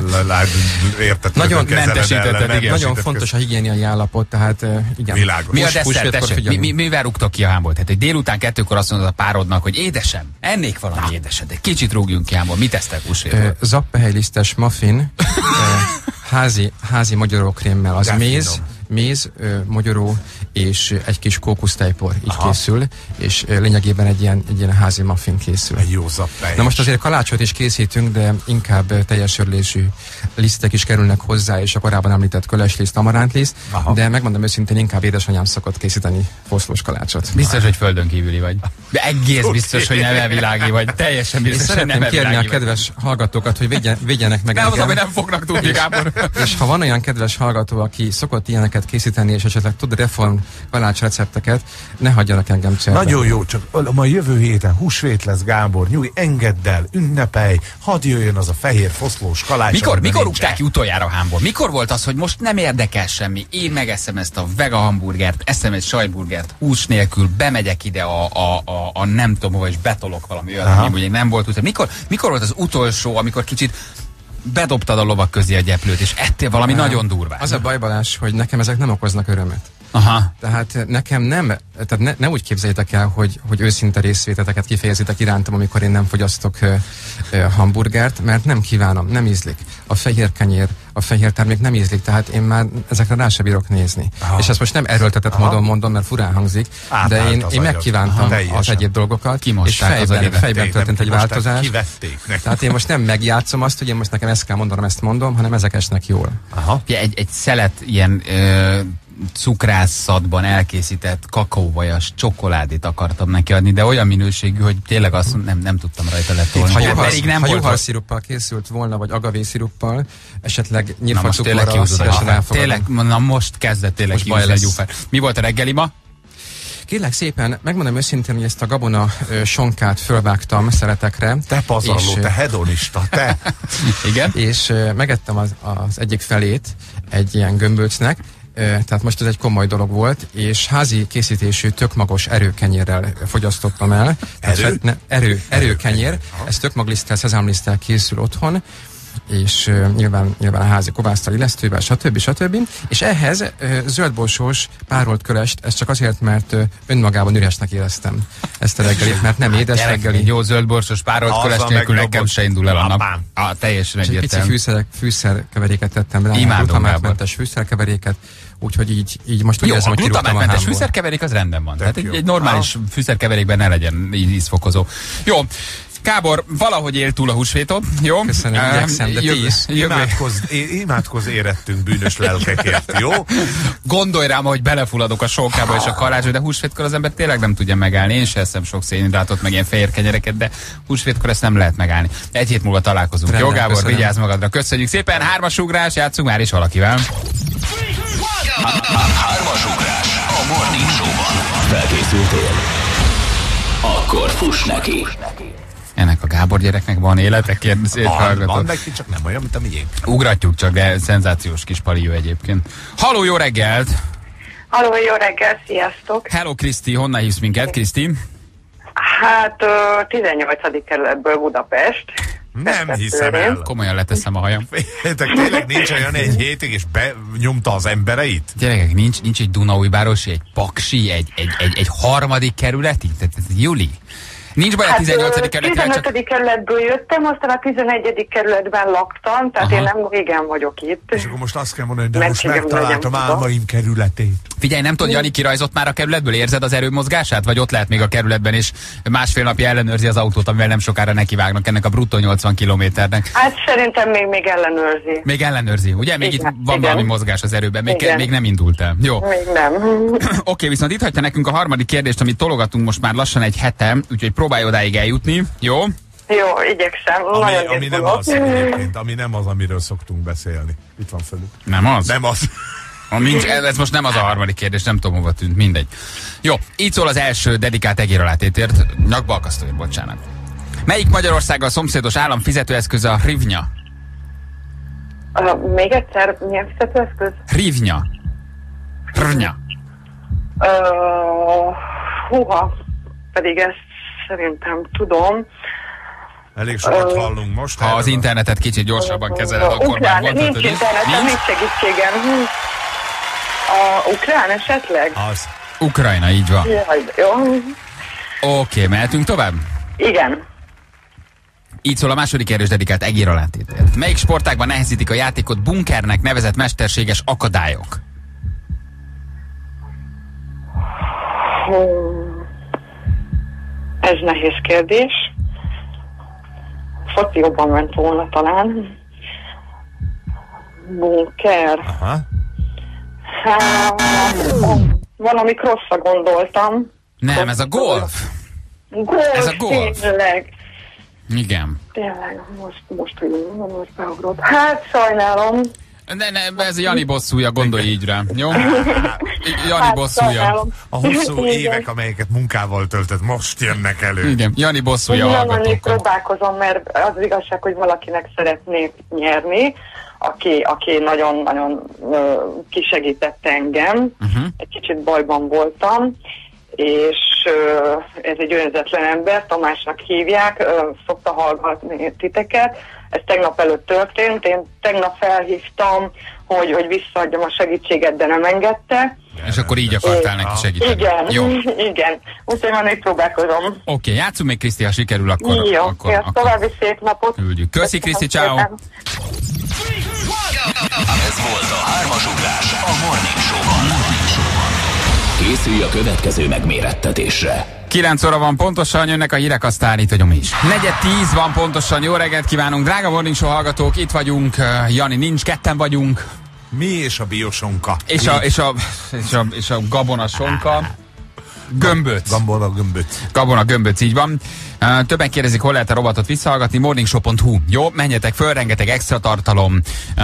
érted. Nagyon mentesítetted, igen. Nagyon fontos a higiéniai állapot, tehát igen. Világos. Mi a desszert, mi, mi, mivel rúgtok ki a hámból? Tehát egy délután kettőkor azt mondod a párodnak, hogy édesem, ennék valami Na. édeset, egy kicsit rúgjunk ki hámból. Mit tesztek húsvétkor? Zappehelylisztes muffin, házi, házi magyarókrémmel, az méz, méz, mogyoró és egy kis kókusztejpor így Aha. készül, és lényegében egy ilyen, egy ilyen házi muffin készül. Egy jó zappely. Na most azért kalácsot is készítünk, de inkább teljes örlésű lisztek is kerülnek hozzá, és a korábban említett kölesliszt, amarántliszt, de megmondom őszintén, inkább édesanyám szokott készíteni foszlós kalácsot. Biztos, hogy földön kívüli vagy. De egész okay. biztos, hogy nem elvilági vagy. Teljesen biztos, hogy nem elvilági kérni a kedves vagy. hallgatókat, hogy vigyen, vigyenek meg nem engem. Nem nem fognak tudni, Gábor. És ha van olyan kedves hallgató, aki szokott ilyeneket készíteni, és esetleg tud reform kalács recepteket, ne hagyjanak engem cserben. Nagyon jó, csak ma jövő héten húsvét lesz, Gábor, nyugi, engedd el, ünnepelj, hadd jöjjön az a fehér foszlós kalács. Mikor, mikor rúgták ki utoljára a hámból? Mikor volt az, hogy most nem érdekel semmi, én megeszem ezt a vega hamburgert, eszem egy sajtburgert hús nélkül, bemegyek ide a, a, a, a nem tudom, és betolok valami olyat, ami ugye nem volt utolsó. Mikor, mikor volt az utolsó, amikor kicsit bedobtad a lovak közé a gyeplőt, és ettél valami Há, nagyon durvát? Az a baj, Balázs, hogy nekem ezek nem okoznak örömet. Aha. Tehát nekem nem, tehát ne, ne úgy képzeljétek el, hogy, hogy őszinte részvéteteket kifejezitek irántam, amikor én nem fogyasztok uh, uh, hamburgert, mert nem kívánom, nem ízlik. A fehér kenyér, a fehér termék nem ízlik, tehát én már ezekre rá se bírok nézni. Aha. És ezt most nem erőltetett Aha. módon mondom, mert furán hangzik, Át, de én, én megkívántam Aha. az egyéb dolgokat, és fejben, fejben történt egy változás. Tehát én most nem megjátszom azt, hogy én most nekem ezt kell mondanom, ezt mondom, hanem ezek esnek jól. Aha. Egy, egy szelet ilyen... Ö cukrászatban elkészített kakaóvajas csokoládét akartam neki adni, de olyan minőségű, hogy tényleg azt nem, nem tudtam rajta letolni. Ha juharsziruppal készült volna, vagy agavésziruppal, esetleg nyírfacukorral szívesen elfogadom. Tényleg, na most kezdett tényleg most egy gyufát. Mi volt a reggeli ma? Kérlek szépen, megmondom őszintén, hogy ezt a gabona ö, sonkát fölvágtam szeretekre. Te pazarló, és, te hedonista, te! Igen? És ö, megettem az, az egyik felét egy ilyen gömbölcnek, ö, tehát most ez egy komoly dolog volt, és házi készítésű tökmagos erőkenyérrel fogyasztottam el. Erő? Tehát, ne, erő, erőkenyér, ez tökmagliszttel, szezámliszttel készül otthon, és uh, nyilván, nyilván a házi kovásztal, illesztővel, stb. stb. És ehhez uh, zöldborsós párolt kölest, ez csak azért, mert uh, önmagában üresnek éreztem ezt a reggelit, mert nem édes reggeli. Jó zöldborsós párolt köles nélkül nekem se indul el a nap. A, teljesen egyértelmű. Egy pici fűszer, fűszerkeveréket tettem rá, glutamákmentes fűszerkeveréket, úgyhogy így, így most úgy érzem, hogy kirúgtam a hámból. Fűszerkeverék az rendben van. Tehát egy, egy normális ah. fűszerkeverékben ne legyen ízfokozó. Jó. Kábor, valahogy él túl a húsvétot, jó? Köszönöm, um, igyekszem, de ti is. Imádkozz, imádkozz érettünk bűnös lelkekért, jó? Gondolj rám, hogy belefulladok a sonkába és a kalácsba, de húsvétkor az ember tényleg nem tudja megállni. Én sem eszem sok szénhidrátot, meg ilyen fehér kenyereket, de húsvétkor ezt nem lehet megállni. Egy hét múlva találkozunk. Rendben, jó, Gábor, köszönöm. Vigyázz magadra. Köszönjük szépen, hármas ugrás, játszunk már is valakivel. Hármas ugrás a Morning Show-ban. Felkészültél? Akkor fuss neki. Ennek a Gábor gyereknek van élete? Kérdezét van, van neki, csak nem olyan, mint a miénk. Ugratjuk csak, de szenzációs kis palió egyébként. Halló, jó reggelt! Halló, jó reggelt, sziasztok! Hello, Kriszti, honnan hívsz minket, Kriszti? Hát, tizennyolcadik kerületből Budapest. Nem hiszem el. Komolyan leteszem a hajam. Tényleg nincs olyan egy hétig, és benyomta az embereit? Gyerekek, nincs, nincs egy Dunaújvárosi, egy Paksi, egy, egy, egy, egy harmadik kerületi? Tehát ez Juli? Nincs baj a tizennyolcadik kerületben. tizenötödik csak... kerületből jöttem, aztán a tizenegyedik kerületben laktam, tehát aha. Én nem igen vagyok itt. És akkor most azt kell mondani, de most megtaláltam álmaim kerületét. Figyelj, nem tudod, Jani kirajzott már a kerületből? Érzed az erőmozgását? Vagy ott lehet még a kerületben, és másfél napja ellenőrzi az autót, amivel nem sokára nekivágnak ennek a bruttó nyolcvan kilométernek? Hát szerintem még, még ellenőrzi. Még ellenőrzi, ugye? Még igen, itt van igen. Valami mozgás az erőben, még, ke- még nem indult el. Jó. Még nem. Oké, okay, viszont itt hagyta nekünk a harmadik kérdést, amit tologatunk most már lassan egy hete, úgyhogy próbálj odáig eljutni, jó? Jó, igyekszem. Ami, ami nem az, egyébként, ami nem az, amiről szoktunk beszélni. Itt van fölük. Nem az? Nem az. Nincs, ez most nem az a harmadik kérdés, nem tudom, hova tűnt, mindegy. Jó, így szól az első dedikált egéralátétért, nyakba akasztóért, bocsánat. Melyik Magyarországgal szomszédos állam fizetőeszköze a hrivnya? Uh, még egyszer, milyen fizetőeszköz? Hrivnya. Hrvnya. Uh, húha, pedig ezt szerintem tudom. Elég sokat uh, hallunk most. Ha az internetet kicsit gyorsabban kezeled, akkor ukrán, már mondhatod. Nincs internetem, nincs segítségem. A ukrán esetleg? Az. Ukrajna, így van. Jaj, jó. Oké, okay, mehetünk tovább? Igen. Így szól a második erős dedikált egéralátétért. Melyik sportágban nehezítik a játékot bunkernek nevezett mesterséges akadályok? Ez nehéz kérdés. Foci jobban ment volna talán. Bunker. Aha. Hát, valami rosszra gondoltam. Nem, ez a golf. Golf, ez a golf. Tényleg. Igen. Tényleg, most, most, most, most beugrott. Hát, sajnálom. Ne, ne, ez Jani bosszúja, gondolj így rá, jó? Jani hát, bosszúja. Sajnálom. A hosszú évek, amelyeket munkával töltött, most jönnek elő. Igen, Jani bosszúja hallgatókkal. Én próbálkozom, mert az igazság, hogy valakinek szeretnék nyerni, aki, aki nagyon-nagyon kisegített engem. Uh-huh. Egy kicsit bajban voltam, és uh, ez egy önzetlen ember, Tamásnak hívják, uh, szokta hallgatni titeket. Ez tegnap előtt történt, én tegnap felhívtam, hogy, hogy visszaadjam a segítséget, de nem engedte. És akkor így akartál neki segíteni. Igen, jó. Igen. Úgyhogy már még próbálkozom. Oké, okay, játszunk még, Kriszti, ha sikerül, akkor... Jó, akkor, jó, akkor további szép napot. Küldjük. Köszi, Kriszti, ciao. Ez volt a hármas ugrás a Morning Show-ban. Készülj a következő megmérettetésre. kilenc óra van pontosan, jönnek a hírek, aztán itt vagyunk mi is. negyed tíz van pontosan, jó reggelt kívánunk, drága Morning Show hallgatók, itt vagyunk, Jani nincs, ketten vagyunk. Mi és a biosonka. És a, és a, és a, és a gabonasonka. Gömböc. Gabona gömböc. Gabona gömböc, így van. Uh, többen kérdezik, hol lehet a robotot visszahallgatni. morningshow pont hu. Jó, menjetek föl, rengeteg extra tartalom, uh,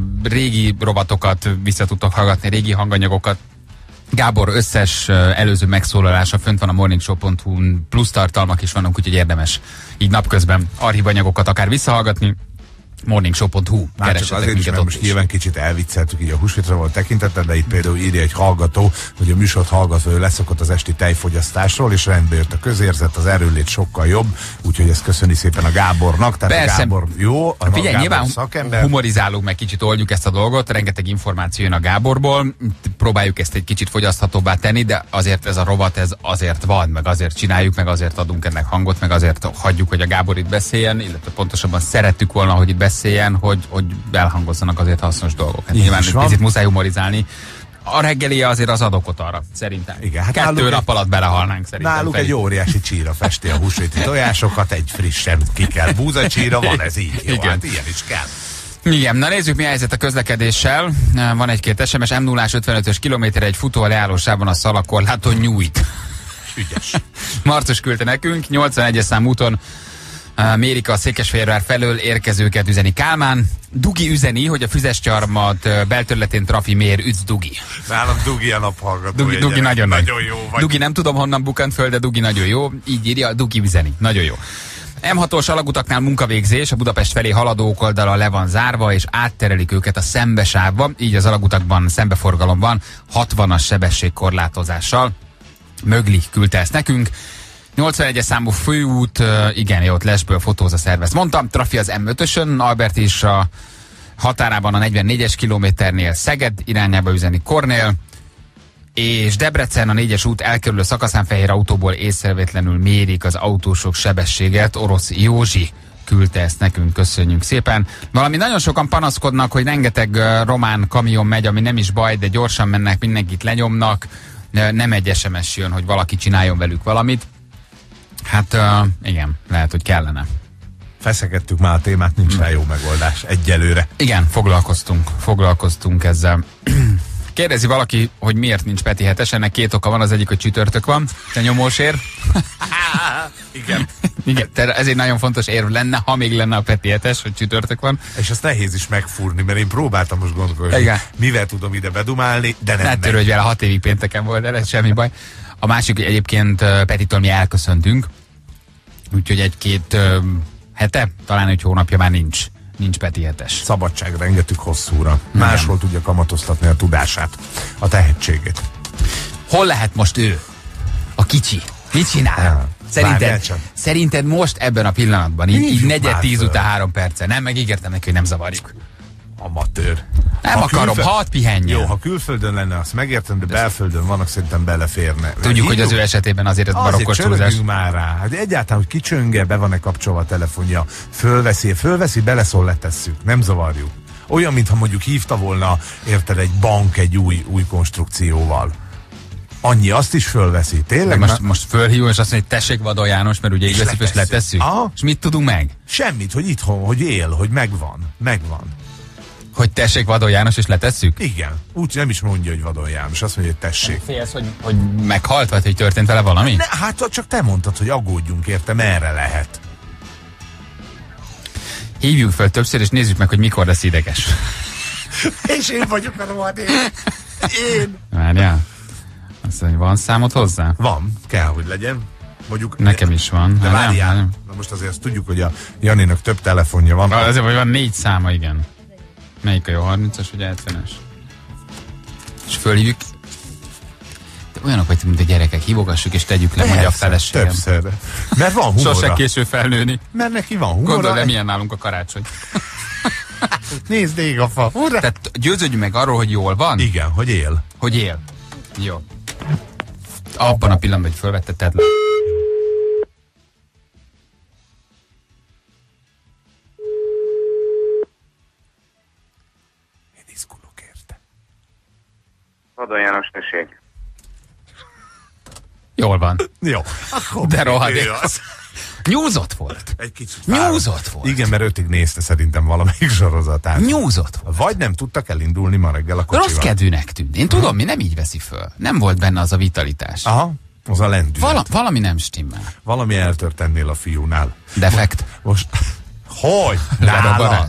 régi robatokat vissza tudtok hallgatni, régi hanganyagokat. Gábor összes uh, előző megszólalása fönt van a morningshow pont hu-n, plusz tartalmak is vannak, úgyhogy érdemes így napközben archívanyagokat akár visszahallgatni. morningshow pont hu. Már csak azért is, mert most nyilván kicsit elvicceltük így a húsvétra volt tekintettel, de itt például írja egy hallgató, hogy a műsort hallgatva ő leszokott az esti tejfogyasztásról, és rendbe jött a közérzet, az erőlét sokkal jobb, úgyhogy ezt köszöni szépen a Gábornak. Tehát Persze. a Gábor jó, a Figyelj, Gábor nyilván szakember. humorizálunk, meg kicsit oldjuk ezt a dolgot, rengeteg információ jön a Gáborból, próbáljuk ezt egy kicsit fogyaszthatóbbá tenni, de azért ez a rovat, ez azért van, meg azért csináljuk, meg azért adunk ennek hangot, meg azért hagyjuk, hogy a Gábor itt beszéljen, illetve pontosabban szerettük volna, hogy itt beszéljen, hogy, hogy elhangozzanak azért hasznos dolgok. Hát nyilván egy picit muszáj humorizálni. A reggelie azért az ad okot arra, szerintem. Igen, hát Kettő nap alatt belehalnánk szerintem. Náluk egy óriási csíra festi a húsvéti tojásokat, egy frissen ki kell búzacsíra, van ez így. Jó, igen. Hát ilyen is kell. Igen, na nézzük, mi a helyzet a közlekedéssel. Van egy-két es em es, M nullás ötvenötös kilométer egy futó a leállósában a szalagkorláton nyújt. Ügyes. Marcos küldte nekünk, nyolcvanegyes szám úton uh, mérik a Székesfehérvár felől érkezőket, üzeni Kálmán. Dugi üzeni, hogy a Füzesgyarmat uh, belterületén trafi mér, üdv Dugi. Nálam Dugi a naphallgató. Dugi, Dugi nagyon, nagyon jó vagy. Dugi nem tudom honnan bukant föl, de Dugi nagyon jó. Így írja, Dugi üzeni. Nagyon jó. M hatos alagutaknál munkavégzés, a Budapest felé haladók oldala le van zárva, és átterelik őket a szembesávba, így az alagutakban szembeforgalom van, hatvanas sebességkorlátozással. Mögli küldte ezt nekünk. nyolcvanegyes számú főút, igen, jó, ott lesből fotóz a szervez. Mondtam, trafi az M ötösön, Albert is a határában a negyvennégyes kilométernél Szeged irányába üzeni Kornél, és Debrecen a négyes út elkerülő szakaszán fehér autóból észrevétlenül mérik az autósok sebességet. Orosz Józsi küldte ezt nekünk, köszönjük szépen. Valami nagyon sokan panaszkodnak, hogy rengeteg uh, román kamion megy, ami nem is baj, de gyorsan mennek, mindenkit lenyomnak. Uh, nem egy es em es jön, hogy valaki csináljon velük valamit. Hát uh, igen, lehet, hogy kellene. Feszegettük már a témát, nincs rá jó megoldás egyelőre. Igen, foglalkoztunk, foglalkoztunk ezzel. Kérdezi valaki, hogy miért nincs Peti hetes, ennek két oka van, az egyik, hogy csütörtök van, te nyomósér. Igen. Igen, ez egy nagyon fontos érv lenne, ha még lenne a Peti hetes, hogy csütörtök van. És azt nehéz is megfúrni, mert én próbáltam most gondolkodni, igen, hogy mivel tudom ide bedumálni, de nem. Ne törődj vele, hat évig pénteken volt, de ez semmi baj. A másik, egyébként Petitől mi elköszöntünk, úgyhogy egy-két uh, hete, talán egy hónapja már nincs. Nincs Peti hetes. Szabadságra engedtük hosszúra. Máshol tudja kamatoztatni a tudását, a tehetségét. Hol lehet most ő? A kicsi. Mit csinál? Szerinted, szerinted most ebben a pillanatban, így, így negyed tíz után három perce, nem? Megígértem neki, hogy nem zavarjuk. Amatőr. Nem ha akarom, külföld... hadd pihenjen. Jó, ha külföldön lenne, azt megértem, de belföldön vannak, szerintem beleférne. Tudjuk, hogy az ő esetében azért ez barokkos túlzás. Már rá. Hát egyáltalán, hogy kicsönge, be van-e kapcsolva a telefonja, fölveszi, fölveszi, beleszól, letesszük, nem zavarjuk. Olyan, mintha mondjuk hívta volna, érted, egy bank egy új, új konstrukcióval. Annyi, azt is fölveszi, tényleg? Most, most fölhívom, és azt mondja, hogy tessék Vadon János, mert ugye így veszik, és letesszük. Aha. És mit tudunk meg? Semmit, hogy itthon, hogy él, hogy megvan, megvan. Hogy tessék Vadon János, és letesszük? Igen. Úgy nem is mondja, hogy Vadon János, azt mondja, hogy tessék. Félsz, hogy, hogy meghalt, vagy hogy történt vele valami? Ne, hát csak te mondtad, hogy aggódjunk érte, merre lehet. Hívjuk fel többször, és nézzük meg, hogy mikor lesz ideges. És én vagyok a rohadt én. Én. Várjál. Azt mondja, van számot hozzá? Van, kell, hogy legyen. Mondjuk, nekem is van. De várjál, na most azért azt tudjuk, hogy a Janinak több telefonja van. Azért, hogy van négy száma, igen. Melyik a jó, harmincas vagy hetvenes? És fölhívjuk. De olyanok vagy, mint a gyerekek, hívogassuk és tegyük le, mondja a feleségem. Többször. Mert van humora. Sose késő felnőni. Mert neki van humora. Gondolj, de milyen nálunk a karácsony. Nézd, ég a fa. Ura. Tehát győződjünk meg arról, hogy jól van. Igen, hogy él. Hogy él. Jó. Abban a pillanatban, hogy fölvetted le. Én izgulok érte. Vadon János, tessék. Jól van. Jó. Akkor de rohadék. Nyúzott volt. Egy kicsit Nyúzott volt. Igen, mert ötig nézte szerintem valamelyik sorozatát. Nyúzott volt. Vagy nem tudtak elindulni ma reggel a kocsival. Rossz kedvűnek tűnt. Én tudom, mi nem így veszi föl. Nem volt benne az a vitalitás. Aha, az a lendület. Vala, valami nem stimmel. Valami eltört ennél a fiúnál. Defekt. Most, hogy? Nála?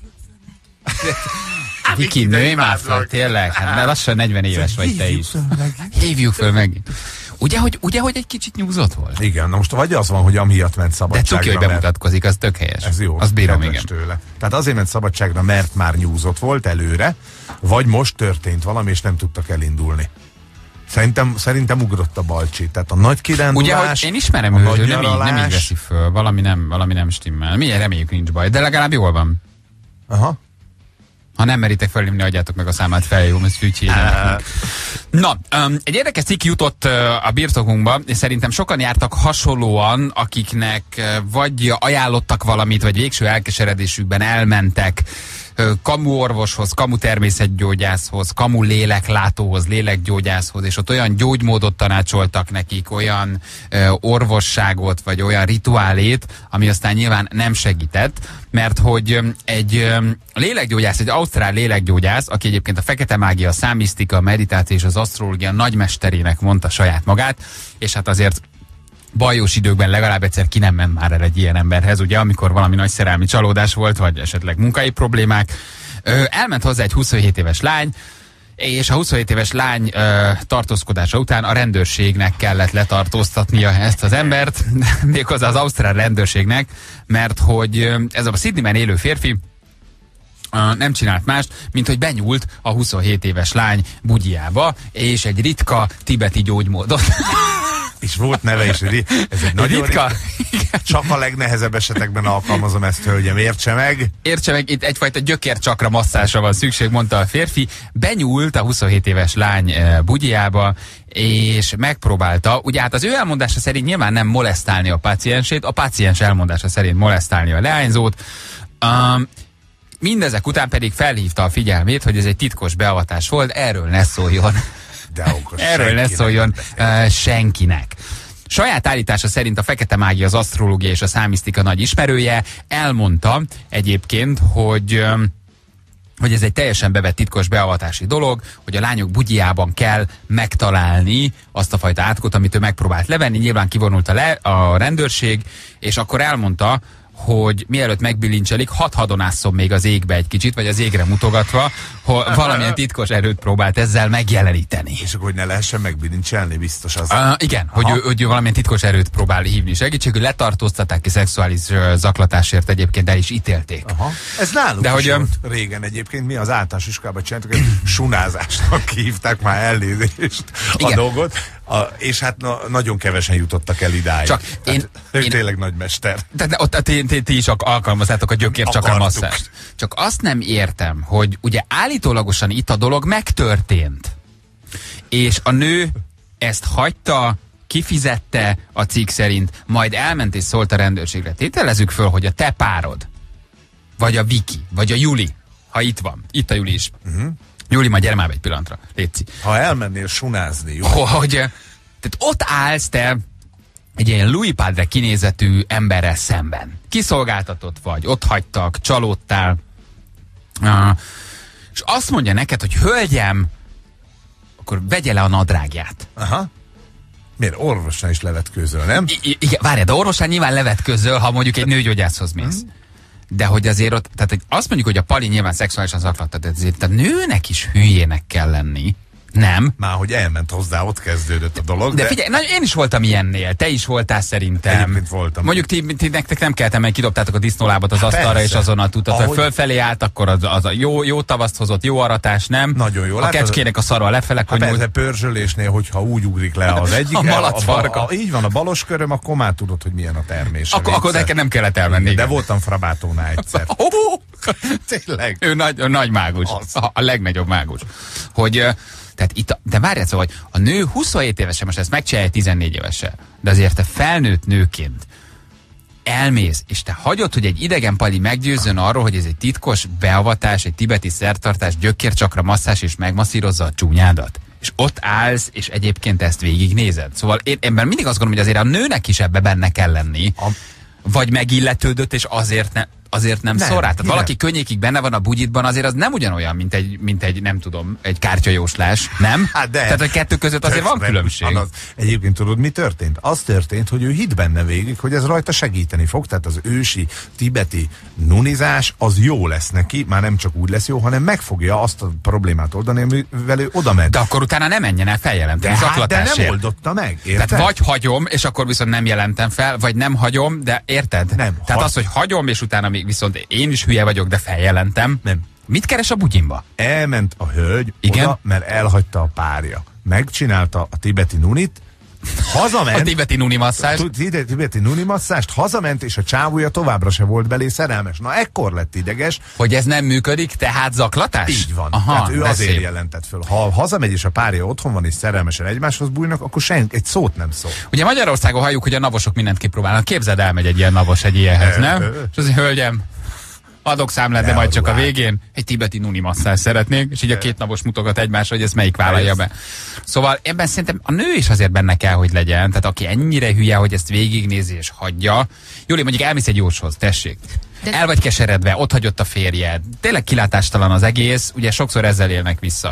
Viki, nőj már fel, tényleg. Hát már lassan negyven éves vagy te is. Hívjuk föl meg. Ugye hogy, ugye, hogy egy kicsit nyúzott volt? Igen, na most vagy az van, hogy amiatt ment szabadságra. De tuki, hogy bemutatkozik, az tök helyes. Ez jó. Azt bírom, igen. Tőle. Tehát azért ment szabadságra, mert már nyúzott volt előre, vagy most történt valami, és nem tudtak elindulni. Szerintem, szerintem ugrott a balcsi. Tehát a nagy kirándulás... Ugye, hogy én ismerem őt, ő nem, nem így veszi föl. Valami nem, valami nem stimmel. Milyen reméljük nincs baj, de legalább jól van. Aha. Ha nem meritek felhívni, adjátok meg a számát, feljövöm, ez fűtjének. Na, um, egy érdekes cikk jutott uh, a birtokunkba, és szerintem sokan jártak hasonlóan, akiknek uh, vagy ajánlottak valamit, vagy végső elkeseredésükben elmentek uh, kamu orvoshoz, kamu természetgyógyászhoz, kamu léleklátóhoz, lélekgyógyászhoz, és ott olyan gyógymódot tanácsoltak nekik, olyan uh, orvosságot, vagy olyan rituálét, ami aztán nyilván nem segített, mert hogy um, egy um, lélekgyógyász, egy ausztrál lélekgyógyász, aki egyébként a fekete mágia, a számisztika, a meditáció és az asztrológia nagymesterének mondta saját magát, és hát azért bajós időkben legalább egyszer ki nem ment már el egy ilyen emberhez, ugye, amikor valami nagy szerelmi csalódás volt, vagy esetleg munkai problémák. Ö, elment hozzá egy huszonhét éves lány, és a huszonhét éves lány ö, tartózkodása után a rendőrségnek kellett letartóztatnia ezt az embert, méghozzá az ausztrál rendőrségnek, mert hogy ez a Sydneyben élő férfi Uh, nem csinált mást, mint hogy benyúlt a huszonhét éves lány bugyjába, és egy ritka tibeti gyógymódot. És volt neve is, ez egy nagyon ritka. Csak a legnehezebb esetekben alkalmazom ezt, hölgyem, értse meg. Értse meg, itt egyfajta gyökércsakra masszásra van szükség, mondta a férfi. Benyúlt a huszonhét éves lány uh, bugyjába, és megpróbálta, ugye hát az ő elmondása szerint nyilván nem molesztálni a páciensét, a páciens elmondása szerint molesztálni a leányzót. Um, Mindezek után pedig felhívta a figyelmét, hogy ez egy titkos beavatás volt, erről ne szóljon. De okos, erről ne szóljon uh, senkinek. Saját állítása szerint a fekete mágia, az asztrológia és a számisztika nagy ismerője, elmondta egyébként, hogy... Um, hogy ez egy teljesen bevett titkos beavatási dolog, hogy a lányok bugyjában kell megtalálni azt a fajta átkot, amit ő megpróbált levenni. Nyilván kivonult a, le, a rendőrség, és akkor elmondta, hogy mielőtt megbilincselik, hadd hadonásszon még az égbe egy kicsit, vagy az égre mutogatva, hogy valamilyen titkos erőt próbált ezzel megjeleníteni. És akkor, hogy ne lehessen megbilincselni, biztos az. Uh, igen, hogy ő, hogy ő valamilyen titkos erőt próbál hívni segítségül, letartóztatták ki szexuális uh, zaklatásért, egyébként el is ítélték. Aha. Ez nálunk de is hogy, volt régen egyébként, mi az általános iskolában csináltuk, egy sunázásnak hívták már elnézést a dolgot. A, és hát na, nagyon kevesen jutottak el idáig. Csak én, ő én, tényleg nagy mester. De ott ti, ti, ti is alkalmazzátok a gyökércsakra masszást. Csak azt nem értem, hogy ugye állítólagosan itt a dolog megtörtént. És a nő ezt hagyta, kifizette a cikk szerint, majd elment és szólt a rendőrségre. Tételezzük föl, hogy a te párod, vagy a Viki, vagy a Juli, ha itt van, itt a Juli is. Uh-huh. Júli, majd gyere már egy pillanatra, létszi. Ha elmennél sunázni, jó? Hogy, tehát ott állsz te egy ilyen Louis Padre kinézetű emberrel szemben. Kiszolgáltatott vagy, ott hagytak, csalódtál. Uh, és azt mondja neked, hogy hölgyem, akkor vegye le a nadrágját. Aha. Miért? Orvosnál is levetkőzöl, nem? I- igen, várjál, de orvosnál nyilván levetkőzöl, ha mondjuk egy nőgyógyászhoz mész. Hmm. De hogy azért ott, tehát hogy azt mondjuk, hogy a Pali nyilván szexuálisan zaklatta, de azért a nőnek is hülyének kell lenni. Nem. Már hogy elment hozzá, ott kezdődött a dolog. De, de... figyelj, na, én is voltam ilyennél, te is voltál szerintem. Egyébként voltam. Mondjuk ti, ti nektek nem kellett, mert kidobtátok a disznólábat az asztalra, persze. És azonnal tudtad, hogy fölfelé állt, akkor az, az a jó, jó tavaszt hozott, jó aratás, nem? Nagyon jó. A kecskének a szarva lefele konyult. Persze pörzsölésnél, hogyha úgy ugrik le az egyik. a malacfarka. Így van, a balos köröm, akkor már tudod, hogy milyen a termés. Ak akkor neked nem kellett elmenni. De voltam Frabátónál egyszer. Tényleg. Ő nagy, nagy mágus. A, a legnagyobb mágus. Hogy... Tehát itt, a, de várjál szóval, hogy a nő huszonhét évesen, most ezt megcsinálja tizennégy évesen, de azért te felnőtt nőként elmész, és te hagyod, hogy egy idegen Pali meggyőzzön arról, hogy ez egy titkos beavatás, egy tibeti szertartás, gyökércsakra masszás, és megmasszírozza a csúnyádat. És ott állsz, és egyébként ezt végignézed. Szóval én ebben mindig azt gondolom, hogy azért a nőnek is ebbe benne kell lenni. A... Vagy megilletődött, és azért ne, azért nem, nem szól rá. Tehát valaki könnyékig benne van a bugyitban, azért az nem ugyanolyan, mint egy, mint egy nem tudom, egy kártyajóslás, nem? Hát de. Tehát a kettő között azért van különbség. Az, egyébként tudod, mi történt? Az történt, hogy ő hitt benne végig, hogy ez rajta segíteni fog, tehát az ősi, tibeti nunizás, az jó lesz neki, már nem csak úgy lesz jó, hanem meg fogja azt a problémát oldani, amivel ő oda ment. De akkor utána nem menjen el feljelenteni de, hát, de nem oldotta meg, érted? Tehát vagy hagyom, és akkor viszont nem jelentem fel, vagy nem hagyom, de érted? Nem. Tehát az, hogy hagyom, és utána még viszont én is hülye vagyok, de feljelentem. Nem. Mit keres a bugyimba? Elment a hölgy igen? oda, mert elhagyta a párja. Megcsinálta a tibeti nunit, hazament. A tibeti nuni masszást. A tibeti nuni masszást, hazament, és a csávója továbbra se volt belé szerelmes. Na ekkor lett ideges. Hogy ez nem működik, tehát zaklatás? Így van. Aha, tehát ő azért szép. jelentett föl. Ha hazamegy, és a párja otthon van, és szerelmesen egymáshoz bújnak, akkor senki egy szót nem szól. Ugye Magyarországon halljuk, hogy a navosok mindent kipróbálnak. Képzeld, elmegy egy ilyen navos egy ilyenhez, nem? És azért, hölgyem, adok számlát, de majd csak a végén egy tibeti nuni masszás szeretnék, és így a két navos mutogat egymásra, hogy ezt melyik vállalja be. Szóval ebben szerintem a nő is azért benne kell, hogy legyen, tehát aki ennyire hülye, hogy ezt végignézi és hagyja. Jól, mondjuk elmész egy jóshoz, tessék. De... El vagy keseredve, ott hagyott a férjed. Tényleg kilátástalan az egész, ugye sokszor ezzel élnek vissza.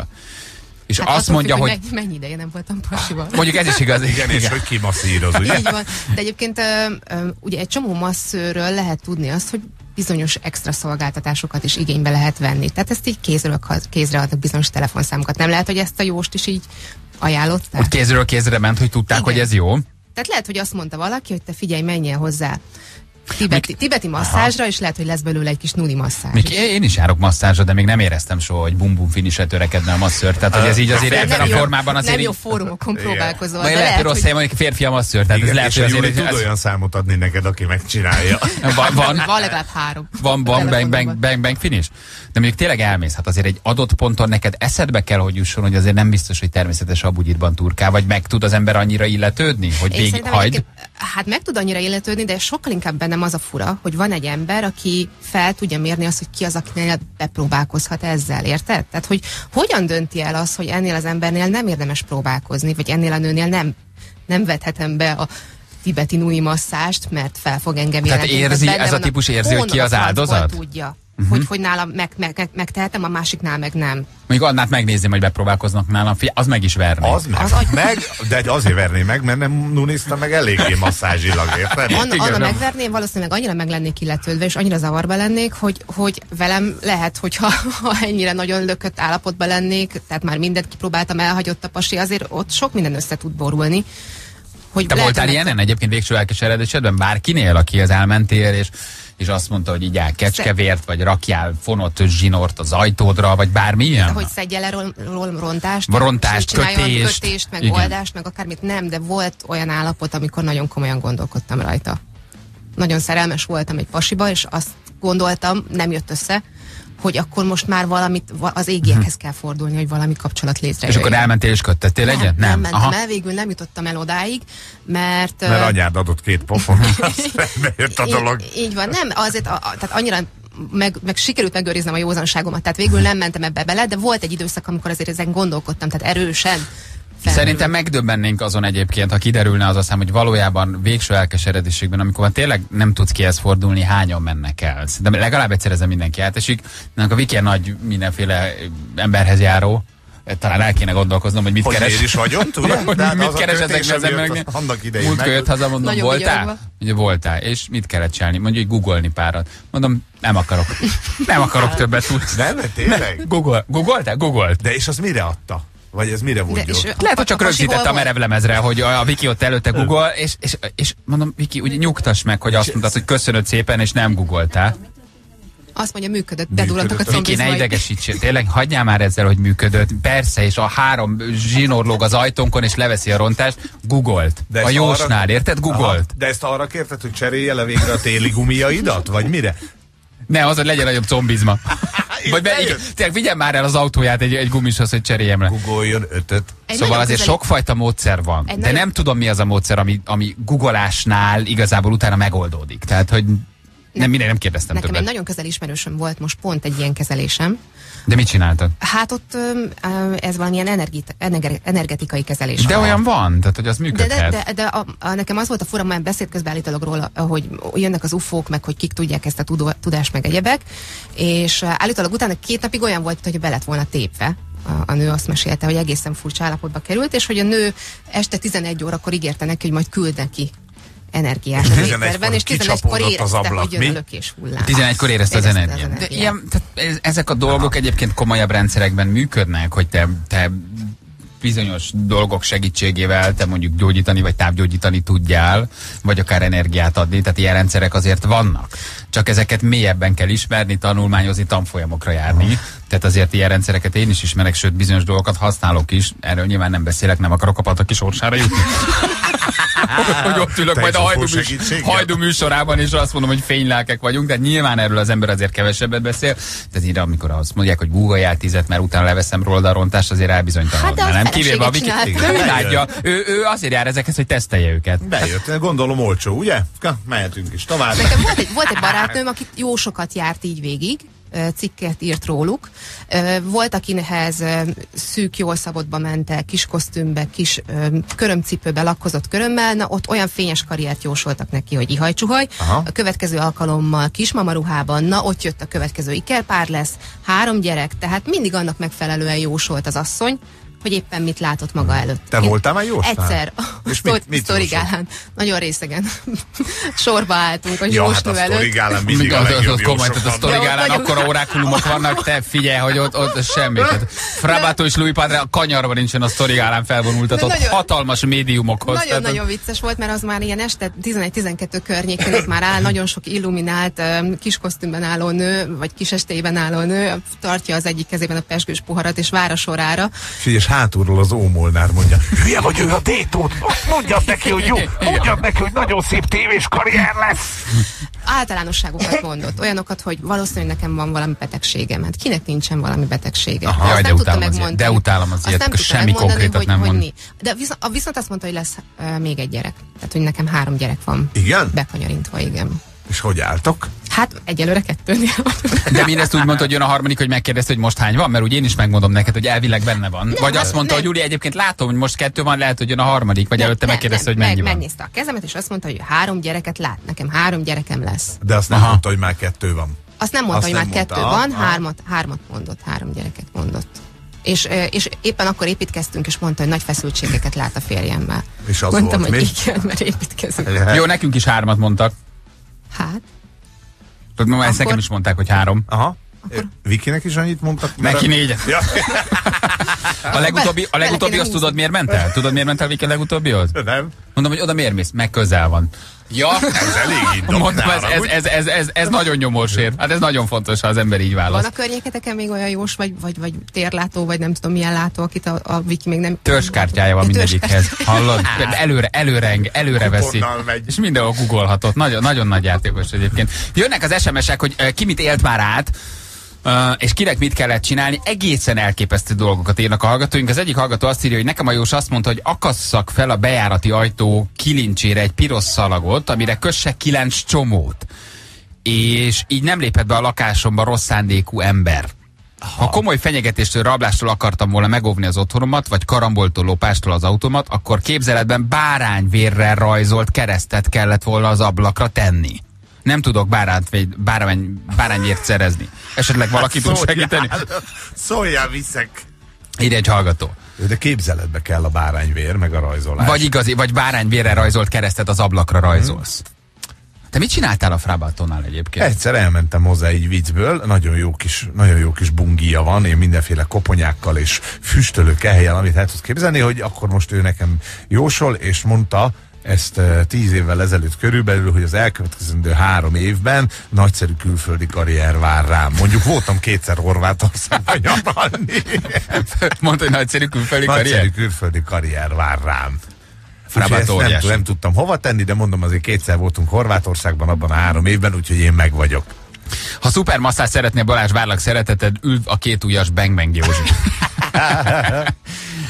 És hát azt mondja, függ, hogy... hogy mennyi ideje nem voltam pasival. Mondjuk ez is igaz. Igen, és hogy kimasszíroz, ugye? Így van. De egyébként ugye egy csomó masszőről lehet tudni azt, hogy bizonyos extra szolgáltatásokat is igénybe lehet venni. Tehát ezt így kézről kézre adnak bizonyos telefonszámokat. Nem lehet, hogy ezt a jóst is így ajánlották? Hogy kézről kézre ment, hogy tudták, igen, hogy ez jó? Tehát lehet, hogy azt mondta valaki, hogy te figyelj, menjél hozzá tibeti, tibeti masszázsra, és lehet, hogy lesz belőle egy kis nuni masszázs. Még én is járok masszázsra, de még nem éreztem soha, hogy bum-bum finisre törekedne a masször. Tehát, hogy ez így azért ebben a formában azért... Nem jó fórumokon próbálkozol. Majd lehet, hogy rossz helyen mondjuk férfi a masször. Tehát ez lehet, hogy azért tud olyan számot adni neked, aki megcsinálja. Van, van, van legalább három. Van, van, bang, bang, bang, bang, finish. De mondjuk tényleg elmész, hát azért egy adott ponton neked eszedbe kell, hogy jusson, hogy azért nem biztos, hogy természetes a bugyitban turkál, vagy meg tud az ember annyira illetődni, hogy végig hagyd. Hát meg tud annyira illetődni, de sokkal inkább bennem az a fura, hogy van egy ember, aki fel tudja mérni azt, hogy ki az, akinél bepróbálkozhat ezzel, érted? Tehát, hogy hogyan dönti el az, hogy ennél az embernél nem érdemes próbálkozni, vagy ennél a nőnél nem, nem vethetem be a tibeti nui masszást, mert fel fog engem jelenteni. Tehát érzi, ez a típus érzi, hogy ki az áldozat? Tudja. Uh-huh. Hogy, hogy nálam meg, meg, meg, megtehetem, a másiknál meg nem. Mondjuk annát megnézni, hogy bepróbálkoznak nálam, az meg is verné. Az meg, az meg, de azért verné meg, mert nem nunizta meg eléggé masszázsilag, érted? Anna, Anna megverném, valószínűleg annyira meg lennék illetődve, és annyira zavarba lennék, hogy, hogy velem lehet, hogyha ha ennyire nagyon lökött állapotban lennék, tehát már mindent kipróbáltam, elhagyott a pasi, azért ott sok minden össze tud borulni. Hogy te voltál meg... ilyenen egyébként végső elkeseredésedben? Bárkinél, akihez elmentél, és és azt mondta, hogy így áll kecskevért, vagy rakjál fonott zsinort az ajtódra, vagy bármilyen? Hogy szedje le ron, ron, rontást, rontást, kötést, kötést, meg igen, oldást, meg akármit. Nem, de volt olyan állapot, amikor nagyon komolyan gondolkodtam rajta. Nagyon szerelmes voltam egy pasiba, és azt gondoltam, nem jött össze, hogy akkor most már valamit, az égiekhez kell fordulni, hogy valami kapcsolat létrejön. És akkor elmentél és köttettél egyet? Nem, nem mentem Aha. el, végül nem jutottam el odáig, mert... Mert anyád adott két pofon, bejött a dolog. Így, így van, nem, azért, a, a, tehát annyira meg, meg sikerült megőriznem a józanságomat, tehát végül nem mentem ebbe bele, de volt egy időszak, amikor azért ezen gondolkodtam, tehát erősen. Felmerül. Szerintem megdöbbennénk azon egyébként, ha kiderülne az a szám, hogy valójában végső elkeseredésségben, amikor tényleg nem tudsz kihez fordulni, hányan mennek el. De legalább egyszer ezen mindenki átesik. A Viki nagy mindenféle emberhez járó. Talán el kéne gondolkoznom, hogy mit hogy keres. Hogy is vagyont, ugye? hogy mit keres ezekben az embereknél. Múltkor jött haza, mondom, nagyon voltál? Ugye voltál, és mit kellett csinálni? Mondjuk, hogy googolni párat. Mondom, nem akarok. Nem akarok többet tudni. Nem, tényleg? Google, googoltál? Googolt. De és az mire adta? Vagy ez mire volt jó? Lehet, hogy csak rögzítette a merevlemezre, hogy a Viki ott előtte Google, és, és, és mondom, Viki, ugye nyugtass meg, hogy azt mondtad, hogy köszönöd szépen, és nem googoltál. Azt mondja, működött, bedurrantak a combizmai. Viki, ne idegesítsél, tényleg hagyjál már ezzel, hogy működött. Persze, és a három zsinór lóg az ajtónkon, és leveszi a rontást, googolt. A jósnál, arra... érted? Googolt. Aha, de ezt arra kérted, hogy cserélje le végre a téli gumiaidat, vagy mire? Ne, az, hogy legyen nagyobb combizma. Vagy be, igen, tényleg vigyem már el az autóját egy, egy gumishoz, hogy cseréljem le. Googoljon ötöt. Egy szóval azért közeli... sokfajta módszer van. Egy de nagyon... nem tudom, mi az a módszer, ami, ami googolásnál igazából utána megoldódik. Tehát, hogy... Nem, mire nem kérdeztem Nekem többet. egy nagyon közel ismerősöm volt most pont egy ilyen kezelésem. De mit csináltad? Hát ott ö, ez valamilyen energit, ener, energetikai kezelés. De van. olyan van, tehát hogy az De, működhet. de, de, de a, a, nekem az volt a fura, már beszélt közben állítólag róla, hogy jönnek az ufók, meg hogy kik tudják ezt a tudó, tudást, meg egyebek, és állítólag utána két napig olyan volt, hogy be lett volna tépve. A, a nő azt mesélte, hogy egészen furcsa állapotba került, és hogy a nő este tizenegy órakor ígérte neki, hogy majd küld neki energiát az étterben, és tizenegykor érezte, hogy jön a lökés hullám. tizenegykor érezte az energiát. De ilyen, tehát ezek a dolgok egyébként komolyabb rendszerekben működnek, hogy te, te bizonyos dolgok segítségével te mondjuk gyógyítani vagy távgyógyítani tudjál, vagy akár energiát adni, tehát ilyen rendszerek azért vannak. Csak ezeket mélyebben kell ismerni, tanulmányozni, tanfolyamokra járni. Tehát azért ilyen rendszereket én is ismerek, sőt bizonyos dolgokat használok is. Erről nyilván nem beszélek, nem akarok a pataki sorsára jutni. Hogy ott ülök majd a hajdu, műs, hajdu műsorában, és azt mondom, hogy fénylelkek vagyunk, de nyilván erről az ember azért kevesebbet beszél. Tehát így, amikor azt mondják, hogy gúgoljál tízet, mert utána leveszem róla a rontást, azért elbizonytalanod. Hát nem kivéve a Viki. Ő, ő azért jár ezekhez, hogy tesztelje őket. Bejött, gondolom olcsó, ugye? Mehetünk is tovább. Nekem volt egy, volt egy barátnőm, aki jó sokat járt így végig, cikket írt róluk. Volt, akinehez szűk, jól szabotba ment el, kis kosztümbe, kis körömcipőbe, lakkozott körömmel, na ott olyan fényes karriert jósoltak neki, hogy ihaj-csuhaj. Aha. A következő alkalommal kismamaruhában, na ott jött a következő ikerpár lesz, három gyerek, tehát mindig annak megfelelően jósolt az asszony, hogy éppen mit látott maga előtt. Te Én voltál már jóstál? Egyszer. És mit, mit sztorigálán. Nagyon részegen. Sorba álltunk a ja, jósnő hát a előtt. sztorigálán mindig a legjobb komoly, tehát a sztorigálán akkora orákulumok vannak, te figyelj, hogy ott, ott semmi. Frabato és Louis Padre a kanyarban nincsen a sztorigálán felvonultatott hatalmas médiumokhoz. Nagyon-nagyon vicces volt, mert az már ilyen este tizenegy-tizenkettő környékén ott már áll, nagyon sok illuminált kis kosztümben álló nő, vagy kis estében álló nő, tartja az egyik kezében a pezsgős poharat, és vár a sorára. Figyelj, hátulról az Ómolnár mondja, hülye vagy, ő a Détót, mondjad neki, hogy jó, mondjad neki, hogy nagyon szép tévés karrier lesz. Általánosságokat mondott, olyanokat, hogy valószínűleg nekem van valami betegségem, hát kinek nincsen valami betegsége. Aha, jaj, de, utálom az ilyet, de utálom az ilyet, semmi konkrétat hogy, nem mond. Hogy de viszont, viszont azt mondta, hogy lesz uh, még egy gyerek. Tehát, hogy nekem három gyerek van. Igen? Bekanyarintva, igen. És hogy álltok? Hát egyelőre kettőnél van. De mindezt úgy mondta, hogy jön a harmadik, hogy megkérdezte, hogy most hány van, mert úgy én is megmondom neked, hogy elvileg benne van. Nem, vagy azt mondta, nem. hogy Júli, egyébként látom, hogy most kettő van, lehet, hogy jön a harmadik, vagy nem, előtte megkérdezte, hogy mennyi meg, van. Megnézte a kezemet, és azt mondta, hogy három gyereket lát. Nekem három gyerekem lesz. De azt nem Aha. mondta, hogy már kettő van. Azt nem mondta, azt hogy nem már mondta. kettő van, Aha. hármat, hármat mondott, három gyereket mondott. És, és éppen akkor építkeztünk, és mondta, hogy nagy feszültségeket lát a férjemmel. És az Mondtam, volt hogy mi? igen, mert építkezünk. Jó, nekünk is hármat mondtak. Hát? Tudod, ma ezt nekem is mondták, hogy három. Aha. Akkor... Vikinek is annyit mondtak? Neki négyet. Ja. A legutóbbi, a legutóbbi azt tudod, miért ment el? Tudod, miért ment el Viki a legutóbbihoz? Nem. Mondom, hogy oda miért mész? Meg közel van. Ja, ez elég indok. Mondom, ez, ez, ez, ez, ez, ez nagyon nyomósért. Hát ez nagyon fontos, ha az ember így választ. Van a környéketeken még olyan jós, vagy, vagy, vagy térlátó, vagy nem tudom milyen látó, akit a, a Viki még nem... Törzskártyája van mindegyikhez. Hallod? Előre, előreng, előre veszi. És mindenhol googolhatott. Nagyon, nagyon nagy játékos egyébként. Jönnek az es em esek, hogy uh, ki mit élt már át, Uh, és kinek mit kellett csinálni, egészen elképesztő dolgokat írnak a hallgatóink. Az egyik hallgató azt írja, hogy nekem a Jós azt mondta, hogy akasszak fel a bejárati ajtó kilincsére egy piros szalagot, amire kössek kilenc csomót. És így nem lépett be a lakásomba rossz szándékú ember. Ha komoly fenyegetéstől, rablástól akartam volna megóvni az otthonomat, vagy karamboltól, lopástól az automat, akkor képzeletben bárányvérrel rajzolt keresztet kellett volna az ablakra tenni. Nem tudok bárány, bárány, bárányért szerezni. Esetleg valaki tud segíteni? Szóljál, viszek. Ide egy hallgató. De képzeletbe kell a bárányvér, meg a rajzolás. Vagy igazi, vagy bárányvérrel rajzolt keresztet az ablakra rajzolsz. Hmm. Te mit csináltál a Frabatónál egyébként? Egyszer elmentem hozzá egy viccből, nagyon jó kis, nagyon jó kis bungija van, én mindenféle koponyákkal és füstölő kehelyel, amit el tudsz képzelni, hogy akkor most ő nekem jósol, és mondta, ezt uh, tíz évvel ezelőtt körülbelül, hogy az elkövetkezendő három évben nagyszerű külföldi karrier vár rám. Mondjuk voltam kétszer Horvátországban nyaralni. Mondta, hogy nagyszerű külföldi karrier? Nagyszerű külföldi karrier vár rám. Frabato nem, nem tudtam hova tenni, de mondom, azért kétszer voltunk Horvátországban abban a három évben, úgyhogy én meg vagyok. Ha szupermasszát szeretnél, Balázs, várlak szereteted, ülv a két ujjas Bang Bang Józsi.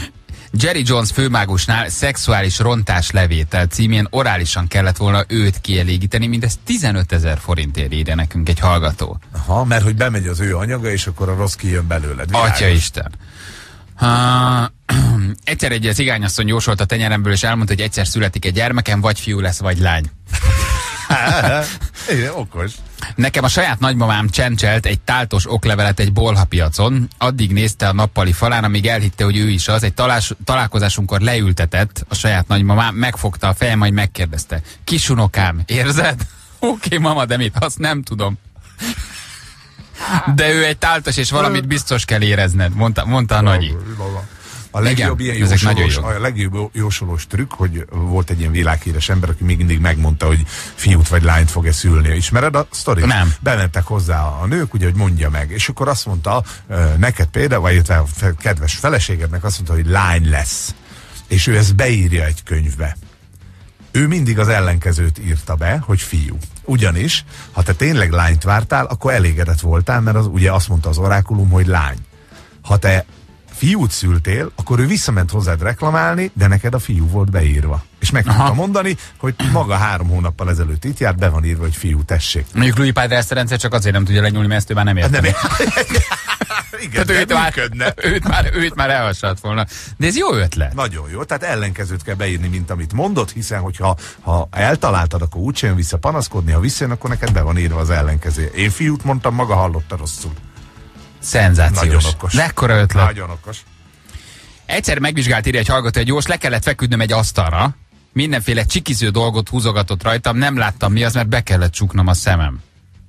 Jerry Jones főmágusnál szexuális rontás levétel címén orálisan kellett volna őt kielégíteni, mindez tizenötezer forintért írja nekünk egy hallgató. Aha, mert hogy bemegy az ő anyaga, és akkor a rossz kijön belőled. Atya Isten. Uh, egyszer egy cigányasszony jósolt a tenyeremből, és elmondta, hogy egyszer születik egy gyermekem, vagy fiú lesz, vagy lány. Igen, okos. Nekem a saját nagymamám csencselt egy táltos oklevelet egy bolhapiacon, addig nézte a nappali falán, amíg elhitte, hogy ő is az. Egy talás, találkozásunkkor leültetett a saját nagymamám, megfogta a fejem, majd megkérdezte. Kisunokám, érzed? Oké, okay, mama, de mit? Azt nem tudom. De ő egy táltos, és valamit biztos kell érezned, mondta, mondta a nagyi. A legjobb, ilyen jósolós, a legjobb jósolós trükk, hogy volt egy ilyen világhíres ember, aki még mindig megmondta, hogy fiút vagy lányt fog-e szülni. Ismered a sztorit? Nem. Bementek hozzá a nők, ugye, hogy mondja meg. És akkor azt mondta, neked például, vagy a kedves feleségednek azt mondta, hogy lány lesz. És ő ezt beírja egy könyvbe. Ő mindig az ellenkezőt írta be, hogy fiú. Ugyanis, ha te tényleg lányt vártál, akkor elégedett voltál, mert az, ugye azt mondta az orákulum, hogy lány. Ha te fiút szültél, akkor ő visszament hozzád reklamálni, de neked a fiú volt beírva. És meg tudta mondani, hogy maga három hónappal ezelőtt itt járt, be van írva, hogy fiú, tessék. Mondjuk Louis Padre ezt a rendszer csak azért nem tudja lenyúlni, mert ezt ő már nem érte. Nem Igen, tehát őt már, őt, már, őt már elhassadt volna. De ez jó ötlet. Nagyon jó. Tehát ellenkezőt kell beírni, mint amit mondott, hiszen hogyha ha eltaláltad, akkor úgy jön vissza panaszkodni, ha visszajön, akkor neked be van írva az ellenkező. Én fiút mondtam, maga hallotta rosszul. Szenzációs. Nagyon okos. Mekkora ötlet. Nagyon okos. Egyszer megvizsgált, írja egy hallgató, egy jós, le kellett feküdnöm egy asztalra, mindenféle csikiző dolgot húzogatott rajtam, nem láttam mi az, mert be kellett csuknom a szemem.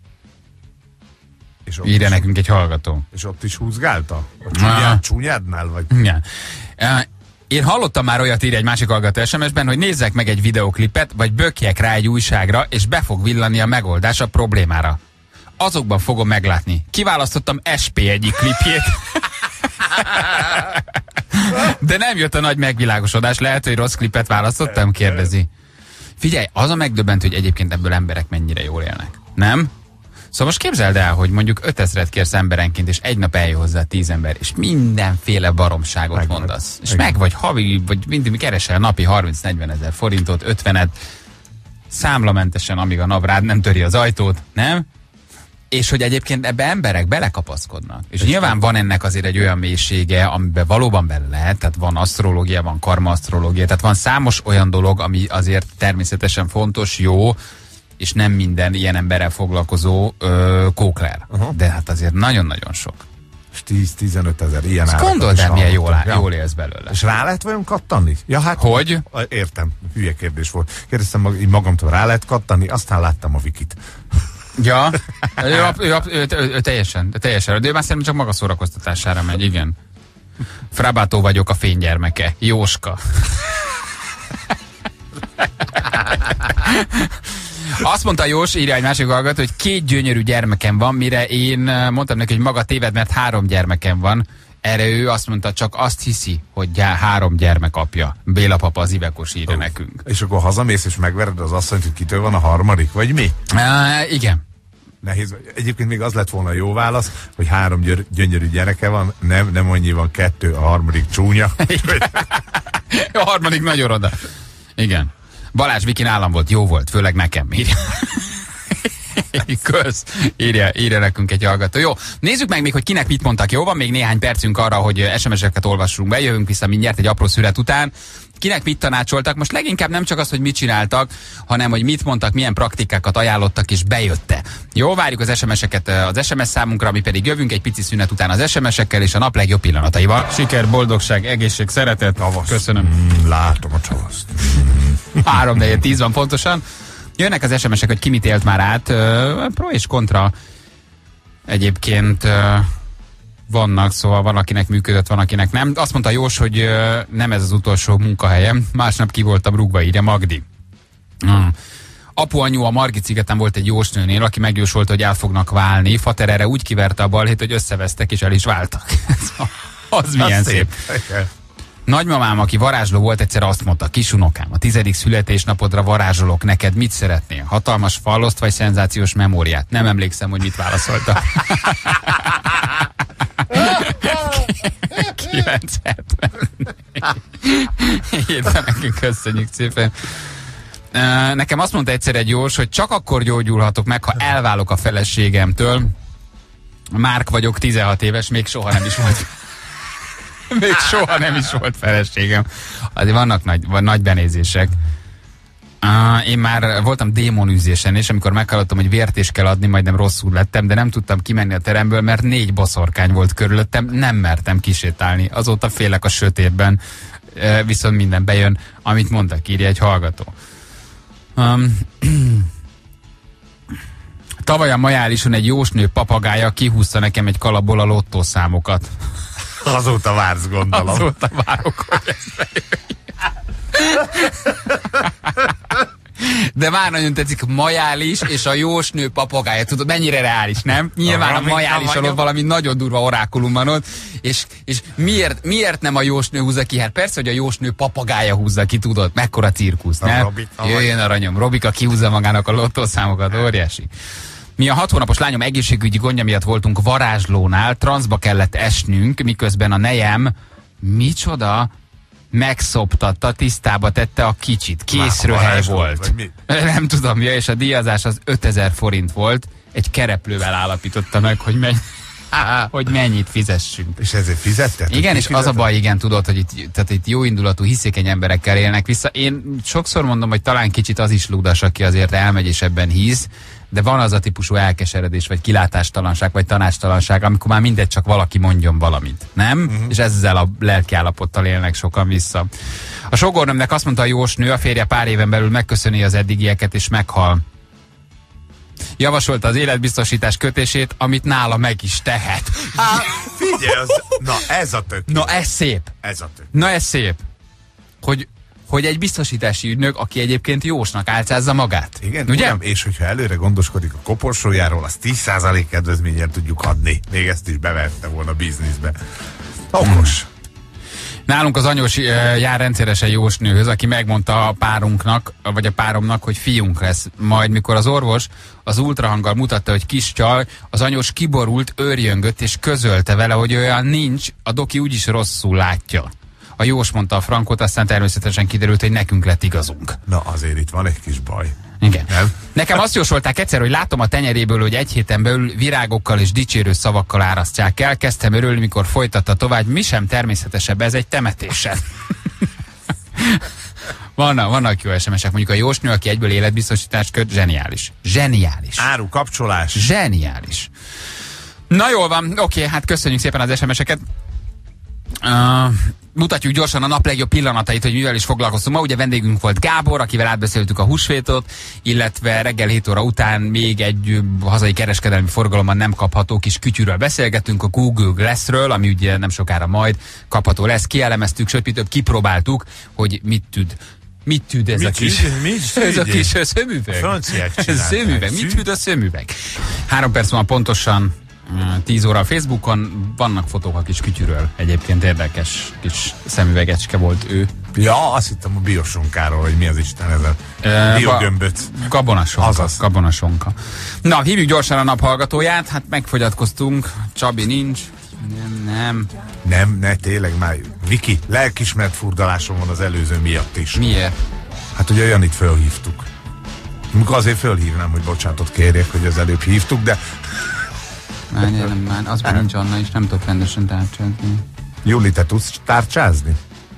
És írja is, nekünk egy hallgató. És ott is húzgálta? A csúnyád, csúnyádnál vagy? Igen. Én hallottam már olyat, írja egy másik hallgató es em es-ben, hogy nézzek meg egy videoklipet, vagy bökjek rá egy újságra, és be fog villani a megoldás a problémára. Azokban fogom meglátni. Kiválasztottam es pé egyik klipjét. De nem jött a nagy megvilágosodás. Lehet, hogy rossz klipet választottam? Kérdezi. Figyelj, az a megdöbbentő, hogy egyébként ebből emberek mennyire jól élnek. Nem? Szóval most képzeld el, hogy mondjuk ötezret kérsz emberenként, és egy nap eljön hozzá tíz ember, és mindenféle baromságot meg mondasz. Meg. És meg vagy havi, vagy mindig keresel napi harminc-negyven ezer forintot, ötvenet, számlamentesen, amíg a nap rád nem töri az ajtót, nem? És hogy egyébként ebbe emberek belekapaszkodnak. És, és nyilván van ennek azért egy olyan mélysége, amiben valóban bele lehet, tehát van asztrológia, van karma-asztrológia, tehát van számos olyan dolog, ami azért természetesen fontos, jó, és nem minden ilyen emberrel foglalkozó ö, kókler. Uh-huh. De hát azért nagyon-nagyon sok. És tíz-tizenöt ezer ilyen árakat. Gondold el, milyen jól, ja. jól élsz belőle. És rá lehet vajon kattani? Ja, hát, hogy? Értem, hülye kérdés volt. Kérdeztem mag, magamtól, rá lehet kattani, aztán láttam a Vikit. Ja, ő, ő, ő, ő, ő, ő teljesen, teljesen, de ő már szerintem csak maga szórakoztatására megy, igen. Frabátó vagyok, a fénygyermeke. Jóska. Azt mondta Jós, írja egy másik hallgató, hogy két gyönyörű gyermekem van, mire én mondtam neki, hogy maga téved, mert három gyermekem van. Erre ő azt mondta, csak azt hiszi, hogy gyá, három gyermek apja. Béla papa az Ivekos írja uh, nekünk. És akkor hazamész és megvered az asszonyt, hogy kitől van a harmadik, vagy mi? Uh, igen. Nehéz. Egyébként még az lett volna a jó válasz, hogy három györ, gyönyörű gyereke van, nem, nem annyi van, kettő, a harmadik csúnya. A harmadik nagyon oda. Igen. Balázs Viki nálam volt, jó volt, főleg nekem. Írja. Kösz. Írja, írja nekünk egy hallgató. Jó, nézzük meg még, hogy kinek mit mondtak. Jó, van még néhány percünk arra, hogy es em es-eket olvassunk be, jövünk vissza mindjárt egy apró szület után. Kinek mit tanácsoltak? Most leginkább nem csak az, hogy mit csináltak, hanem hogy mit mondtak, milyen praktikákat ajánlottak, és bejötte. Jó, várjuk az es em es-eket az es em es számunkra, mi pedig jövünk egy pici szünet után az es em es-ekkel és a nap legjobb pillanataival. Siker, boldogság, egészség, szeretet. Tavasz. Köszönöm. Mm, látom a tavaszt. három negyven tíz van pontosan. Jönnek az es em es-ek, hogy ki mit élt már át. Pro és kontra egyébként vannak, szóval van, akinek működött, van, akinek nem. Azt mondta Jós, hogy nem ez az utolsó munkahelyem. Másnap ki voltam rúgva, írja Magdi. Hmm. Apu-anyu a Margit szigeten volt egy jósnőnél, aki megjósolta, hogy el fognak válni. Fater erre úgy kiverte a balhét, hogy összevesztek és el is váltak. Az milyen szép. szép. Nagymamám, aki varázsló volt, egyszer azt mondta, kisunokám, a tizedik születésnapodra varázsolok neked, mit szeretnél? Hatalmas falloszt vagy szenzációs memóriát? Nem emlékszem, hogy mit válaszolta. kilencvennégy Írta nekünk, köszönjük szépen. Uh, nekem azt mondta egyszer egy jós, hogy csak akkor gyógyulhatok meg, ha elválok a feleségemtől. Márk vagyok, tizenhat éves, még soha nem is volt. Még soha nem is volt feleségem. Azért vannak nagy, van nagy benézések. Uh, én már voltam démonűzésen, és amikor meghallottam, hogy vért is kell adni, majdnem rosszul lettem, de nem tudtam kimenni a teremből, mert négy boszorkány volt körülöttem, nem mertem kisétálni. Azóta félek a sötétben, uh, viszont minden bejön, amit mondtak, írja egy hallgató. Um, Tavaly a Majálison egy jósnő papagája kihúzta nekem egy kalapból a lottószámokat. Azóta vársz, gondolom. Azóta várok, hogy ez De már nagyon tetszik, Majális és a jósnő papagája. Tudod, mennyire reális, nem? Nyilván a Majális alatt valami nagyon durva orákulum van ott, és, és miért, miért nem a jósnő húzza ki? Hát persze, hogy a jósnő papagája húzza ki, tudod? Mekkora cirkusz, nem? Robika, jöjjön aranyom, Robika kihúzza magának a lottószámokat, óriási. Mi a hat hónapos lányom egészségügyi gondja miatt voltunk varázslónál, transzba kellett esnünk, miközben a nejem, micsoda, megszoptatta, tisztába tette a kicsit. Készröhely volt. Nem tudom mi, és a díjazás az ötezer forint volt. Egy kereplővel állapította meg, hogy, menny hogy mennyit fizessünk. És ezért fizettet? Igen, és az a baj, igen, tudod, hogy itt, tehát itt jó indulatú, hiszékeny emberekkel élnek vissza. Én sokszor mondom, hogy talán kicsit az is ludas, aki azért elmegy és ebben hisz, de van az a típusú elkeseredés, vagy kilátástalanság, vagy tanácstalanság, amikor már mindegy, csak valaki mondjon valamit, nem? Uh-huh. És ezzel a lelkiállapottal élnek sokan vissza. A sógornőmnek azt mondta a jósnő, a férje pár éven belül megköszöni az eddigieket, és meghal. Javasolta az életbiztosítás kötését, amit nála meg is tehet. Há, figyelj, az, na ez a tök. Na ez szép. Ez a tök. Na ez szép. Hogy hogy egy biztosítási ügynök, aki egyébként jósnak álcázza magát. Igen, ugye? Uram, és hogyha előre gondoskodik a koporsójáról, azt tíz százalék kedvezményen tudjuk adni. Még ezt is bevette volna bizniszbe. Okos. Hmm. Nálunk az anyós jár rendszeresen jósnőhöz, aki megmondta a párunknak, vagy a páromnak, hogy fiunk lesz. Majd mikor az orvos az ultrahanggal mutatta, hogy kis csaj, az anyós kiborult, őrjöngött, és közölte vele, hogy olyan nincs, a doki úgyis rosszul látja. A jós mondta a frankot, aztán természetesen kiderült, hogy nekünk lett igazunk. Na azért itt van egy kis baj. Igen. Nem? Nekem azt jósolták egyszer, hogy látom a tenyeréből, hogy egy héten belül virágokkal és dicsérő szavakkal árasztják el. Kezdtem örülni, mikor folytatta tovább. Mi sem természetesebb, ez egy temetésen. vannak, vannak jó es em esek. Mondjuk a jósnő, aki egyből életbiztosítást köt, zseniális. Zseniális. Áru kapcsolás. Zseniális. Na jól van, oké, hát köszönjük szépen az es em eseket. Uh, mutatjuk gyorsan a nap legjobb pillanatait, hogy mivel is foglalkoztunk ma. Ugye vendégünk volt Gábor, akivel átbeszéltük a húsvétot, illetve reggel hét óra után még egy hazai kereskedelmi forgalomban nem kapható kis kütyűről beszélgettünk, a Google Glassről, ami ugye nem sokára majd kapható lesz. Kielemeztük, sőt, mi több kipróbáltuk, hogy mit tud. Mit tűd ez mit a kis, tűd, mit ez a kis szömüveg? Franciák szömüveg. Mit tűd a szömüveg? Három perc van pontosan tíz óra a Facebookon, vannak fotók a kis kütyűről. Egyébként érdekes kis szemüvegecske volt ő. Ja, azt hittem a biosonkáról, hogy mi az Isten ez a e, biogömböt. Gabonasonka. Azaz. Gabonasonka. Na, hívjuk gyorsan a nap hallgatóját, hát megfogyatkoztunk, Csabi nincs. Nem, nem. Nem, ne, tényleg már. Viki, lelkismert furdalásom van az előző miatt is. Miért? Hát ugye Janit fölhívtuk. Amikor azért fölhívnám, hogy bocsánatot kérjek, hogy az előbb hívtuk, de Már nem, már az már nincs Anna, és nem tudok rendesen tárcsázni. Juli, te tudsz tárcsázni?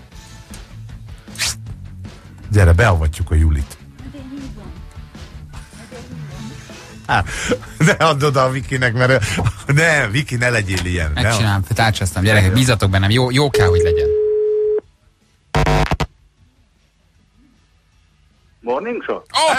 Gyere, beavatjuk a Julit. Há, ne add oda a Vikinek, mert ne, Viki, ne legyél ilyen. Megcsinálom, tárcsáztam, gyerekek, bízatok bennem, jó, jó kell, hogy legyen. Morning show? Oh!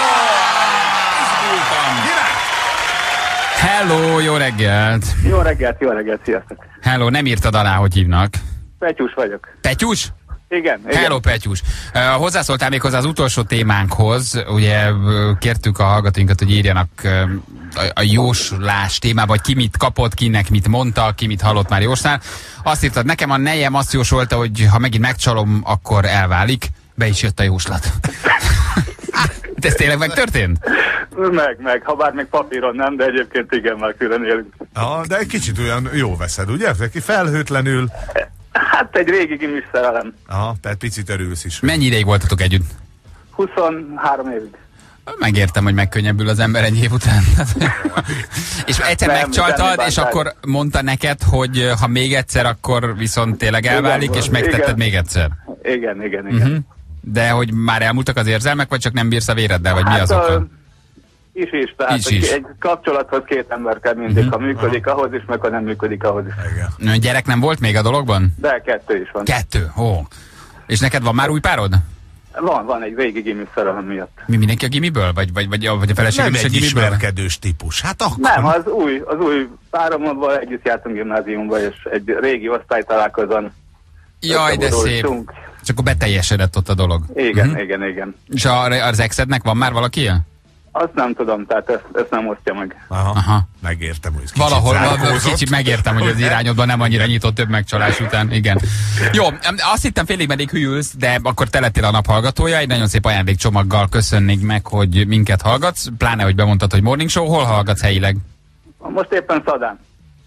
Hello, jó reggelt! Jó reggelt, jó reggelt, sziasztok! Hello, nem írtad alá, hogy hívnak? Petyus vagyok. Petyus? Igen, igen. Hello, Petyus. Uh, hozzászóltál még hozzá az utolsó témánkhoz. Ugye uh, kértük a hallgatóinkat, hogy írjanak uh, a, a jóslás témába, hogy ki mit kapott, kinek mit mondta, ki mit hallott már jósnál. Azt írtad, nekem a nejem azt jósolta, hogy ha megint megcsalom, akkor elválik. Be is jött a jóslat. Ez tényleg megtörtént? Meg, meg, ha bár még papíron nem, de egyébként igen, már külön élünk. Ah, de egy kicsit olyan jó veszed, ugye? Felhőtlenül. Hát egy régi gimis szerelem. Aha, tehát picit örülsz is. Mennyi ideig voltatok együtt? huszonhárom évig. Megértem, hogy megkönnyebbül az ember egy év után. És egyszer Nem, megcsaltad, semmi és bántás. akkor mondta neked, hogy ha még egyszer, akkor viszont tényleg elválik, Igen, és megtetted igen. még egyszer. Igen, igen, igen. Uh-huh. De hogy már elmúltak az érzelmek, vagy csak nem bírsz a véreddel, vagy mi az Hát, oka? a- Is is, tehát Is is. egy kapcsolathoz két ember kell mindig, Mhm. ha működik, ahhoz is, meg ha nem működik, ahhoz is. Igen. Gyerek nem volt még a dologban? De kettő is van. Kettő, ó. És neked van már új párod? Van, van egy régi gimis szerelem miatt. Mi mindenki a gimiből? Vagy, vagy, vagy, a- vagy a feleséged Nem is a egy gimiből? ismerkedős típus. Hát akkor... Nem, az új, az új párommal együtt jártunk gimnáziumba, és egy régi osztálytalálkozón Jaj, de szép. összeborultunk. És akkor beteljesedett ott a dolog. Igen, Mhm. igen, igen. És a, az exednek van már valaki? Azt nem tudom, tehát ezt, ezt nem osztja meg. Aha, Aha. megértem, hogy ez kicsit Valahol, zárkózott. kicsit megértem, hogy az irányodban nem annyira nyitott több megcsalás után. Igen. Jó, azt hittem félig meddig hűlsz, de akkor te lettél a nap hallgatója. Egy nagyon szép ajándékcsomaggal köszönnék meg, hogy minket hallgatsz. Pláne, hogy bemondtad, hogy Morning Show. Hol hallgatsz helyileg? Most éppen Szadán.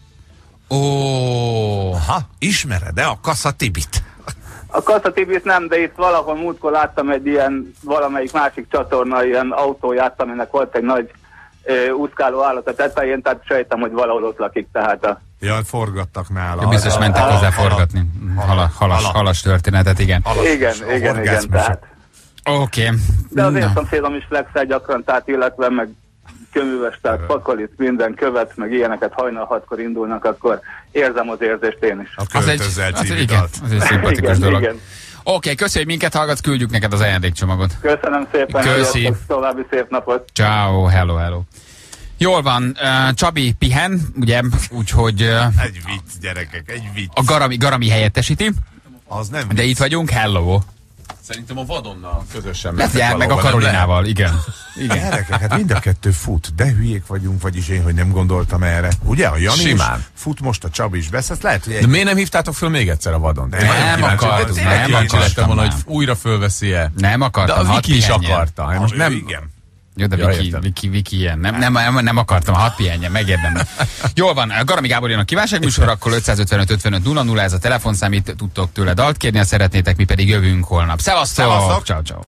Ó, Aha, ismered-e a Kassa Tibit? A Kassa Tibit nem, de itt valahol múltkor láttam egy ilyen, valamelyik másik csatorna, ilyen autóját, aminek volt egy nagy ö, úszkáló állat a tetején, tehát sejtem, hogy valahol ott lakik, tehát a... Jaj, forgattak nála. ja, biztos A- mentek a- hozzá a- forgatni. Hala, halas, hala. halas történetet, igen. halas- Igen, a igen, igen, horgászmese. tehát... Oké. De azért Na. szomszédom is flexel gyakran, tehát illetve meg köműves, tehát pakalit, minden követ, meg ilyeneket hajnal hatkor indulnak, akkor érzem az érzést én is. A Az egy, költözzel az, című igen, dalt. az egy szimpatikus Igen, dolog. igen. Oké, köszönjük, hogy minket hallgatsz, küldjük neked az ajándékcsomagot. Köszönöm szépen, Köszi. sziasztok, további szép napot. Ciao, hello, hello. Jól van, uh, Csabi pihen, ugye, úgyhogy uh, Egy vicc, gyerekek, egy vicc. a Garami, Garami helyettesíti, Az nem de vicc. itt vagyunk, hello. Szerintem a vadonnal közösen Hát mentek jár meg a valahova, nem Karolinával, igen. Igen. Gyerekek, hát mind a kettő fut, de hülyék vagyunk, vagyis én, hogy nem gondoltam erre. Ugye, a Jani Simán. is fut, most a Csabi is vesz, ezt lehet, hogy De egy... miért nem hívtátok föl még egyszer a vadon? Nem, Én nagyon nem kíváncsi akartam, vagyok. nem Tényleg kíváncsi akartam lettem volna, már. hogy újra fölveszi-e. Nem De akartam, a hadd Viki is pihenjen. akarta. Én most Nem, nem... igen. Jó, de Ja, Viki, értem. Viki, Viki ilyen. Nem, nem, nem, nem akartam, hadd pihenjen, megérdemel. Jól van, Garami Gábor jön a kívánság műsor, akkor ötszázötvenöt ötvenöt nulla nulla, ez a telefonszám, itt tudtok tőle dalt kérni, ha szeretnétek, mi pedig jövünk holnap. Szevasztok! Szevasztok! Ciao, ciao.